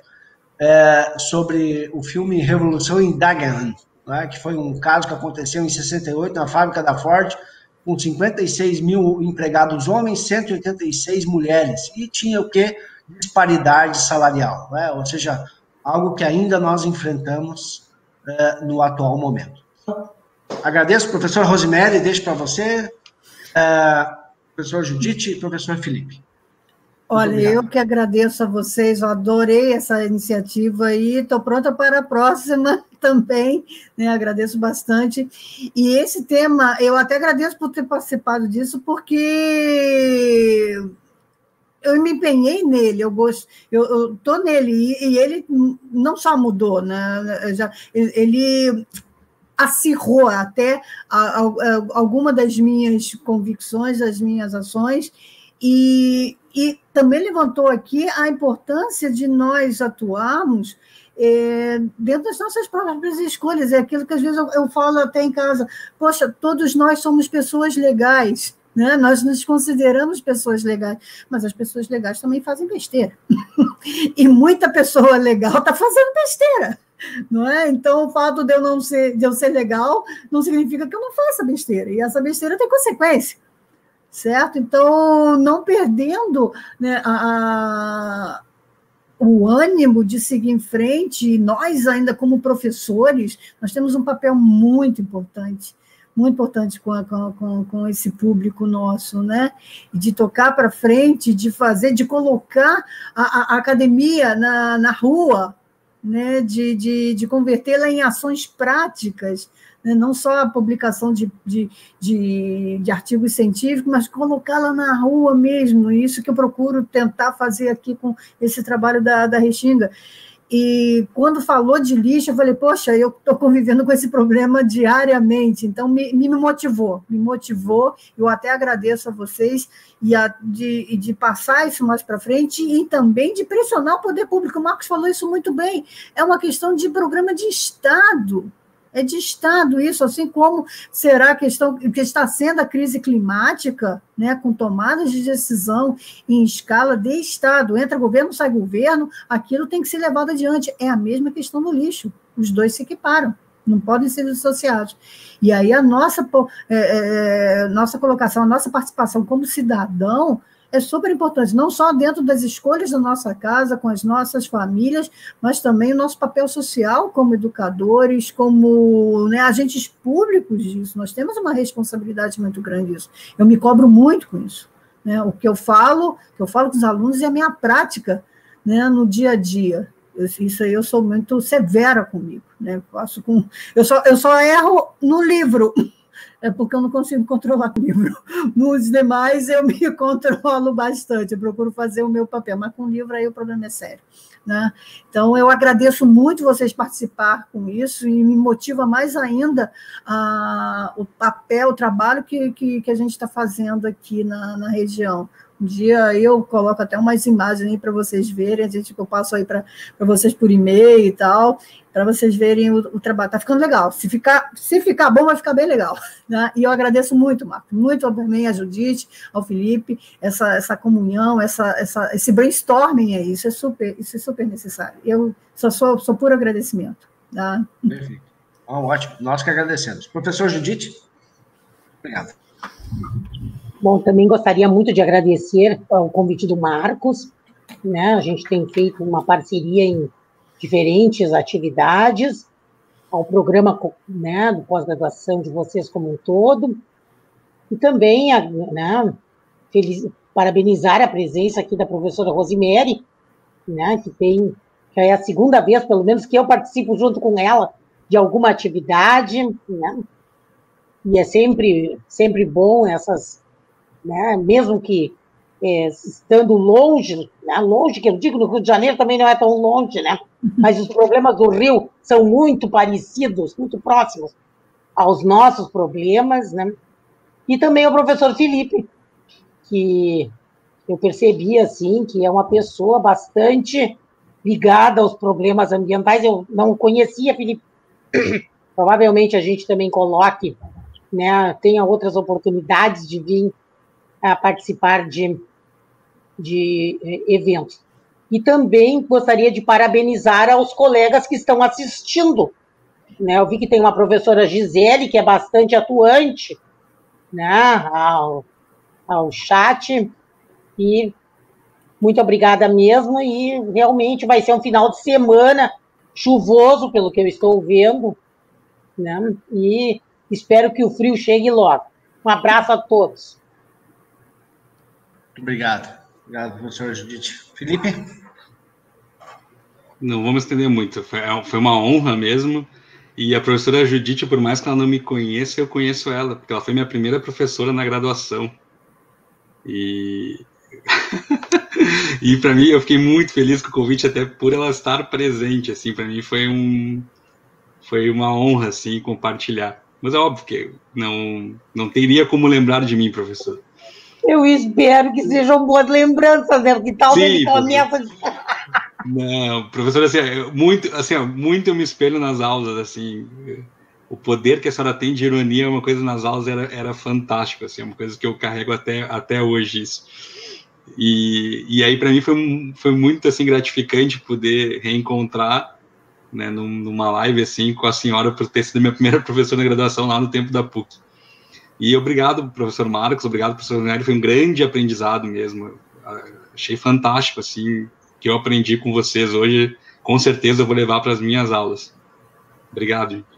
S3: sobre o filme Revolução em Dagenham, né, que foi um caso que aconteceu em 68 na fábrica da Ford, com 56 mil empregados homens, 186 mulheres, e tinha o quê? Disparidade salarial, né? Ou seja, algo que ainda nós enfrentamos no atual momento. Agradeço, professor Rosemary, deixo para você, professor Judite e professor Felipe.
S2: Olha, eu que agradeço a vocês, eu adorei essa iniciativa e estou pronta para a próxima também, né? Agradeço bastante. E esse tema, eu até agradeço por ter participado disso, porque eu me empenhei nele, eu estou nele, e ele não só mudou, né? Ele acirrou até alguma das minhas convicções, das minhas ações, e também levantou aqui a importância de nós atuarmos dentro das nossas próprias escolhas. É aquilo que às vezes eu falo até em casa, poxa, todos nós somos pessoas legais, né? Nós nos consideramos pessoas legais, mas as pessoas legais também fazem besteira. E muita pessoa legal está fazendo besteira. Não é? Então, o fato de eu ser legal não significa que eu não faça besteira, e essa besteira tem consequência, certo? Então, não perdendo, né, o ânimo de seguir em frente, e nós ainda como professores, nós temos um papel muito importante com esse público nosso, né? De tocar para frente, de colocar a academia na rua, né, de convertê-la em ações práticas, né, não só a publicação de artigos científicos, mas colocá-la na rua mesmo. Isso que eu procuro tentar fazer aqui com esse trabalho da Restinga. E quando falou de lixo, eu falei, poxa, eu estou convivendo com esse problema diariamente, então me motivou, eu até agradeço a vocês, de passar isso mais para frente, e também de pressionar o poder público. O Marcos falou isso muito bem, é uma questão de programa de Estado, é de Estado isso, assim como será a questão que está sendo a crise climática, né, com tomadas de decisão em escala de Estado, entra governo, sai governo, aquilo tem que ser levado adiante. É a mesma questão do lixo, os dois se equiparam, não podem ser dissociados. E aí a nossa colocação, a nossa participação como cidadão é super importante, não só dentro das escolhas da nossa casa, com as nossas famílias, mas também o nosso papel social como educadores, como, né, agentes públicos disso. Nós temos uma responsabilidade muito grande nisso. Eu me cobro muito com isso, né? O que eu falo com os alunos é a minha prática, né, no dia a dia. Isso aí eu sou muito severa comigo, né? Eu só erro no livro, é porque eu não consigo controlar o livro. Nos demais, eu me controlo bastante, eu procuro fazer o meu papel, mas com o livro aí o problema é sério, né? Então, eu agradeço muito vocês participar com isso, e me motiva mais ainda o papel, o trabalho que a gente está fazendo aqui na região. Um dia eu coloco até umas imagens aí para vocês verem, eu passo aí para vocês por e-mail e tal, para vocês verem o trabalho. Está ficando legal. Se ficar bom, vai ficar bem legal, né? E eu agradeço muito, Marco, muito também a Judite, ao Felipe, essa comunhão, esse brainstorming aí, isso é super necessário. Eu sou puro agradecimento. Tá?
S3: Perfeito. Ótimo, nós que agradecemos. Professor Judite, obrigado.
S4: Bom, também gostaria muito de agradecer o convite do Marcos, né? A gente tem feito uma parceria em diferentes atividades, ao programa, né, do pós-graduação de vocês como um todo, e também, né, parabenizar a presença aqui da professora Rosemary, né, que já é a segunda vez, pelo menos, que eu participo junto com ela de alguma atividade, né, e é sempre bom essas, né, mesmo que estando longe, né, longe, que eu digo, no Rio de Janeiro também não é tão longe, né, mas os problemas do Rio são muito parecidos, muito próximos aos nossos problemas, né, e também o professor Felipe, que eu percebi, assim, que é uma pessoa bastante ligada aos problemas ambientais. Eu não conhecia, Felipe, provavelmente a gente também coloque, né, tenha outras oportunidades de vir a participar de eventos. E também gostaria de parabenizar aos colegas que estão assistindo, né? Eu vi que tem uma professora Gisele, que é bastante atuante, né, ao chat, e muito obrigada mesmo, e realmente vai ser um final de semana chuvoso, pelo que eu estou vendo, né, e espero que o frio chegue logo. Um abraço a todos.
S3: Obrigado. Obrigado, professor Judite. Felipe?
S5: Não vamos estender muito, foi uma honra mesmo. E a professora Judite, por mais que ela não me conheça, eu conheço ela, porque ela foi minha primeira professora na graduação. E e para mim, eu fiquei muito feliz com o convite, até por ela estar presente, assim, para mim foi uma honra, assim, compartilhar. Mas é óbvio que não teria como lembrar de mim, professor.
S4: Eu espero que sejam boas lembranças, né? Que talvez começa...
S5: Não, professor, muito eu me espelho nas aulas, assim, o poder que a senhora tem de ironia, uma coisa nas aulas era fantástico, assim, é uma coisa que eu carrego até hoje, isso. E aí, para mim, foi muito, assim, gratificante poder reencontrar, né, numa live, assim, com a senhora, por ter sido minha primeira professora na graduação lá no tempo da PUC. E obrigado, professor Marcos, obrigado, professor Nery, foi um grande aprendizado mesmo, achei fantástico, assim, que eu aprendi com vocês hoje, com certeza eu vou levar para as minhas aulas. Obrigado, gente.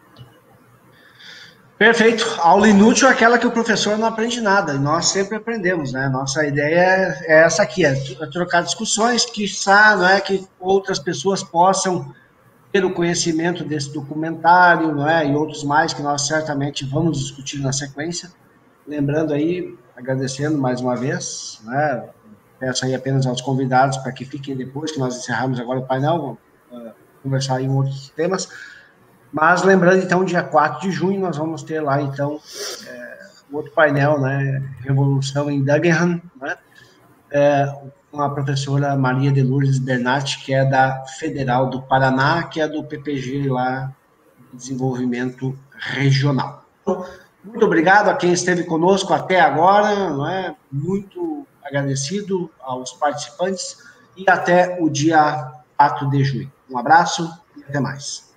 S3: Perfeito. Aula inútil é aquela que o professor não aprende nada, e nós sempre aprendemos, né? Nossa ideia é essa aqui, é trocar discussões, quiçá, não é, que outras pessoas possam ter o conhecimento desse documentário, não é, e outros mais que nós certamente vamos discutir na sequência. Lembrando aí, agradecendo mais uma vez, né? Peço aí apenas aos convidados para que fiquem depois que nós encerrarmos agora o painel, conversar em outros temas. Mas lembrando, então, dia 4 de junho, nós vamos ter lá, então, outro painel, né? Revolução em Dagenham, né? Com a professora Maria de Lourdes Bernatti, que é da Federal do Paraná, que é do PPG lá, Desenvolvimento Regional. Muito obrigado a quem esteve conosco até agora, não é? Muito agradecido aos participantes e até o dia 4 de junho. Um abraço e até mais.